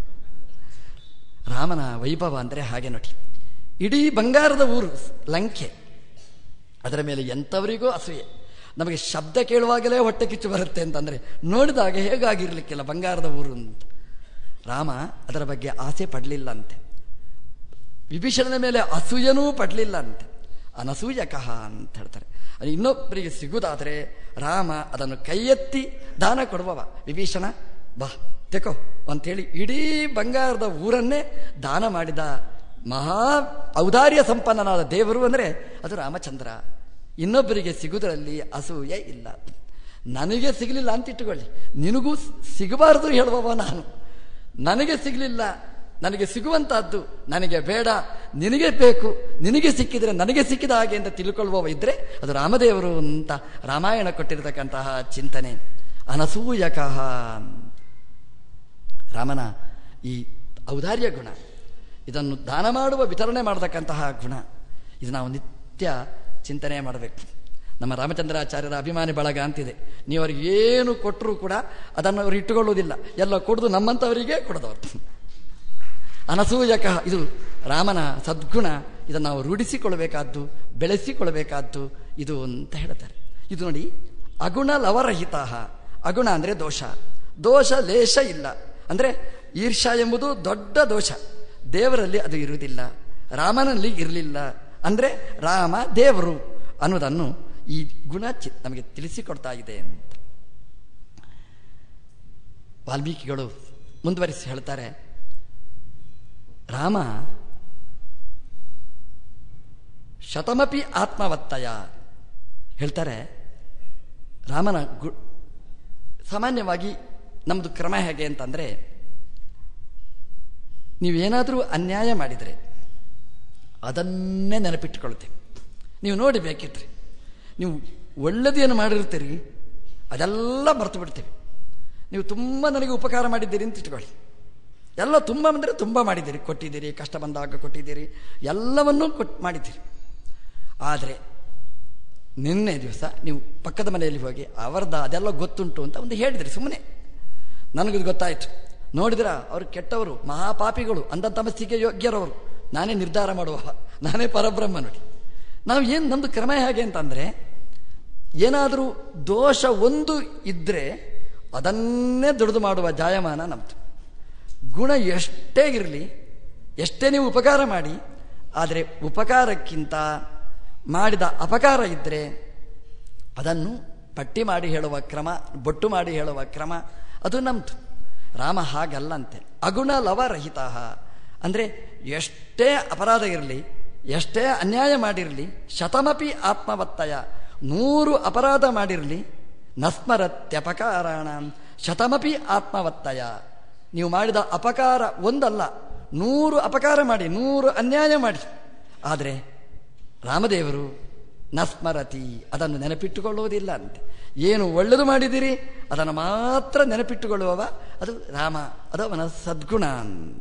ರಾಮನ ವೈಭವ ಅಂದರೆ ಹಾಗೆ ನೋಡಿ. ಇಡೀ ಬಂಗಾರದ ಊರು ಲಂಕೆ, ಅದರ ಮೇಲೆ ಎಂಥವರಿಗೂ ಅಸೂಯೆ. ನಮಗೆ ಶಬ್ದ ಕೇಳುವಾಗಲೇ ಹೊಟ್ಟೆ ಕಿಚ್ಚು ಬರುತ್ತೆ ಅಂತಂದರೆ ನೋಡಿದಾಗ ಹೇಗಾಗಿರ್ಲಿಕ್ಕಿಲ್ಲ ಬಂಗಾರದ ಊರು ಅಂತ. ರಾಮ ಅದರ ಬಗ್ಗೆ ಆಸೆ ಪಡಲಿಲ್ಲ ಅಂತೆ, ವಿಭೀಷಣನ ಮೇಲೆ ಅಸೂಯನೂ ಪಡಲಿಲ್ಲ ಅಂತೆ. ಅನಸೂಯಕಃ ಅಂತ ಹೇಳ್ತಾರೆ. ಅದು ಇನ್ನೊಬ್ಬರಿಗೆ ಸಿಗುವುದಾದರೆ ರಾಮ ಅದನ್ನು ಕೈ ಎತ್ತಿ ದಾನ ಕೊಡುವವ. ವಿಭೀಷಣ ಬಾ ತೆಕೋ ಅಂಥೇಳಿ ಇಡೀ ಬಂಗಾರದ ಊರನ್ನೇ ದಾನ ಮಾಡಿದ ಮಹಾ ಔದಾರ್ಯ ಸಂಪನ್ನನಾದ ದೇವರು ಅಂದರೆ ಅದು ರಾಮಚಂದ್ರ. ಇನ್ನೊಬ್ಬರಿಗೆ ಸಿಗುವುದರಲ್ಲಿ ಅಸೂಯೆ ಇಲ್ಲ. ನನಗೆ ಸಿಗಲಿಲ್ಲ ಅಂತ ಇಟ್ಟುಕೊಳ್ಳಿ, ನಿನಗೂ ಸಿಗಬಾರದು ಹೇಳುವವ ನಾನು. ನನಗೆ ಸಿಗಲಿಲ್ಲ, ನನಗೆ ಸಿಗುವಂತಹದ್ದು ನನಗೆ ಬೇಡ, ನಿನಗೆ ಬೇಕು, ನಿನಗೆ ಸಿಕ್ಕಿದರೆ ನನಗೆ ಸಿಕ್ಕಿದ ಹಾಗೆ ಅಂತ ತಿಳ್ಕೊಳ್ಳುವವ ಇದ್ರೆ ಅದು ರಾಮದೇವರು ಅಂತ ರಾಮಾಯಣ ಕೊಟ್ಟಿರತಕ್ಕಂತಹ ಚಿಂತನೆ. ಅನಸೂಯಕಃ ರಾಮನ ಈ ಔದಾರ್ಯ ಗುಣ, ಇದನ್ನು ದಾನ ಮಾಡುವ ವಿತರಣೆ ಮಾಡತಕ್ಕಂತಹ ಗುಣ, ಇದು ನಾವು ನಿತ್ಯ ಚಿಂತನೆ ಮಾಡಬೇಕು. ನಮ್ಮ ರಾಮಚಂದ್ರಾಚಾರ್ಯರ ಅಭಿಮಾನಿ ಬಳಗ ಅಂತಿದೆ. ನೀವು ಅವ್ರಿಗೆ ಏನು ಕೊಟ್ಟರೂ ಕೂಡ ಅದನ್ನು ಅವರು ಇಟ್ಟುಕೊಳ್ಳುವುದಿಲ್ಲ, ಎಲ್ಲ ಕೊಡೋದು ನಮ್ಮಂಥವರಿಗೆ ಕೊಡದವರು. ಅನಸೂಯಕ ಇದು ರಾಮನ ಸದ್ಗುಣ. ಇದನ್ನು ನಾವು ರೂಢಿಸಿಕೊಳ್ಳಬೇಕಾದ್ದು, ಬೆಳೆಸಿಕೊಳ್ಳಬೇಕಾದ್ದು ಇದು ಅಂತ ಹೇಳ್ತಾರೆ. ಇದು ನೋಡಿ, ಅಗುಣ ಲವರಹಿತ. ಅಗುಣ ಅಂದರೆ ದೋಷ, ದೋಷ ಲೇಷ ಇಲ್ಲ. ಅಂದರೆ ಈರ್ಷಾ ಎಂಬುದು ದೊಡ್ಡ ದೋಷ, ದೇವರಲ್ಲಿ ಅದು ಇರುವುದಿಲ್ಲ, ರಾಮನಲ್ಲಿ ಇರಲಿಲ್ಲ. ಅಂದರೆ ರಾಮ ದೇವರು ಅನ್ನೋದನ್ನು ಈ ಗುಣ ಚಿ ನಮಗೆ ತಿಳಿಸಿಕೊಡ್ತಾ ಇದೆ ಅಂತ ವಾಲ್ಮೀಕಿಗಳು ಮುಂದುವರಿಸಿ ಹೇಳ್ತಾರೆ. ರಾಮ ಶತಮಪಿ ಆತ್ಮವತ್ತಯ ಹೇಳ್ತಾರೆ. ರಾಮನ ಗು ಸಾಮಾನ್ಯವಾಗಿ ನಮ್ಮದು ಕ್ರಮ ಹೇಗೆ ಅಂತಂದರೆ, ನೀವೇನಾದರೂ ಅನ್ಯಾಯ ಮಾಡಿದರೆ ಅದನ್ನೇ ನೆನಪಿಟ್ಟುಕೊಳ್ತೇವೆ. ನೀವು ನೋಡಿ ಬೇಕಿದ್ರೆ ನೀವು ಒಳ್ಳೆದೇನು ಮಾಡಿರ್ತೀರಿ ಅದೆಲ್ಲ ಮರೆತು ಬಿಡ್ತೇವೆ. ನೀವು ತುಂಬ ನನಗೆ ಉಪಕಾರ ಮಾಡಿದ್ದೀರಿ ಅಂತ ಇಟ್ಕೊಳ್ಳಿ, ಎಲ್ಲ ತುಂಬ ಅಂದರೆ ತುಂಬ ಮಾಡಿದ್ದೀರಿ, ಕೊಟ್ಟಿದ್ದೀರಿ, ಕಷ್ಟ ಬಂದಾಗ ಕೊಟ್ಟಿದ್ದೀರಿ, ಎಲ್ಲವನ್ನೂ ಕೊಟ್ಟು ಮಾಡಿದ್ದೀರಿ. ಆದರೆ ನಿನ್ನೆ ದಿವಸ ನೀವು ಪಕ್ಕದ ಮನೆಯಲ್ಲಿ ಹೋಗಿ ಅವರ್ದ ಅದೆಲ್ಲ ಗೊತ್ತುಂಟು ಅಂತ ಒಂದು ಹೇಳಿದ್ರಿ, ಸುಮ್ಮನೆ ನನಗಿದು ಗೊತ್ತಾಯಿತು, ನೋಡಿದ್ರ ಅವರು ಕೆಟ್ಟವರು, ಮಹಾಪಾಪಿಗಳು, ಅಂಧ ತಮಸ್ಸಿಗೆ ಯೋಗ್ಯರವರು, ನಾನೇ ನಿರ್ಧಾರ ಮಾಡುವ, ನಾನೇ ಪರಬ್ರಹ್ಮ. ನೋಡಿ ನಾವು ಏನು ನಮ್ಮದು ಕ್ರಮ ಹೇಗೆ ಅಂತಂದರೆ, ಏನಾದರೂ ದೋಷ ಒಂದು ಇದ್ದರೆ ಅದನ್ನೇ ದುಡಿದು ಮಾಡುವ ಜಾಯಮಾನ ನಮ್ಮದು. ಗುಣ ಎಷ್ಟೇ ಇರಲಿ, ಎಷ್ಟೇ ನೀವು ಉಪಕಾರ ಮಾಡಿ, ಆದರೆ ಉಪಕಾರಕ್ಕಿಂತ ಮಾಡಿದ ಅಪಕಾರ ಇದ್ದರೆ ಅದನ್ನು ಪಟ್ಟಿ ಮಾಡಿ ಹೇಳುವ ಕ್ರಮ, ಬೊಟ್ಟು ಮಾಡಿ ಹೇಳುವ ಕ್ರಮ ಅದು ನಮ್ಮದು. ರಾಮ ಹಾಗಲ್ಲಂತೆ. ಅಗುಣ ಲವರಹಿತ ಅಂದರೆ ಎಷ್ಟೇ ಅಪರಾಧ ಇರಲಿ, ಎಷ್ಟೇ ಅನ್ಯಾಯ ಮಾಡಿರಲಿ, ಶತಮಪಿ ಆತ್ಮವತ್ತಯ, ನೂರು ಅಪರಾಧ ಮಾಡಿರಲಿ, ನಸ್ಮರತ್ಯಪಕಾರಾಣ ಶತಮಪಿ ಆತ್ಮವತ್ತಯ, ನೀವು ಮಾಡಿದ ಅಪಕಾರ ಒಂದಲ್ಲ, ನೂರು ಅಪಕಾರ ಮಾಡಿ, ನೂರು ಅನ್ಯಾಯ ಮಾಡಿ, ಆದರೆ ರಾಮದೇವರು ನಸ್ಮರತಿ, ಅದನ್ನು ನೆನಪಿಟ್ಟುಕೊಳ್ಳುವುದಿಲ್ಲ ಅಂತೆ. ಏನು ಒಳ್ಳೆಯದು ಮಾಡಿದಿರಿ ಅದನ್ನು ಮಾತ್ರ ನೆನಪಿಟ್ಟುಕೊಳ್ಳುವವ ಅದು ರಾಮ, ಅದು ಅವನ ಸದ್ಗುಣ ಅಂತ.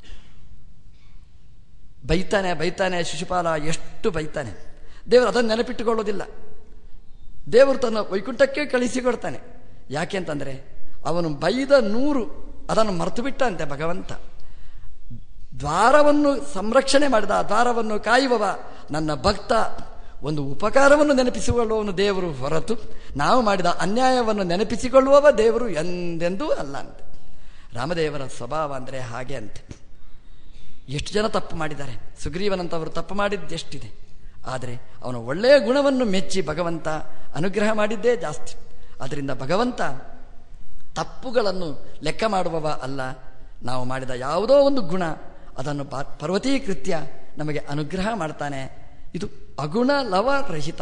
ಬೈತಾನೆ ಬೈತಾನೆ ಶಿಶುಪಾಲ ಎಷ್ಟು ಬೈತಾನೆ, ದೇವರು ಅದನ್ನು ನೆನಪಿಟ್ಟುಕೊಳ್ಳೋದಿಲ್ಲ. ದೇವರು ತನ್ನ ವೈಕುಂಠಕ್ಕೆ ಕಳಿಸಿಕೊಡ್ತಾನೆ. ಯಾಕೆ ಅಂತಂದರೆ ಅವನು ಬೈದ ನೂರು ಅದನ್ನು ಮರೆತು ಬಿಟ್ಟಂತೆ ಭಗವಂತ. ದ್ವಾರವನ್ನು ಸಂರಕ್ಷಣೆ ಮಾಡಿದ, ದ್ವಾರವನ್ನು ಕಾಯುವವ ನನ್ನ ಭಕ್ತ, ಒಂದು ಉಪಕಾರವನ್ನು ನೆನಪಿಸಿಕೊಳ್ಳುವವನು ದೇವರು ಹೊರತು ನಾವು ಮಾಡಿದ ಅನ್ಯಾಯವನ್ನು ನೆನಪಿಸಿಕೊಳ್ಳುವವ ದೇವರು ಎಂದೆಂದೂ ಅಲ್ಲ ಅಂತೆ. ರಾಮದೇವರ ಸ್ವಭಾವ ಅಂದರೆ ಹಾಗೆ ಅಂತೆ. ಎಷ್ಟು ಜನ ತಪ್ಪು ಮಾಡಿದ್ದಾರೆ, ಸುಗ್ರೀವನಂತವರು ತಪ್ಪು ಮಾಡಿದ್ದೆಷ್ಟಿದೆ, ಆದರೆ ಅವನ ಒಳ್ಳೆಯ ಗುಣವನ್ನು ಮೆಚ್ಚಿ ಭಗವಂತ ಅನುಗ್ರಹ ಮಾಡಿದ್ದೇ ಜಾಸ್ತಿ. ಆದ್ದರಿಂದ ಭಗವಂತ ತಪ್ಪುಗಳನ್ನು ಲೆಕ್ಕ ಮಾಡುವವ ಅಲ್ಲ. ನಾವು ಮಾಡಿದ ಯಾವುದೋ ಒಂದು ಗುಣ ಅದನ್ನು ಪರ್ವತೀಕೃತ್ಯ ನಮಗೆ ಅನುಗ್ರಹ ಮಾಡ್ತಾನೆ. ಇದು ಅಗುಣ ಲವರಹಿತ.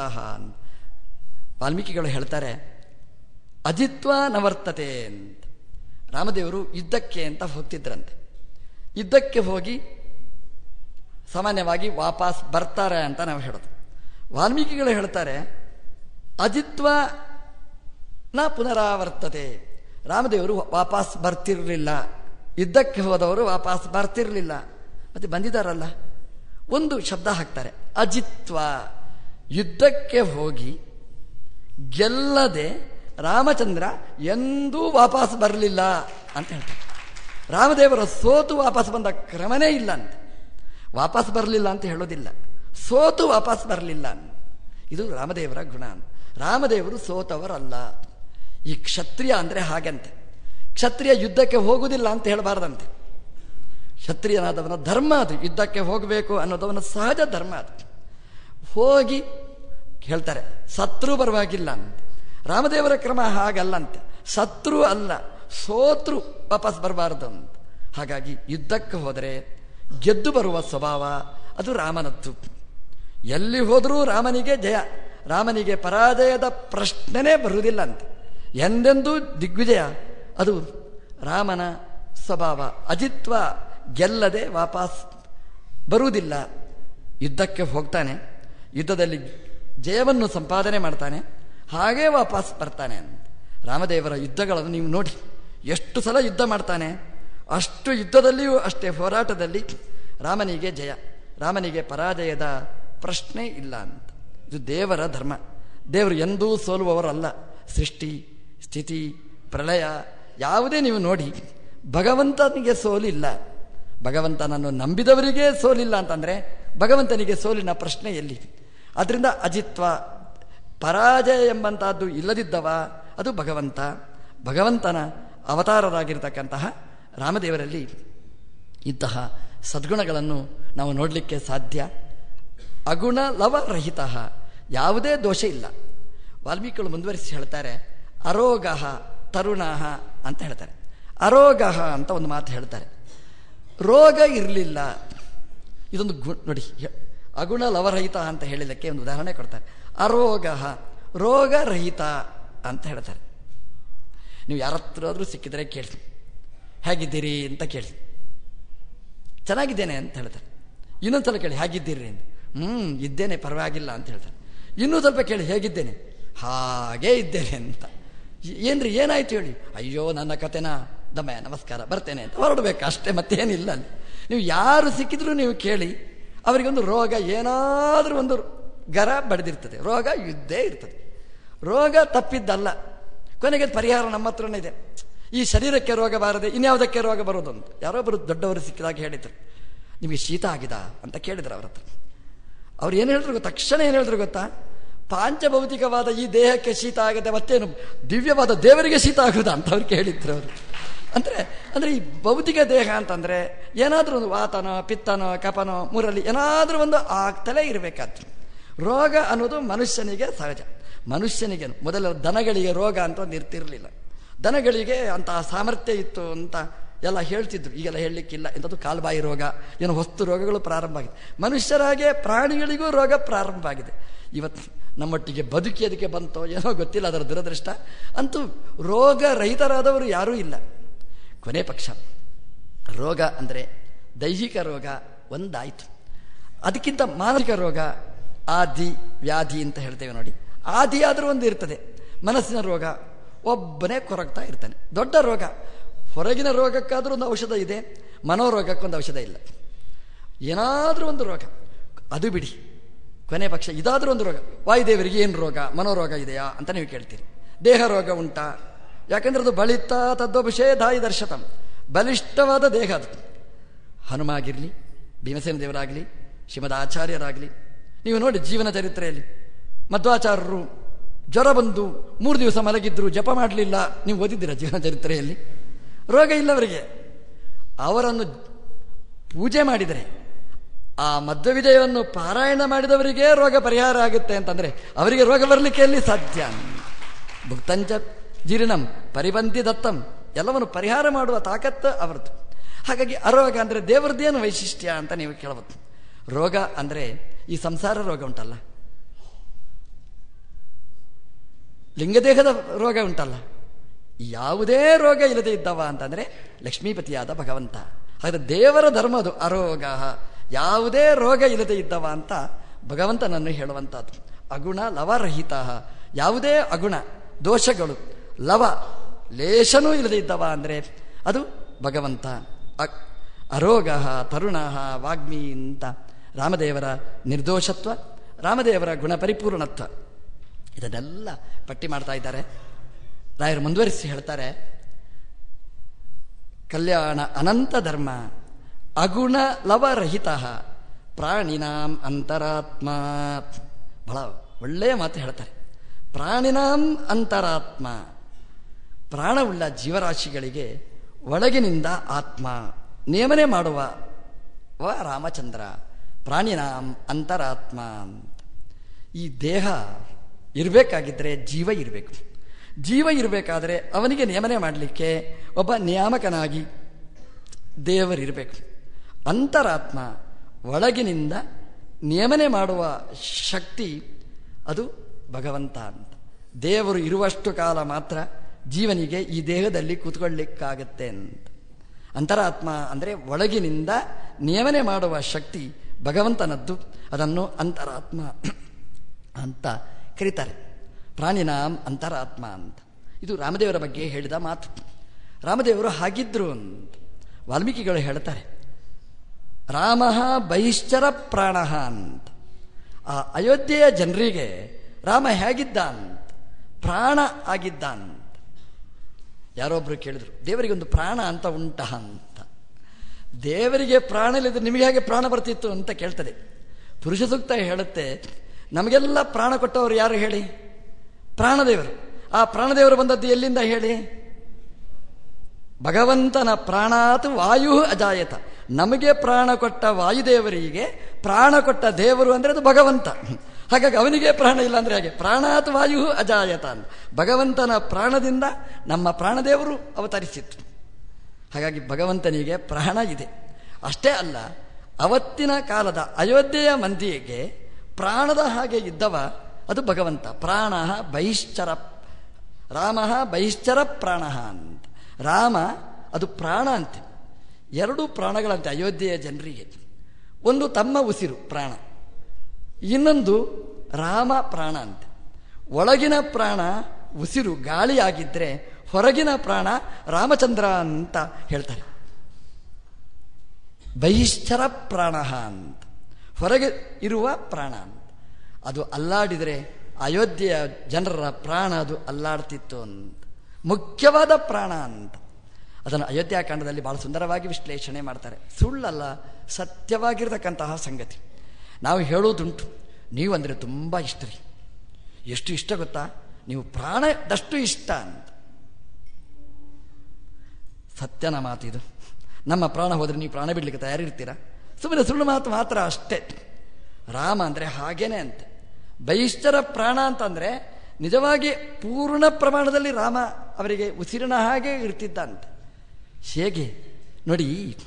ವಾಲ್ಮೀಕಿಗಳು ಹೇಳ್ತಾರೆ, ಅಜಿತ್ವ ನವರ್ತತೆ ಅಂತ. ರಾಮದೇವರು ಯುದ್ಧಕ್ಕೆ ಅಂತ ಹೋಗ್ತಿದ್ರಂತೆ. ಯುದ್ಧಕ್ಕೆ ಹೋಗಿ ಸಾಮಾನ್ಯವಾಗಿ ವಾಪಸ್ ಬರ್ತಾರೆ ಅಂತ ನಾವು ಹೇಳೋದು. ವಾಲ್ಮೀಕಿಗಳು ಹೇಳ್ತಾರೆ, ಅಜಿತ್ವ ನ ಪುನರಾವರ್ತತೆ. ರಾಮದೇವರು ವಾಪಸ್ ಬರ್ತಿರಲಿಲ್ಲ, ಯುದ್ಧಕ್ಕೆ ಹೋದವರು ವಾಪಸ್ ಬರ್ತಿರಲಿಲ್ಲ. ಮತ್ತೆ ಬಂದಿದ್ದಾರಲ್ಲ, ಒಂದು ಶಬ್ದ ಹಾಕ್ತಾರೆ, ಅಜಿತ್ವ. ಯುದ್ಧಕ್ಕೆ ಹೋಗಿ ಗೆಲ್ಲದೆ ರಾಮಚಂದ್ರ ಎಂದೂ ವಾಪಸ್ ಬರಲಿಲ್ಲ ಅಂತ ಹೇಳ್ತಾರೆ. ರಾಮದೇವರ ಸೋತು ವಾಪಸ್ ಬಂದ ಕ್ರಮನೇ ಇಲ್ಲ ಅಂತ. ವಾಪಸ್ ಬರಲಿಲ್ಲ ಅಂತ ಹೇಳೋದಿಲ್ಲ, ಸೋತು ವಾಪಸ್ ಬರಲಿಲ್ಲ. ಇದು ರಾಮದೇವರ ಗುಣ. ರಾಮದೇವರು ಸೋತವರಲ್ಲ. ಈ ಕ್ಷತ್ರಿಯ ಅಂದರೆ ಹಾಗಂತೆ. ಕ್ಷತ್ರಿಯ ಯುದ್ಧಕ್ಕೆ ಹೋಗುವುದಿಲ್ಲ ಅಂತ ಹೇಳಬಾರ್ದಂತೆ. ಕ್ಷತ್ರಿಯನಾದವನ ಧರ್ಮ ಅದು, ಯುದ್ಧಕ್ಕೆ ಹೋಗಬೇಕು ಅನ್ನೋದವನ ಸಹಜ ಧರ್ಮ ಅದು. ಹೋಗಿ ಹೇಳ್ತಾರೆ ಸತ್ರು ಪರವಾಗಿಲ್ಲ ಅಂತ. ರಾಮದೇವರ ಕ್ರಮ ಹಾಗಲ್ಲಂತೆ. ಸತ್ರು ಅಲ್ಲ, ಸೋತ್ರು ವಾಪಸ್ ಬರಬಾರದು ಅಂತ. ಹಾಗಾಗಿ ಯುದ್ಧಕ್ಕೆ ಹೋದರೆ ಗೆದ್ದು ಬರುವ ಸ್ವಭಾವ ಅದು ರಾಮನದ್ದು. ಎಲ್ಲಿ ಹೋದರೂ ರಾಮನಿಗೆ ಜಯ, ರಾಮನಿಗೆ ಪರಾಜಯದ ಪ್ರಶ್ನೆನೇ ಬರುವುದಿಲ್ಲ ಅಂತ. ಎಂದೆಂದೂ ದಿಗ್ವಿಜಯ ಅದು ರಾಮನ ಸ್ವಭಾವ. ಅಜಿತ್ವ, ಗೆಲ್ಲದೆ ವಾಪಸ್ ಬರುವುದಿಲ್ಲ. ಯುದ್ಧಕ್ಕೆ ಹೋಗ್ತಾನೆ, ಯುದ್ಧದಲ್ಲಿ ಜಯವನ್ನು ಸಂಪಾದನೆ ಮಾಡ್ತಾನೆ, ಹಾಗೇ ವಾಪಸ್ ಬರ್ತಾನೆ ಅಂತ. ರಾಮದೇವರ ಯುದ್ಧಗಳನ್ನು ನೀವು ನೋಡಿ, ಎಷ್ಟು ಸಲ ಯುದ್ಧ ಮಾಡ್ತಾನೆ, ಅಷ್ಟು ಯುದ್ಧದಲ್ಲಿಯೂ ಅಷ್ಟೇ ಹೋರಾಟದಲ್ಲಿ ರಾಮನಿಗೆ ಜಯ, ರಾಮನಿಗೆ ಪರಾಜಯದ ಪ್ರಶ್ನೆ ಇಲ್ಲ ಅಂತ. ಇದು ದೇವರ ಧರ್ಮ. ದೇವರು ಎಂದೂ ಸೋಲುವವರಲ್ಲ. ಸೃಷ್ಟಿ, ಸ್ಥಿತಿ, ಪ್ರಳಯ ಯಾವುದೇ ನೀವು ನೋಡಿ, ಭಗವಂತನಿಗೆ ಸೋಲಿಲ್ಲ. ಭಗವಂತನನ್ನು ನಂಬಿದವರಿಗೆ ಸೋಲಿಲ್ಲ ಅಂತಂದರೆ ಭಗವಂತನಿಗೆ ಸೋಲಿನ ಪ್ರಶ್ನೆ ಎಲ್ಲಿ? ಅದರಿಂದ ಅಜಿತ್ವ, ಪರಾಜಯ ಎಂಬಂತಹದ್ದು ಇಲ್ಲದಿದ್ದವ ಅದು ಭಗವಂತ. ಭಗವಂತನ ಅವತಾರರಾಗಿರ್ತಕ್ಕಂತಹ ರಾಮದೇವರಲ್ಲಿ ಇಂತಹ ಸದ್ಗುಣಗಳನ್ನು ನಾವು ನೋಡಲಿಕ್ಕೆ ಸಾಧ್ಯ. ಅಗುಣ ಲವರಹಿತ, ಯಾವುದೇ ದೋಷ ಇಲ್ಲ. ವಾಲ್ಮೀಕಿಗಳು ಮುಂದುವರಿಸಿ ಹೇಳ್ತಾರೆ, ಅರೋಗ ತರುಣ ಅಂತ ಹೇಳ್ತಾರೆ. ಅರೋಗ ಅಂತ ಒಂದು ಮಾತು ಹೇಳ್ತಾರೆ, ರೋಗ ಇರಲಿಲ್ಲ. ಇದೊಂದು ಗು ನೋಡಿ, ಅಗುಣ ಲವರಹಿತ ಅಂತ ಹೇಳಿದ್ದಕ್ಕೆ ಒಂದು ಉದಾಹರಣೆ ಕೊಡ್ತಾರೆ. ಅರೋಗ, ರೋಗರಹಿತ ಅಂತ ಹೇಳ್ತಾರೆ. ನೀವು ಯಾರ ಹತ್ರ ಆದರೂ ಸಿಕ್ಕಿದ್ರೆ ಕೇಳಿ, ಹೇಗಿದ್ದೀರಿ ಅಂತ ಕೇಳಿ. ಚೆನ್ನಾಗಿದ್ದೇನೆ ಅಂತ ಹೇಳ್ತಾರೆ. ಇನ್ನೊಂದು ಸಲ ಕೇಳಿ ಹೇಗಿದ್ದೀರಿ ಅಂತ, ಹ್ಞೂ ಇದ್ದೇನೆ ಪರವಾಗಿಲ್ಲ ಅಂತ ಹೇಳ್ತಾರೆ. ಇನ್ನೂ ಸ್ವಲ್ಪ ಕೇಳಿ ಹೇಗಿದ್ದೇನೆ, ಹಾಗೇ ಇದ್ದೇನೆ ಅಂತ. ಏನ್ರಿ ಏನಾಯ್ತು ಹೇಳಿ, ಅಯ್ಯೋ ನನ್ನ ಕತೆನಾ, ದಮ್ಮಯ್ಯ ನಮಸ್ಕಾರ ಬರ್ತೇನೆ ಅಂತ ಹೊರಡ್ಬೇಕು ಅಷ್ಟೇ, ಮತ್ತೇನಿಲ್ಲ ಅಲ್ಲಿ. ನೀವು ಯಾರು ಸಿಕ್ಕಿದ್ರು ನೀವು ಕೇಳಿ, ಅವರಿಗೊಂದು ರೋಗ ಏನಾದರೂ ಒಂದು ಗರ ಬಡಿದಿರ್ತದೆ, ರೋಗ ಇದ್ದೇ ಇರ್ತದೆ. ರೋಗ ತಪ್ಪಿದ್ದಲ್ಲ, ಕೊನೆಗೆ ಪರಿಹಾರ ನಮ್ಮ ಹತ್ರನೇ ಇದೆ. ಈ ಶರೀರಕ್ಕೆ ರೋಗ ಬಾರದೆ ಇನ್ಯಾವುದಕ್ಕೆ ರೋಗ ಬರೋದು ಅಂತ ಯಾರೊಬ್ಬರು ದೊಡ್ಡವರು ಸಿಕ್ಕಿದಾಗ ಹೇಳಿದ್ರು, ನಿಮಗೆ ಶೀತ ಆಗಿದ ಅಂತ ಕೇಳಿದ್ರು ಅವ್ರ ಹತ್ರ. ಅವ್ರು ಏನು ಹೇಳಿದ್ರು ಗೊತ್ತಾ, ತಕ್ಷಣ ಏನು ಹೇಳಿದ್ರು ಗೊತ್ತಾ, ಪಾಂಚಭೌತಿಕವಾದ ಈ ದೇಹಕ್ಕೆ ಶೀತ ಆಗದೆ ಮತ್ತೇನು ದಿವ್ಯವಾದ ದೇವರಿಗೆ ಶೀತ ಆಗುದಾ ಅಂತ ಅವ್ರು ಕೇಳಿದ್ರು ಅವರು. ಅಂದರೆ ಅಂದರೆ ಈ ಭೌತಿಕ ದೇಹ ಅಂತಂದರೆ ಏನಾದರೂ ಒಂದು ವಾತನೋ ಪಿತ್ತನೋ ಕಪನೋ ಮುರಳಿ ಏನಾದರೂ ಒಂದು ಆಗ್ತಲೇ ಇರಬೇಕಾದ್ರು. ರೋಗ ಅನ್ನೋದು ಮನುಷ್ಯನಿಗೆ ಸಹಜ. ಮನುಷ್ಯನಿಗೆ ಮೊದಲ ದನಗಳಿಗೆ ರೋಗ ಅಂತ ಒಂದು ಇರ್ತಿರಲಿಲ್ಲ. ದನಗಳಿಗೆ ಅಂತಹ ಸಾಮರ್ಥ್ಯ ಇತ್ತು ಅಂತ ಎಲ್ಲ ಹೇಳ್ತಿದ್ರು, ಈಗೆಲ್ಲ ಹೇಳಲಿಕ್ಕಿಲ್ಲ. ಇಂಥದ್ದು ಕಾಲ್ಬಾಯಿ ರೋಗ, ಏನೋ ಹೊಸ್ತು ರೋಗಗಳು ಪ್ರಾರಂಭ ಆಗಿದೆ. ಮನುಷ್ಯರಾಗೆ ಪ್ರಾಣಿಗಳಿಗೂ ರೋಗ ಪ್ರಾರಂಭ ಆಗಿದೆ. ಇವತ್ತು ನಮ್ಮೊಟ್ಟಿಗೆ ಬದುಕಿ ಅದಕ್ಕೆ ಬಂತೋ ಏನೋ ಗೊತ್ತಿಲ್ಲ, ಅದರ ದುರದೃಷ್ಟ. ಅಂತೂ ರೋಗ ರಹಿತರಾದವರು ಯಾರೂ ಇಲ್ಲ. ಕೊನೆ ಪಕ್ಷ ರೋಗ ಅಂದರೆ ದೈಹಿಕ ರೋಗ ಒಂದಾಯಿತು. ಅದಕ್ಕಿಂತ ಮಾನಸಿಕ ರೋಗ, ಆದಿ ವ್ಯಾಧಿ ಅಂತ ಹೇಳ್ತೇವೆ ನೋಡಿ. ಆದಿ ಆದರೂ ಒಂದು ಇರ್ತದೆ. ಮನಸ್ಸಿನ ರೋಗ ಒಬ್ಬನೇ ಕೊರಗ್ತಾ ಇರ್ತಾನೆ. ದೊಡ್ಡ ರೋಗ, ಹೊರಗಿನ ರೋಗಕ್ಕಾದರೂ ಒಂದು ಔಷಧ ಇದೆ, ಮನೋರೋಗಕ್ಕೊಂದು ಔಷಧ ಇಲ್ಲ. ಏನಾದರೂ ಒಂದು ರೋಗ ಅದು ಬಿಡಿ, ಕೊನೆ ಪಕ್ಷ ಇದಾದರೂ ಒಂದು ರೋಗ. ವಾಯುದೇವರಿಗೆ ಏನು ರೋಗ, ಮನೋರೋಗ ಇದೆಯಾ ಅಂತ ನೀವು ಕೇಳ್ತೀರಿ. ದೇಹ ರೋಗ ಉಂಟಾ? ಯಾಕಂದ್ರೆ ಅದು ಬಲಿತ ತದ್ವಭಿಷೇಧಾಯಿ ದರ್ಶತಂ, ಬಲಿಷ್ಠವಾದ ದೇಹ ಅದು. ಹನುಮಾಗಿರಲಿ, ಭೀಮಸೇನ ದೇವರಾಗಲಿ, ಶ್ರೀಮದ್ ಆಚಾರ್ಯರಾಗಲಿ, ನೀವು ನೋಡಿ ಜೀವನ ಚರಿತ್ರೆಯಲ್ಲಿ ಮಧ್ವಾಚಾರ್ಯರು ಜ್ವರ ಬಂದು ಮೂರು ದಿವಸ ಮಲಗಿದ್ರು, ಜಪ ಮಾಡಲಿಲ್ಲ. ನೀವು ಓದಿದ್ದೀರಾ ಜೀವನ ಚರಿತ್ರೆಯಲ್ಲಿ? ರೋಗ ಇಲ್ಲವರಿಗೆ. ಅವರನ್ನು ಪೂಜೆ ಮಾಡಿದರೆ, ಆ ಮಧ್ವವಿಜಯವನ್ನು ಪಾರಾಯಣ ಮಾಡಿದವರಿಗೆ ರೋಗ ಪರಿಹಾರ ಆಗುತ್ತೆ ಅಂತಂದರೆ ಅವರಿಗೆ ರೋಗ ಬರಲಿಕ್ಕೆ ಎಲ್ಲಿ ಸಾಧ್ಯ? ಭುಕ್ತಂಚ ಜೀರ್ಣಂ ಪರಿಬಂಧಿ ದತ್ತಂ, ಎಲ್ಲವನ್ನು ಪರಿಹಾರ ಮಾಡುವ ತಾಕತ್ತು ಅವರದ್ದು. ಹಾಗಾಗಿ ಅರೋಗ ಅಂದರೆ ದೇವರದ್ದೇನು ವೈಶಿಷ್ಟ್ಯ ಅಂತ ನೀವು ಕೇಳಬಹುದು. ರೋಗ ಅಂದರೆ ಈ ಸಂಸಾರ ರೋಗ ಉಂಟಲ್ಲ, ಲಿಂಗದೇಹದ ರೋಗ ಉಂಟಲ್ಲ, ಯಾವುದೇ ರೋಗ ಇಲ್ಲದೆ ಇದ್ದವ ಅಂತಂದರೆ ಲಕ್ಷ್ಮೀಪತಿಯಾದ ಭಗವಂತ. ಹಾಗಾದರೆ ದೇವರ ಧರ್ಮ ಅದು ಅರೋಗ, ಯಾವುದೇ ರೋಗ ಇಲ್ಲದೆ ಇದ್ದವ ಅಂತ ಭಗವಂತನನ್ನು ಹೇಳುವಂಥದ್ದು. ಅಗುಣ ಲವರಹಿತ, ಯಾವುದೇ ಅಗುಣ ದೋಷಗಳು ಲವ ಲೇಷನೂ ಇಲ್ಲದೆ ಇದ್ದವ ಅಂದರೆ ಅದು ಭಗವಂತ. ಅರೋಗ ತರುಣ ವಾಗ್ಮಿ ಅಂತ ರಾಮದೇವರ ನಿರ್ದೋಷತ್ವ, ರಾಮದೇವರ ಗುಣ ಪರಿಪೂರ್ಣತ್ವ, ಇದನ್ನೆಲ್ಲ ಪಟ್ಟಿ ಮಾಡ್ತಾ ಇದ್ದಾರೆ. ರಾಯರು ಮುಂದುವರಿಸಿ ಹೇಳ್ತಾರೆ, ಕಲ್ಯಾಣ ಅನಂತ ಧರ್ಮ ಅಗುಣ ಲವರಹಿತ ಪ್ರಾಣಿನಾಂ ಅಂತರಾತ್ಮ. ಬಹಳ ಒಳ್ಳೆಯ ಮಾತು ಹೇಳ್ತಾರೆ. ಪ್ರಾಣಿನಾಂ ಅಂತರಾತ್ಮ, ಪ್ರಾಣವುಳ್ಳ ಜೀವರಾಶಿಗಳಿಗೆ ಒಳಗಿನಿಂದ ಆತ್ಮ ನೇಮನೆ ಮಾಡುವ ವ ರಾಮಚಂದ್ರ. ಪ್ರಾಣಿನಾಂ ಅಂತರಾತ್ಮ ಅಂತ. ಈ ದೇಹ ಇರಬೇಕಾಗಿದ್ದರೆ ಜೀವ ಇರಬೇಕು. ಜೀವ ಇರಬೇಕಾದ್ರೆ ಅವನಿಗೆ ನೇಮನೆ ಮಾಡಲಿಕ್ಕೆ ಒಬ್ಬ ನಿಯಾಮಕನಾಗಿ ದೇವರಿರಬೇಕು. ಅಂತರಾತ್ಮ ಒಳಗಿನಿಂದ ನೇಮನೆ ಮಾಡುವ ಶಕ್ತಿ ಅದು ಭಗವಂತ ಅಂತ. ದೇವರು ಇರುವಷ್ಟು ಕಾಲ ಮಾತ್ರ ಜೀವನಿಗೆ ಈ ದೇಹದಲ್ಲಿ ಕೂತ್ಕೊಳ್ಳಿಕ್ಕಾಗತ್ತೆ ಅಂತ. ಅಂತರಾತ್ಮ ಅಂದರೆ ಒಳಗಿನಿಂದ ನೇಮನೆ ಮಾಡುವ ಶಕ್ತಿ ಭಗವಂತನದ್ದು. ಅದನ್ನು ಅಂತರಾತ್ಮ ಅಂತ ಕರೀತಾರೆ. ಪ್ರಾಣಿನಾಂ ಅಂತರಾತ್ಮ ಅಂತ. ಇದು ರಾಮದೇವರ ಬಗ್ಗೆ ಹೇಳಿದ ಮಾತು. ರಾಮದೇವರು ಹಾಗಿದ್ರು ಅಂತ ವಾಲ್ಮೀಕಿಗಳು ಹೇಳ್ತಾರೆ. ರಾಮ ಬಹಿಶ್ಚರ ಪ್ರಾಣ ಅಂತ. ಆ ಅಯೋಧ್ಯೆಯ ಜನರಿಗೆ ರಾಮ ಹೇಗಿದ್ದ ಅಂತ, ಪ್ರಾಣ ಆಗಿದ್ದ ಅಂತ. ಯಾರೊಬ್ರು ಕೇಳಿದ್ರು, ದೇವರಿಗೆ ಒಂದು ಪ್ರಾಣ ಅಂತ ಉಂಟ ಅಂತ. ದೇವರಿಗೆ ಪ್ರಾಣ ಇಲ್ಲದ್ರೆ ನಿಮಗೆ ಹೇಗೆ ಪ್ರಾಣ ಬರ್ತಿತ್ತು ಅಂತ ಕೇಳ್ತದೆ. ಪುರುಷ ಸೂಕ್ತ ಹೇಳುತ್ತೆ, ನಮಗೆಲ್ಲ ಪ್ರಾಣ ಕೊಟ್ಟವರು ಯಾರು ಹೇಳಿ? ಪ್ರಾಣದೇವರು. ಆ ಪ್ರಾಣದೇವರು ಬಂದದ್ದು ಎಲ್ಲಿಂದ ಹೇಳಿ? ಭಗವಂತನ ಪ್ರಾಣಾತ್ ವಾಯು ಅಜಾಯತ. ನಮಗೆ ಪ್ರಾಣ ಕೊಟ್ಟ ವಾಯುದೇವರಿಗೆ ಪ್ರಾಣ ಕೊಟ್ಟ ದೇವರು ಅಂದರೆ ಅದು ಭಗವಂತ. ಹಾಗಾಗಿ ಅವನಿಗೆ ಪ್ರಾಣ ಇಲ್ಲ ಅಂದರೆ ಹಾಗೆ ಪ್ರಾಣಾತ್ ವಾಯು ಅಜಾಯತ ಅಂತ. ಭಗವಂತನ ಪ್ರಾಣದಿಂದ ನಮ್ಮ ಪ್ರಾಣದೇವರು ಅವತರಿಸಿತ್ತು. ಹಾಗಾಗಿ ಭಗವಂತನಿಗೆ ಪ್ರಾಣ ಇದೆ. ಅಷ್ಟೇ ಅಲ್ಲ, ಅವತ್ತಿನ ಕಾಲದ ಅಯೋಧ್ಯೆಯ ಮಂದಿಗೆ ಪ್ರಾಣದ ಹಾಗೆ ಇದ್ದವ ಅದು ಭಗವಂತ. ಪ್ರಾಣ ಬಹಿಶ್ಚರ, ರಾಮ ಬಹಿಶ್ಚರ ಪ್ರಾಣ ಅಂತ. ರಾಮ ಅದು ಪ್ರಾಣ ಅಂತೆ. ಎರಡು ಪ್ರಾಣಗಳಂತೆ ಅಯೋಧ್ಯೆಯ ಜನರಿಗೆ. ಒಂದು ತಮ್ಮ ಉಸಿರು ಪ್ರಾಣ, ಇನ್ನೊಂದು ರಾಮ ಪ್ರಾಣ ಅಂತೆ. ಒಳಗಿನ ಪ್ರಾಣ ಉಸಿರು ಗಾಳಿಯಾಗಿದ್ದರೆ ಹೊರಗಿನ ಪ್ರಾಣ ರಾಮಚಂದ್ರ ಅಂತ ಹೇಳ್ತಾರೆ. ಬಹಿಷ್ಠರ ಪ್ರಾಣ ಅಂತ, ಹೊರಗೆ ಇರುವ ಪ್ರಾಣ ಅಂತ. ಅದು ಅಲ್ಲಾಡಿದರೆ ಅಯೋಧ್ಯೆಯ ಜನರ ಪ್ರಾಣ ಅದು ಅಲ್ಲಾಡ್ತಿತ್ತು ಅಂತ. ಮುಖ್ಯವಾದ ಪ್ರಾಣ ಅಂತ. ಅದನ್ನು ಅಯೋಧ್ಯಾಕಾಂಡದಲ್ಲಿ ಬಹಳ ಸುಂದರವಾಗಿ ವಿಶ್ಲೇಷಣೆ ಮಾಡ್ತಾರೆ. ಸುಳ್ಳಲ್ಲ, ಸತ್ಯವಾಗಿರ್ತಕ್ಕಂತಹ ಸಂಗತಿ. ನಾವು ಹೇಳೋದುಂಟು, ನೀವು ಅಂದರೆ ತುಂಬ ಇಷ್ಟ ರೀ. ಎಷ್ಟು ಇಷ್ಟ ಗೊತ್ತಾ? ನೀವು ಪ್ರಾಣದಷ್ಟು ಇಷ್ಟ ಅಂತ. ಸತ್ಯನ ಮಾತಿದು. ನಮ್ಮ ಪ್ರಾಣ ಹೋದರೆ ನೀವು ಪ್ರಾಣ ಬಿಡ್ಲಿಕ್ಕೆ ತಯಾರಿರ್ತೀರಾ? ಸುಮ್ಮನೆ ಸುಳ್ಳು ಮಾತು ಮಾತ್ರ ಅಷ್ಟೇ. ರಾಮ ಅಂದರೆ ಹಾಗೇನೆ ಅಂತೆ. ಬಹಿಷ್ಠರ ಪ್ರಾಣ ಅಂತಂದರೆ ನಿಜವಾಗಿ ಪೂರ್ಣ ಪ್ರಮಾಣದಲ್ಲಿ ರಾಮ ಅವರಿಗೆ ಉಸಿರಿನ ಹಾಗೆ ಇರ್ತಿದ್ದಂತೆ. ಹೇಗೆ ನೋಡಿ,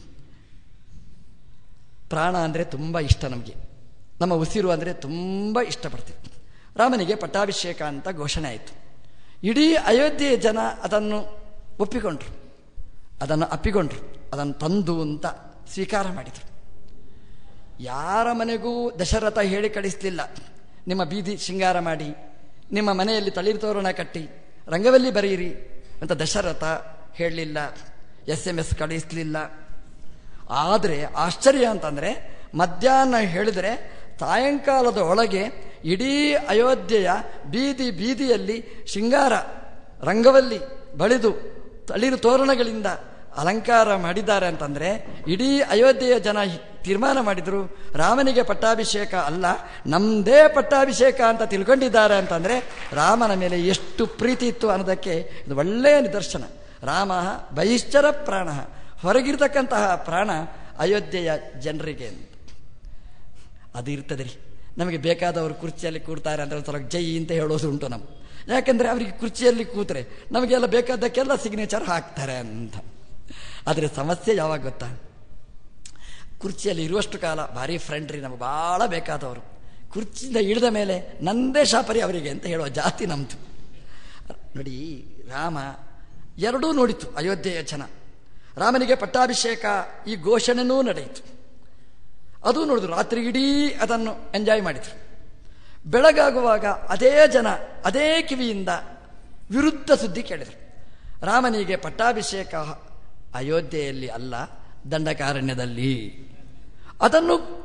ಪ್ರಾಣ ಅಂದರೆ ತುಂಬ ಇಷ್ಟ ನಮಗೆ, ನಮ್ಮ ಉಸಿರು ಅಂದರೆ ತುಂಬ ಇಷ್ಟಪಡ್ತೀವಿ. ರಾಮನಿಗೆ ಪಟ್ಟಾಭಿಷೇಕ ಅಂತ ಘೋಷಣೆ ಆಯಿತು. ಇಡೀ ಅಯೋಧ್ಯೆಯ ಜನ ಅದನ್ನು ಒಪ್ಪಿಕೊಂಡ್ರು, ಅದನ್ನು ಅಪ್ಪಿಕೊಂಡ್ರು, ಅದನ್ನು ತಂದು ಅಂತ ಸ್ವೀಕಾರ ಮಾಡಿದರು. ಯಾರ ಮನೆಗೂ ದಶರಥ ಹೇಳಿ ಕಳಿಸಲಿಲ್ಲ, ನಿಮ್ಮ ಬೀದಿ ಶೃಂಗಾರ ಮಾಡಿ, ನಿಮ್ಮ ಮನೆಯಲ್ಲಿ ತಳಿರು ತೋರಣ ಕಟ್ಟಿ ರಂಗವಲ್ಲಿ ಬರೆಯಿರಿ ಅಂತ ದಶರಥ ಹೇಳಲಿಲ್ಲ, ಎಸ್ ಎಮ್ ಎಸ್ ಕಳಿಸಲಿಲ್ಲ. ಆದರೆ ಆಶ್ಚರ್ಯ ಅಂತಂದರೆ ಮಧ್ಯಾಹ್ನ ಹೇಳಿದರೆ ಸಾಯಂಕಾಲದ ಒಳಗೆ ಇಡೀ ಅಯೋಧ್ಯೆಯ ಬೀದಿ ಬೀದಿಯಲ್ಲಿ ಶೃಂಗಾರ ರಂಗವಲ್ಲಿ ಬಳಿದು ತಳಿರು ತೋರಣಗಳಿಂದ ಅಲಂಕಾರ ಮಾಡಿದ್ದಾರೆ ಅಂತಂದರೆ ಇಡೀ ಅಯೋಧ್ಯೆಯ ಜನ ತೀರ್ಮಾನ ಮಾಡಿದರು, ರಾಮನಿಗೆ ಪಟ್ಟಾಭಿಷೇಕ ಅಲ್ಲ, ನಮ್ಮದೇ ಪಟ್ಟಾಭಿಷೇಕ ಅಂತ ತಿಳ್ಕೊಂಡಿದ್ದಾರೆ ಅಂತಂದರೆ ರಾಮನ ಮೇಲೆ ಎಷ್ಟು ಪ್ರೀತಿ ಇತ್ತು ಅನ್ನೋದಕ್ಕೆ ಇದು ಒಳ್ಳೆಯ ನಿದರ್ಶನ. ರಾಮ ಬಹಿಷ್ಠರ ಪ್ರಾಣ, ಹೊರಗಿರ್ತಕ್ಕಂತಹ ಪ್ರಾಣ ಅಯೋಧ್ಯೆಯ ಜನರಿಗೆ ಅಂತ ಅದು ಇರ್ತದೆ ರೀ. ನಮಗೆ ಬೇಕಾದವರು ಕುರ್ಚಿಯಲ್ಲಿ ಕೂಡ್ತಾರೆ ಅಂದರೆ ಒಂದು ಸಲ ಜೈ ಅಂತ ಹೇಳೋದು ಉಂಟು ನಮ್ಮ. ಯಾಕೆಂದರೆ ಅವರಿಗೆ ಕುರ್ಚಿಯಲ್ಲಿ ಕೂತ್ರೆ ನಮಗೆಲ್ಲ ಬೇಕಾದಕ್ಕೆಲ್ಲ ಸಿಗ್ನೇಚರ್ ಹಾಕ್ತಾರೆ ಅಂತ. ಆದರೆ ಸಮಸ್ಯೆ ಯಾವಾಗ ಗೊತ್ತಾ? ಕುರ್ಚಿಯಲ್ಲಿ ಇರುವಷ್ಟು ಕಾಲ ಭಾರಿ ಫ್ರೆಂಡ್ ರೀ, ನಮಗೆ ಭಾಳ ಬೇಕಾದವರು. ಕುರ್ಚಿಯಿಂದ ಇಳಿದ ಮೇಲೆ ನಂದೇ ಶಾಪರಿ ಅವರಿಗೆ ಅಂತ ಹೇಳುವ ಜಾತಿ ನಮ್ಮದು. ನೋಡಿ, ರಾಮ ಎರಡೂ ನೋಡಿತು ಅಯೋಧ್ಯೆಯ ಜನ. ರಾಮನಿಗೆ ಪಟ್ಟಾಭಿಷೇಕ ಈ ಘೋಷಣೆನೂ ನಡೆಯಿತು, ಅದು ನೋಡಿದ್ರು. ರಾತ್ರಿ ಇಡೀ ಅದನ್ನು ಎಂಜಾಯ್ ಮಾಡಿದರು. ಬೆಳಗಾಗುವಾಗ ಅದೇ ಜನ ಅದೇ ಕಿವಿಯಿಂದ ವಿರುದ್ಧ ಸುದ್ದಿ ಕೇಳಿದರು. ರಾಮನಿಗೆ ಪಟ್ಟಾಭಿಷೇಕ ಅಯೋಧ್ಯೆಯಲ್ಲಿ ಅಲ್ಲ, ದಂಡಕಾರಣ್ಯದಲ್ಲಿ. ಅದನ್ನು